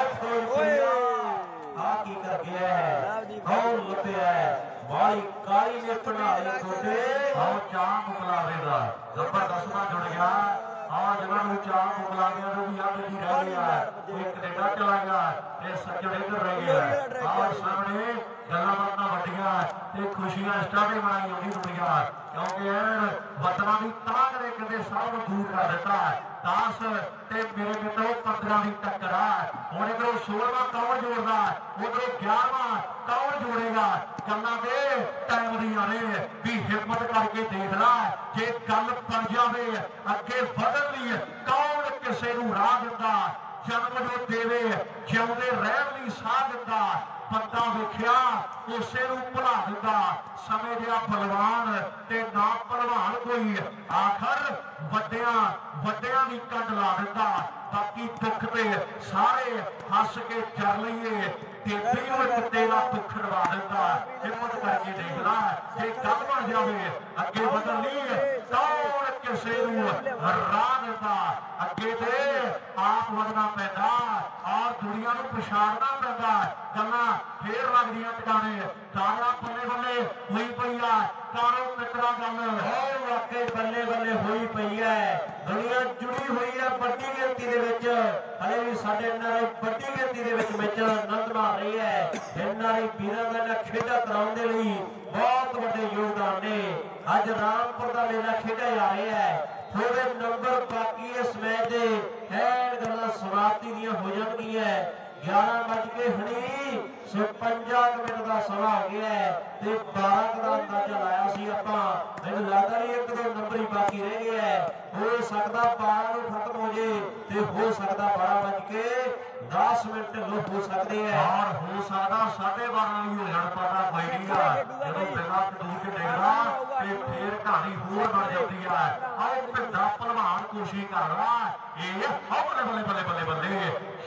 ਆ ਕੀ ਕਰ ਗਿਆ ਹੈ ਹੋਰ ਲੱਭਿਆ ਹੈ ਬਾਈ ਕਾਲੀ ਨੇ ਪੜਾਈ ਕੋਟੇ
ਆਹ ਚਾਹ ਮੁਕਲਾਵੇ ਦਾ ਜ਼ਬਰਦਸਤ ਜੁੜ ਗਿਆ ਆ ਜਿਹਨਾਂ ਨੂੰ ਚਾਹ ਮੁਕਲਾਵੇ ਨੂੰ ਵੀ ਅੱਧ ਦੀ ਰਹਿ ਗਿਆ ਇੱਕ ਕੈਨੇਡਾ ਚਲਾ ਗਿਆ ਤੇ ਸੱਜਣ ਇੱਧਰ ਰਹਿ ਗਿਆ ਆਹ ਸਾਹਮਣੇ ਗੱਲਾਂ ਬਾਤਾਂ ਵੱਡੀਆਂ ਤੇ ਖੁਸ਼ੀਆਂ ਸਟਾਡੇ ਬਣਾਈ ਆਉਂਦੀ ਦੁਨੀਆ ਕਿਉਂਕਿ ਵਤਨਾਂ ਦੀ ਤਾਂਘ ਨੇ ਕਿਤੇ ਸਭ ਨੂੰ ਦੂਰ ਕਰ ਦਿੱਤਾ 10 ਤੇ ਮੇਰੇ ਮਿੱਤਰੋ 15 ਦੀ ਟੱਕਰ ਆ ਹੁਣ ਇਧਰੋਂ 16ਵਾਂ ਕੌਣ ਜੋੜਦਾ ਉਧਰੋਂ 11ਵਾਂ ਕੌਣ ਜੋੜੇਗਾ ਗੱਲਾਂ ਦੇ ਟਾਈਮ ਦੀਆਂ ਨੇ ਵੀ ਹਿੰਮਤ ਕਰਕੇ ਦੇਖ ਲੈ ਜੇ ਗੱਲ ਬਣ ਜਾਵੇ ਅੱਗੇ ਵਧਣ ਲਈ ਕੌਣ ਕਿਸੇ ਨੂੰ ਰਾਹ ਦਿੰਦਾ ਜਨਮ ਜੋ ਦੇਵੇ ਜਿਉਂਦੇ ਰਹਿਣ ਲਈ ਸਾਹ ਦਿੰਦਾ ਬੰਦਾ ਵੇਖਿਆ ਉਸੇ ਨੂੰ ਭੁਲਾ ਦਿੰਦਾ ਸਮੇਂ ਜਿਹਾ ਬਲਵਾਨ ਤੇ ਨਾ ਭਲਵਾਨ ਕੋਈ ਆਖਰ ਵੱਡਿਆਂ ਦੀ ਕੰਡ ਲਾ ਦਿੰਦਾ ਬਾਕੀ ਦੁੱਖ ਤੇ ਸਾਰੇ ਹੱਸ ਕੇ ਜਰ ਲਈਏ ਤੇਰੀ ਨੂੰ ਇੱਕ ਤੇਰਾ ਦੁੱਖ ਰਵਾ ਦਿੰਦਾ ਹਿੰਮਤ ਕਰਕੇ ਦੇਖ ਲੈ ਜੇ ਗੱਲ ਬਣ ਜਾਵੇ ਅੱਗੇ ਵਧਣ ਲਈ ਕੌਣ ਕਿਸੇ ਨੂੰ ਰਾਹ ਦਿੰਦਾ ਅੱਗੇ ਤੇ ਆਪ ਵਧਣਾ ਪੈਂਦਾ ਔਰ ਦੁਨੀਆ ਨੂੰ ਪਛਾਣਨਾ ਪੈਂਦਾ ਗੱਲਾਂ ਫੇਰ ਲੱਗਦੀਆਂ ਟਿਕਾਣੇ ਤਾਰਾ ਬੱਲੇ ਬੱਲੇ ਹੋਈ ਪਈ ਆ ਕਾਰੋ ਮਿੱਤਰਾ ਗੱਲ
ਉਹ ਵਾਕਈ ਬੱਲੇ ਬੱਲੇ ਹੋਈ ਪਈ ਹੈ ਦੁਨੀਆ ਜੁੜੀ ਹੋਈ ਹੈ ਵੱਡੀ ਗਿਣਤੀ ਦੇ ਵਿੱਚ ਹਲੇ ਵੀ ਸਾਡੇ NRI ਵੱਡੀ ਗਿਣਤੀ ਦੇ ਵਿੱਚ ਮੈਚ ਆਨੰਦ ਮਾਰ ਰਹੀ ਹੈ NRI ਵੀਰਾਂ ਦਾ ਖੇਡਾਂ ਕਰਾਉਣ ਦੇ ਲਈ ਬਹੁਤ ਵੱਡੇ ਯੋਗਦਾਨ ਨੇ ਅੱਜ ਰਾਮਪੁਰ ਦਾ ਮੇਲਾ ਖੇਡਿਆ ਜਾ ਰਿਹਾ ਹੈ ਥੋੜੇ ਨੰਬਰ ਬਾਕੀ ਇਸ ਮੈਚ ਦੇ ਐਨ ਗੱਲਾਂ ਸਮਾਪਤੀ ਦੀਆਂ ਹੋ ਜਾਣਗੀਆਂ 11:56 ਮਿੰਟ ਦਾ ਸਮਾਂ ਹੋ ਗਿਆ ਤੇ 12 ਦਾ ਅੰਦਾਜ਼ਾ ਲਾਇਆ ਸੀ ਆਪਾਂ ਮੈਨੂੰ ਲੱਗਦਾ ਨਹੀਂ ਇੱਕ ਦੋ ਨੰਬਰ ਹੀ ਬਾਕੀ ਰਹਿ ਗਿਆ ਹੋ ਸਕਦਾ 12 ਨੂੰ ਖਤਮ ਹੋ ਜੇ ਤੇ ਹੋ ਸਕਦਾ 12:10 ਮਿੰਟ ਲੋਕ ਹੋ ਸਕਦੇ ਆ
ਔਰ ਹੋ ਸਕਦਾ 12:30 ਵੀ ਹੋ ਜਾਣ ਪਤਾ ਕੋਈ ਨਹੀਂ ਆ ਜਦੋਂ ਪਹਿਲਾਂ ਕਦੂਰ ਕੇ ਡੇਗਦਾ ਤੇ ਫੇਰ ਕਹਾਣੀ ਹੋਰ ਬਣ ਜਾਂਦੀ ਆ ਆਓ ਭਿੰਦਾ ਭਲਵਾਨ ਕੋਸ਼ਿਸ਼ ਕਰ ਰਹਾ ਇਹ ਬੱਲੇ ਬੱਲੇ ਬੱਲੇ ਬੱਲੇ ਬੱਲੇ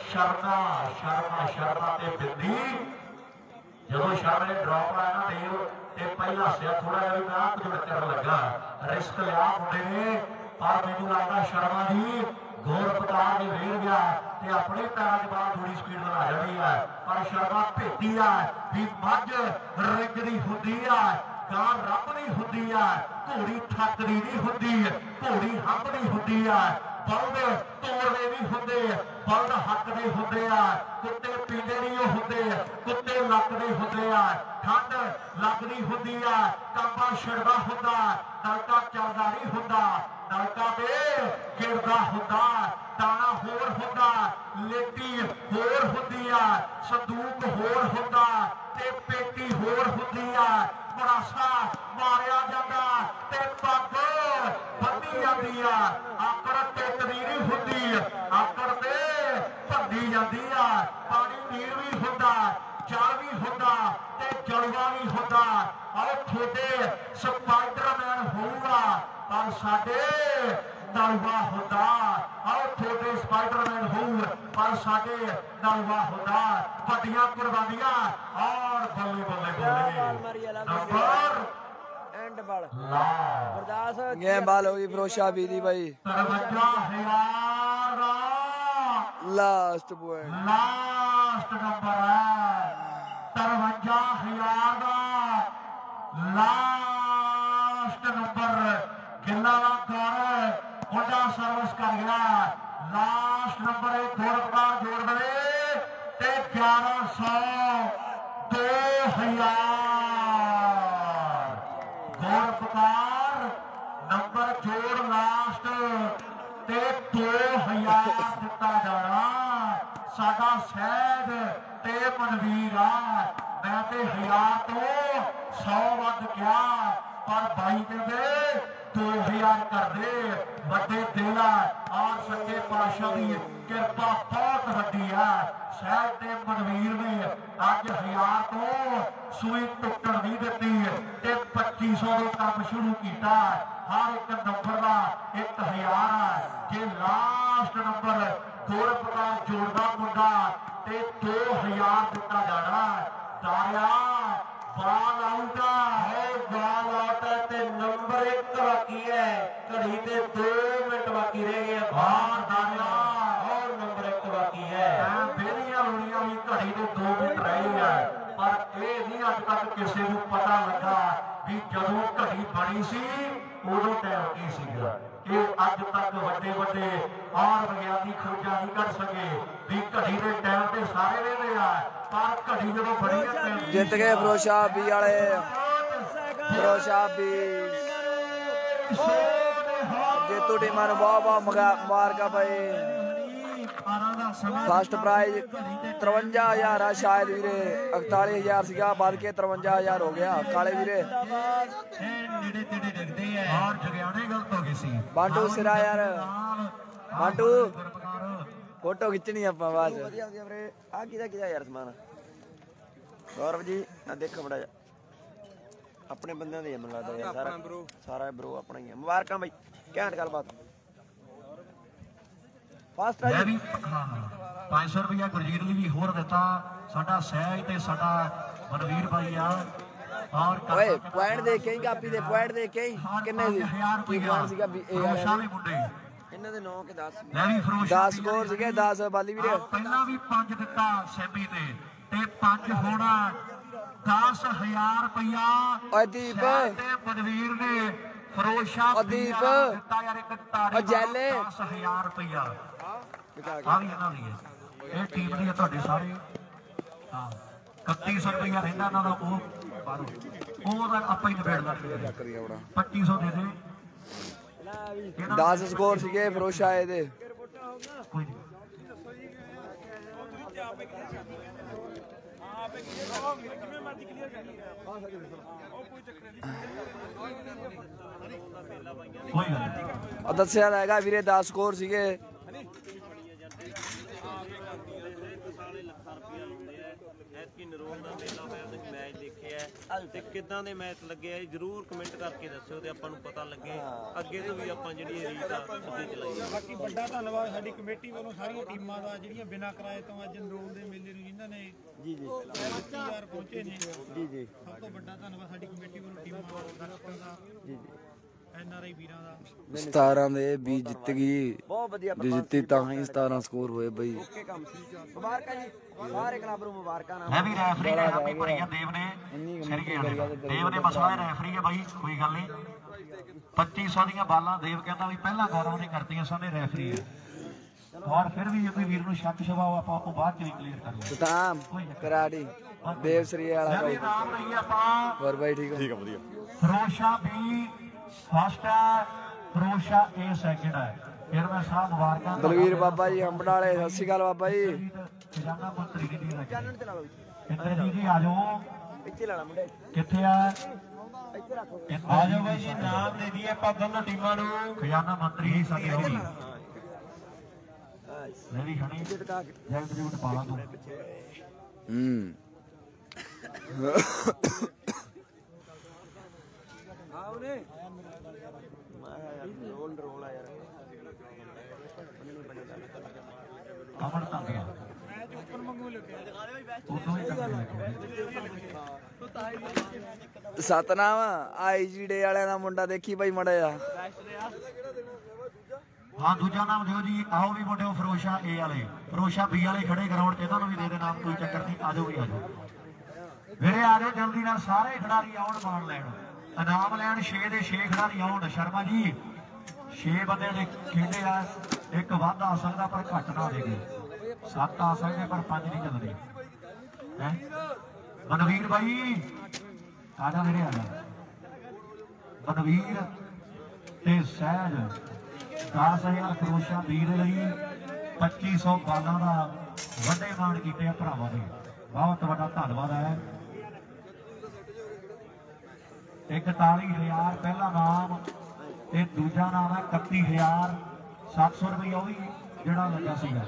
ਸ਼ਰਮਾ ਤੇ ਬਿੰਦੀ ਜਦੋਂ ਸ਼ਰਮ ਨੇ ਡ੍ਰੌਪ ਆਇਆ ਨਾ ਦੇਵ ਤੇ ਪਹਿਲਾ ਸਿਆ ਥੋੜਾ ਜਿਹਾ ਵੀ ਨਾ ਕੁਝ ਕਰਨ ਲੱਗਾ ਰਿਸਕ ਲਿਆ ਮੁੰਡੇ ਨੇ ਪਰ ਮੈਨੂੰ ਲੱਗਦਾ ਸ਼ਰਮਾ ਦੀ ਗੌਰਵਪਤਾਰ ਨੇ ਵੇੜ ਗਿਆ ਤੇ ਆਪਣੇ ਪੈਰਾਂ ਦੇ ਬਾਹਰ ਥੋੜੀ ਸਪੀਡ ਬਣਾ ਜਾਂਦੀ ਹੈ ਪਰ ਸ਼ਰਮਾ ਭੇਤੀ ਆ ਵੀ ਮੱਝ ਰਿੱਗ ਦੀ ਹੁੰਦੀ ਆ ਗਾਂ ਰੱਬ ਨਹੀਂ ਹੁੰਦੀ ਆ ਘੋੜੀ ਠੱਕਦੀ ਨਹੀਂ ਹੁੰਦੀ ਘੋੜੀ ਹੰਬ ਨਹੀਂ ਹੁੰਦੀ ਆ ਬਲਦ ਤੋੜਦੇ ਨਹੀਂ ਹੁੰਦੇ ਬਲਦ ਹੱਕਦੇ ਹੁੰਦੇ ਆ ਕੁੱਤੇ ਪੀਂਦੇ ਨਹੀਂ ਉਹ ਹੁੰਦੇ ਕੁੱਤੇ ਲੱਕਦੇ ਹੁੰਦੇ ਆ ਠੰਡ ਲੱਗਦੀ ਹੁੰਦੀ ਆ ਕਾਂਬਾ ਛਿੜਦਾ ਹੁੰਦਾ ਨਲਕਾ ਚੱਲਦਾ ਨਹੀਂ ਹੁੰਦਾ ਨਲਕਾ ਤੇ ਗਿਰਦਾ ਹੁੰਦਾ ਦਾਣਾ ਹੋਰ ਹੁੰਦਾ ਲੇਟੀ ਹੋਰ ਹੁੰਦੀ ਆ ਸੰਦੂਕ ਹੋਰ ਹੁੰਦਾ ਤੇ ਪੇਟੀ ਹੋਰ ਹੁੰਦੀ ਆ ਮਰਾਸਾ ਮਾਰਿਆ ਜਾਂਦਾ ਤੇ ਪੱਗ ਬੰਨੀ ਜਾਂਦੀ ਆ ਆਕੜ ਟੇਕਦੀ ਨਹੀਂ ਹੁੰਦੀ ਆਕੜ ਤੇ ਭੰਦੀ ਜਾਂਦੀ ਆ ਪਾਣੀ ਪੀਣ ਵੀ ਹੁੰਦਾ ਜਲ ਵੀ ਹੁੰਦਾ ਤੇ ਜਲਵਾ ਵੀ ਹੁੰਦਾ ਆਓ ਤੁਹਾਡੇ ਸਪਾਈਡਰਮੈਨ ਹੋਊਗਾ ਪਰ ਸਾਡੇ ਨਲਵਾ ਹੁੰਦਾ ਆਓ ਤੁਹਾਡੇ ਸਪਾਈਡਰਮੈਨ ਹੋਊ ਪਰ ਸਾਡੇ ਨਲਵਾ ਹੁੰਦਾ ਵੱਡੀਆਂ ਕੁਰਬਾਨੀਆਂ ਔਰ ਬੱਲੇ ਬੱਲੇ ਬੱਲੇ ਨੰਬਰ
ਐਂਡ ਬਲ
ਲਾ
ਅਰਦਾਸ
ਗੇਮ ਬਾਲ ਹੋ ਗਈ ਫਰੋਸ਼ਾ ਵੀ ਦੀ ਬਾਈ
53,000
ਲਾਸਟ ਪੁਆਇੰਟ
ਲਾਸਟ ਨੰਬਰ ਹੈ 53,000 ਦਾ ਲਾਸਟ ਨੰਬਰ ਗਿੱਲਾਵਾ ਗੌਰ ਮੁੰਡਾ ਸਰਵਿਸ ਕਰ ਗਿਆ ਲਾਸਟ ਨੰਬਰ ਇਹ ਗੌਰਵਪਾਲ ਜੋੜ ਦੇਵੇ ਤੇ 1100 2000 ਗੌਰਵਪਾਲ ਨੰਬਰ ਜੋੜ ਲਾਸਟ ਤੇ 2000 ਦਿੱਤਾ ਜਾਣਾ ਸਾਡਾ ਸਹਿਜ ਤੇ ਮਨਵੀਰ ਆ ਮੈਂ ਤੇ 1000 ਤੋਂ 100 ਵੱਧ ਗਿਆ ਪਰ ਬਾਈ ਕਹਿੰਦੇ 2000 ਕਰਦੇ ਵੱਡੇ ਦਿਲ ਆ ਔਰ ਸੱਚੇ ਪਾਤਸ਼ਾਹ ਦੀ ਕਿਰਪਾ ਬਹੁਤ ਵੱਡੀ ਆ ਸਹਿਜ ਤੇ ਮਨਵੀਰ ਨੇ ਅੱਜ 1000 ਤੋਂ ਸੂਈ ਟੁੱਟਣ ਨਹੀਂ ਦਿੱਤੀ ਤੇ 2500 ਦੇ ਕੰਮ ਸ਼ੁਰੂ ਕੀਤਾ ਹਰ ਇੱਕ ਨੰਬਰ ਦਾ 1000 ਆ ਜੇ ਲਾਸਟ ਨੰਬਰ ਗੌਰਵਪਾਲ ਜੋੜਦਾ ਮੁੰਡਾ ਤੇ 2000 ਦਿੱਤਾ ਜਾਣਾ ਤਾਰਿਆ ਬਾਲ ਆਊਟ
ਹੈ ਬਾਲ ਆਊਟ ਤੇ ਨੰਬਰ 1 ਬਾਕੀ ਹੈ ਘੜੀ ਤੇ 2 ਮਿੰਟ ਬਾਕੀ ਰਹਿ ਗਏ
ਬਾਹਰ ਤਾਰਿਆ
ਔਰ ਨੰਬਰ 1 ਬਾਕੀ ਹੈ
ਬੇਲੀਆਂ ਲੋੜੀਆਂ ਵੀ ਘੜੀ ਦੇ 2 ਮਿੰਟ ਰਹੇ ਆ ਪਰ ਇਹ ਨਹੀਂ ਅੱਜ ਤੱਕ ਕਿਸੇ ਨੂੰ ਪਤਾ ਲੱਗਾ ਵੀ ਜਦੋਂ ਘੜੀ ਬਣੀ ਸੀ ਉਦੋਂ ਟਾਈਮ ਕੀ ਸੀਗਾ ਇਹ ਅੱਜ ਤੱਕ ਵੱਡੇ ਵੱਡੇ ਔਰ ਵਿਗਿਆਨੀ ਖੋਜਾਂ ਨਹੀਂ ਕਰ ਸਕੇ ਵੀ ਘੜੀ ਦੇ ਟਾਈਮ ਤੇ ਸਾਰੇ ਵੇਲੇ ਆ ਪਰ ਘੜੀ ਜਦੋਂ ਬਣੀ ਹੈ
ਜਿੱਤ ਗਏ ਫਰੋਸ਼ਾ ਵੀ ਵਾਲੇ ਫਰੋਸ਼ਾ ਵੀ ਜੇਤੂ ਟੀਮਾਂ ਨੂੰ ਬਹੁਤ ਬਹੁਤ ਮੁਬਾਰਕਾਂ ਭਾਈ ਫਸਟ ਪ੍ਰਾਈਜ਼ 53000 ਆ ਸ਼ਾਇਦ ਵੀਰੇ 41000 ਸੀਗਾ ਵੱਧ ਕੇ 53000 ਹੋ ਗਿਆ ਕਾਲੇ ਵੀਰੇ
ਨੇੜੇ ਤੇੜੇ ਡਿੱਗਦੇ ਆ ਔਰ ਜਗਿਆਣੇ ਗਲਤ ਹੋ ਗਈ ਸੀ
ਬਾਂਟੂ ਸਿਰਾ ਯਾਰ ਬਾਂਟੂ ਫੋਟੋ ਖਿੱਚਣੀ ਆਪਾਂ ਬਾਅਦ ਚ
ਵਧੀਆ ਵਧੀਆ ਵੀਰੇ ਆ ਕਿਹਦਾ ਯਾਰ ਸਮਾਨ ਗੌਰਵ ਜੀ ਆ ਦੇਖੋ ਬੜਾ ਆਪਣੇ ਬੰਦਿਆਂ ਦੇ ਮੈਨੂੰ ਲੱਗਦਾ ਯਾਰ ਸਾਰਾ ਬ్రో ਆਪਣਾ ਹੀ ਆ ਮੁਬਾਰਕਾਂ ਬਾਈ ਘੈਂਟ ਗੱਲਬਾਤ ਫਾਸਟ ਆ ਜੀ
500 ਰੁਪਇਆ ਗੁਰਜੀਤ ਲਈ ਵੀ ਹੋਰ ਦਿੱਤਾ ਸਾਡਾ ਸਹਿਜ ਤੇ ਸਾਡਾ ਮਨਵੀਰ ਭਾਈ ਆ ਔਰ
ਓਏ ਪੁਆਇੰਟ ਦੇ ਕੇ ਕਾਪੀ ਦੇ ਪੁਆਇੰਟ ਦੇ ਕੇ ਕਿੰਨੇ ਸੀ ਕੀ ਪੁਆਇੰਟ ਸੀਗਾ ਇਹ ਵਾਲਾ
ਮੁੰਡੇ
ਇਹਨਾਂ ਦੇ 9 ਕੇ 10
ਲੈ ਵੀ ਫਰੋਸ਼
10 ਸਕੋਰ ਸੀਗੇ 10 ਬਾਲੀ ਵੀਰੇ
ਪਹਿਲਾਂ ਵੀ 5 ਦਿੱਤਾ ਸੈਮੀ ਤੇ 5 ਹੋਣਾ 10000 ਰੁਪਇਆ
ਓਏ ਦੀਪ
ਤੇ ਮਨਵੀਰ ਨੇ ਫਰੋਸ਼ਾ
ਦੀਪ
ਦਿੱਤਾ ਯਾਰ ਇੱਕ ਤਾੜੀ
ਓ ਜੈਲੇ
10000 ਰੁਪਇਆ ਆ ਵੀ ਇਹਨਾਂ ਦੀ ਹੈ ਇਹ ਟੀਮ ਦੀ ਹੈ ਤੁਹਾਡੇ ਸਾਰੇ ਹਾਂ 3100 ਰੁਪਇਆ ਰਹਿੰਦਾ ਇਹਨਾਂ ਦਾ ਉਹ ਬਾਹਰੋਂ ਉਹ ਤਾਂ ਆਪਾਂ ਹੀ ਨਿਬੇੜ ਲਾਂਗੇ 2500 ਦੇ ਦੇ
10 ਸਕੋਰ ਸੀਗੇ ਫਰੋਸ਼ ਆਏ ਦੇ
ਕੋਈ ਨਹੀਂ ਕੋਈ ਗੱਲ ਨਹੀਂ
ਦੱਸਿਆ ਤਾਂ ਹੈਗਾ ਵੀਰੇ 10 ਸਕੋਰ ਸੀਗੇ
ਮੈਚ ਦੇਖਿਆ ਤੇ ਕਿੱਦਾਂ ਦੇ ਮੈਚ ਲੱਗੇ ਆ ਜਰੂਰ ਕਮੈਂਟ ਕਰਕੇ ਦੱਸਿਓ ਤੇ ਆਪਾਂ ਨੂੰ ਪਤਾ ਲੱਗੇ ਅੱਗੇ ਤੋਂ ਵੀ ਆਪਾਂ ਜਿਹੜੀ ਰੀਤ ਆ ਅੱਗੇ ਚਲਾਈਏ
ਬਾਕੀ ਵੱਡਾ ਧੰਨਵਾਦ ਸਾਡੀ ਕਮੇਟੀ ਵੱਲੋਂ ਸਾਰੀਆਂ ਟੀਮਾਂ ਦਾ ਜਿਹੜੀਆਂ ਬਿਨਾਂ ਕਿਰਾਏ ਤੋਂ ਅੱਜ ਨਰੋਲ ਦੇ ਮੇਲੇ ਨੂੰ ਜਿਨ੍ਹਾਂ ਨੇ
ਜੀ
ਯਾਰ ਪਹੁੰਚੇ ਨੇ
ਜੀ
ਸਭ ਤੋਂ ਵੱਡਾ ਧੰਨਵਾਦ ਸਾਡੀ ਕਮੇਟੀ ਵੱਲੋਂ ਟੀਮਾਂ ਦਰਸ਼ਕਾਂ ਦਾ
ਜੀ
ਐਨਆਰਆਈ ਵੀਰਾਂ ਦਾ
17 ਦੇ 20 ਜਿੱਤ ਗਈ
ਬਹੁਤ ਵਧੀਆ
ਜੇ ਜਿੱਤੀ ਤਾਂ ਹੀ 17 ਸਕੋਰ ਹੋਏ ਬਈ
ਓਕੇ ਕੰਮ ਸੀ ਮੁਬਾਰਕਾਂ ਜੀ ਸਾਰੇ ਕਲੱਬ ਨੂੰ ਮੁਬਾਰਕਾਂ
ਮੈਂ ਵੀ ਰੈਫਰੀ ਨੇ ਆਪਣੀ ਭਰੀ ਆ ਦੇਵ ਨੇ ਸਰੀਏ ਵਾਲੇ ਦੇਵ ਨੇ ਮਸਲਾ ਇਹ ਰੈਫਰੀ ਹੈ ਬਾਈ ਕੋਈ ਗੱਲ ਨਹੀਂ 2500 ਦੀਆਂ ਬਾਲਾਂ ਦੇਵ ਕਹਿੰਦਾ ਵੀ ਪਹਿਲਾਂ ਗੌਰਵ ਨੇ ਕਰਤੀਆਂ ਸਾਨੇ ਰੈਫਰੀ ਹੈ ਔਰ ਫਿਰ ਵੀ ਜੇ ਕੋਈ ਵੀਰ ਨੂੰ ਸ਼ੱਕ ਸ਼ਬਾਓ ਆਪਾਂ ਉਹ ਬਾਅਦ ਚ ਵੀ ਕਲੀਅਰ ਕਰ ਲਵਾਂਗੇ
ਸਤਾਮ ਕਰਾੜੀ ਦੇਵ ਸ੍ਰੀ ਵਾਲਾ
ਮੈਂ ਵੀ ਨਾਮ ਲਈ ਆਪਾਂ
ਹੋਰ ਬਾਈ ਠੀਕ ਹੋ
ਵਧੀਆ
ਫਰੋਸ਼ਾ ਵੀ ਫਸਟ ਹੈ ਫਰੋਸ਼ਾ ਏ ਸੈਕਿੰਡ ਹੈ ਫਿਰ ਮੈਂ ਸਾਹਿਬ ਮੁਬਾਰਕਾਂ
ਬਲਵੀਰ ਬਾਬਾ ਜੀ ਹੰਬੜ ਵਾਲੇ ਸਤਿ ਸ਼੍ਰੀ ਅਕਾਲ ਬਾਬਾ ਜੀ
ਖਜ਼ਾਨਾ ਮੰਤਰੀ ਦੀ ਡੀਲ ਹੈ
ਚਾਨਣ ਤੇ ਲਾ ਲਓ
ਇੰਦਰ ਜੀ ਆ ਜਾਓ
ਇੱਥੇ ਲਾ ਲਾ ਮੁੰਡੇ
ਕਿੱਥੇ ਆ
ਇੱਥੇ ਰੱਖੋ
ਆ ਜਾਓ ਬਾਈ ਜੀ ਨਾਮ ਦੇ ਦਈਏ ਆਪਾਂ ਦੋਨੋਂ ਟੀਮਾਂ ਨੂੰ ਖਜ਼ਾਨਾ ਮੰਤਰੀ ਜੀ ਸਾਡੀ ਹੋਗੀ ਮੈਂ ਵੀ ਖਣੀ
ਟਿਕਾ ਕੇ
ਜੈਕਟ ਜੂਟ ਪਾ ਲਾ ਤੂੰ
ਆਉਨੇ ਰੋਲ ਆ ਯਾਰ
ਅਮਨ ਤਾਂ ਗਿਆ
ਸਤਨਾਮ ਆਈਜੀ ਡੇ ਵਾਲਿਆਂ ਦਾ ਮੁੰਡਾ ਦੇਖੀ ਬਾਈ ਮੜਿਆ
ਹਾਂ ਦੂਜਾ ਨਾਮ ਦਿਓ ਜੀ ਆਓ ਵੀ ਮੁੰਡਿਓ ਫਰੋਸ਼ਾ ਏ ਵਾਲੇ ਫਰੋਸ਼ਾ ਬੀ ਵਾਲੇ ਖੜੇ ਗਰਾਊਂਡ ਤੇ ਇਹਨਾਂ ਨੂੰ ਵੀ ਦੇ ਦੇ ਨਾਮ ਕੋਈ ਚੱਕਰ ਨਹੀਂ ਆਜੋ ਵੀ ਆਜੋ ਵੀਰੇ ਆ ਜਾਓ ਜਲਦੀ ਨਾਲ ਸਾਰੇ ਖਿਡਾਰੀ ਆਉਣ ਮਾਣ ਲੈਣ ਇਨਾਮ ਲੈਣ 6 ਦੇ 6 ਖਿਡਾਰੀ ਆਉਣ ਸ਼ਰਮਾ ਜੀ 6 ਬੰਦੇ ਦੇ ਖੇਡੇ ਆ ਇੱਕ ਵੱਧ ਆ ਸਕਦਾ ਪਰ ਘੱਟ ਨਾ ਦੇਗੇ 7 ਆ ਸਕਦੇ ਪਰ 5 ਨਹੀਂ ਚੱਲਦੇ ਹੈ ਮਨਵੀਰ ਬਾਈ ਆ ਜਾ ਵੀਰੇ ਆ ਜਾ ਮਨਵੀਰ ਤੇ ਸਹਿਜ 10000 ਫਰੋਸ਼ਾ ਵੀਰ ਲਈ 2500 ਬਾਲਾਂ ਦਾ ਵੱਡੇ ਮਾਣ ਕੀਤੇ ਆ ਭਰਾਵਾਂ ਦੇ ਬਹੁਤ ਵੱਡਾ ਧੰਨਵਾਦ ਹੈ 41000 ਪਹਿਲਾ ਨਾਮ ਤੇ ਦੂਜਾ ਨਾਮ ਹੈ 31700 ਰੁਪਏ ਉਹ ਵੀ ਜਿਹੜਾ ਲੱਗਾ ਸੀਗਾ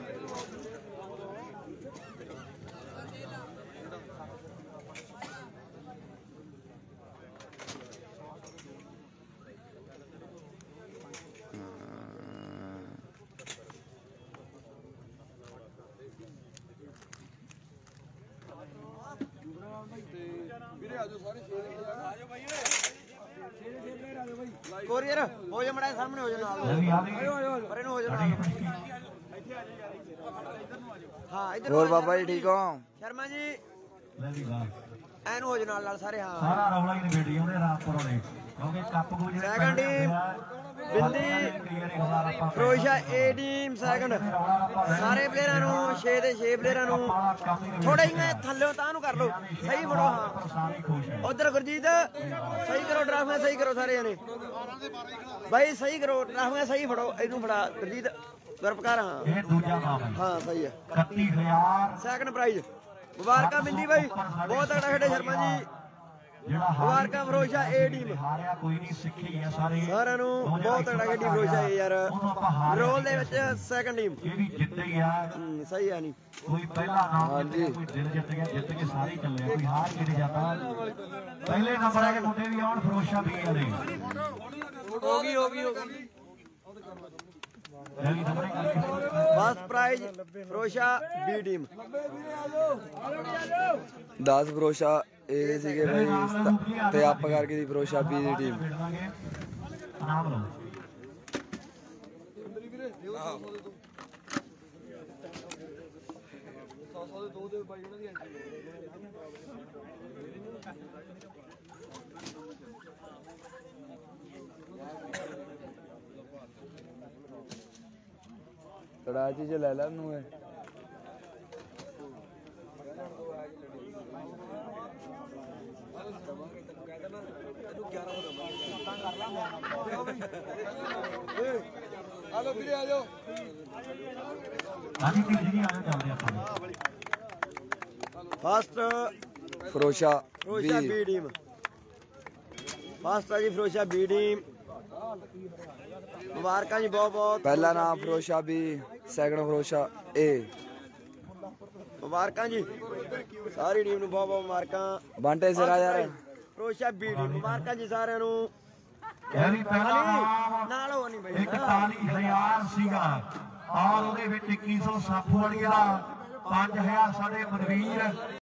ਕੋਰੀਅਰ ਹੋ ਜਾ ਮੜਾ ਸਾਹਮਣੇ ਹੋ ਜਾ ਨਾਲ ਪਰ ਇਹਨੂੰ ਹੋ ਜਾ ਨਾਲ ਹਾਂ ਇੱਧਰ
ਹੋਰ ਬਾਬਾ ਜੀ ਠੀਕ ਹੋ
ਸ਼ਰਮਾ ਜੀ
ਲੈ ਵੀ ਵਾਹ
ਐਨੂੰ ਹੋ ਜਾ ਨਾਲ ਸਾਰੇ ਹਾਂ
ਸਾਰਾ ਰੌਲਾ ਹੀ ਨਿਬੇੜੀ ਉਹਨੇ ਰਾਮਪੁਰੋਂ ਨੇ ਕਿਉਂਕਿ ਕੱਪ ਗੋ ਜਿਹੜੇ
ਸੈਕੰਡ ਟੀਮ ਬਿੰਦੀ ਫਰੋਸ਼ਾ ਏ ਟੀਮ ਸੈਕੰਡ ਸਾਰੇ ਪਲੇਅਰਾਂ ਨੂੰ 6 ਦੇ 6 ਪਲੇਅਰਾਂ ਨੂੰ ਥੋੜਾ ਹੀ ਥੱਲੇ ਤਾਂ ਨੂੰ ਕਰ ਲਓ ਸਹੀ ਫੜੋ ਹਾਂ ਉਧਰ ਗੁਰਜੀਤ ਸਹੀ ਕਰੋ ਡਰਾਫਟ ਸਹੀ ਕਰੋ ਸਾਰੇ ਜਣੇ ਬਾਈ ਸਹੀ ਕਰੋ ਡਰਾਫਟ ਸਹੀ ਫੜੋ ਇਹਨੂੰ ਫੜਾ ਗੁਰਜੀਤ ਗੁਰਪਕਾਰ ਹਾਂ
ਇਹ ਦੂਜਾ ਨਾਮ ਹੈ
ਹਾਂ ਸਹੀ ਹੈ
31000
ਸੈਕੰਡ ਪ੍ਰਾਈਜ਼ ਮੁਬਾਰਕਾਂ ਬਿੰਦੀ ਬਾਈ ਬਹੁਤ ਤਗੜਾ ਖੇਡੇ ਸ਼ਰਮਾ ਜੀ
ਜਿਹੜਾ
ਮੁਬਾਰਕਾਂ ਫਰੋਸ਼ਾ ਏ ਟੀਮ
ਹਾਰਿਆ ਕੋਈ ਨਹੀਂ ਸਿੱਖੀ ਆ ਸਾਰੇ
ਸਾਰਿਆਂ ਨੂੰ ਬਹੁਤ ਤਗੜਾ ਖੇਡੀ ਫਰੋਸ਼ਾ ਏ ਯਾਰ ਰੋਲ ਦੇ ਵਿੱਚ ਸੈਕੰਡ ਟੀਮ
ਇਹ ਵੀ ਜਿੱਤ ਗਿਆ
ਸਹੀ ਹੈ ਨਹੀਂ
ਕੋਈ ਪਹਿਲਾ ਨਾਮ ਜਿੱਤ ਕੋਈ ਦਿਲ ਜਿੱਤ ਕੇ ਸਾਰੇ ਚੱਲੇ ਕੋਈ ਹਾਰ ਕੇ ਨਹੀਂ ਜਾਂਦਾ ਪਹਿਲੇ ਨੰਬਰ ਵਾਲੇ ਮੁੰਡੇ ਵੀ ਆਉਣ ਫਰੋਸ਼ਾ ਵੀ ਵਾਲੇ
ਹੋ ਗਈ first prize Farosha B team
10 Farosha ਇਹ ਸੀਗੇ ਬਈ ਤੇ ਅੱਪ ਕਰਕੇ ਦੀ ਫਰੋਸ਼ਾ ਬੀ ਦੀ ਟੀਮ
ਨਾਮ ਲਓ
ਕੜਾਚੀ ਚ ਲੈ ਲੈ ਨੂੰ ਇਹ
ਆਲੋ ਵੀਰੇ ਆ ਜਾਓ
ਹਾਂਜੀ ਜੀ ਜੀ ਆਜੋ ਚੱਲਦੇ ਆਪਾਂ
first
Farosha
Farosha B team first ਆ ਜੀ ਫਰੋਸ਼ਾ ਬੀ ਟੀਮ ਮੁਬਾਰਕਾਂ ਜੀ ਬਹੁਤ ਬਹੁਤ
ਪਹਿਲਾ ਨਾਮ ਫਰੋਸ਼ਾ ਬੀ ਸੈਕੰਡ ਫਰੋਸ਼ਾ ਏ
ਮੁਬਾਰਕਾਂ ਜੀ ਸਾਰੀ ਟੀਮ ਨੂੰ ਬਹੁਤ ਬਹੁਤ ਮੁਬਾਰਕਾਂ
ਬੰਟੇ ਸਿਰਾ ਯਾਰ
ਫਰੋਸ਼ਾ ਬੀ ਟੀਮ ਮੁਬਾਰਕਾਂ ਜੀ ਸਾਰਿਆਂ ਨੂੰ
ਇਹ ਵੀ ਪਹਿਲਾ ਨਾਮ
ਨਾਲ ਹੋ ਨਹੀਂ ਬਈ
41000 ਸੀਗਾ ਔਰ ਉਹਦੇ ਵਿੱਚ 2100 ਸਾਫੂ ਵਾਲੀ ਦਾ 5000 ਸਾਡੇ ਮਨਵੀਰ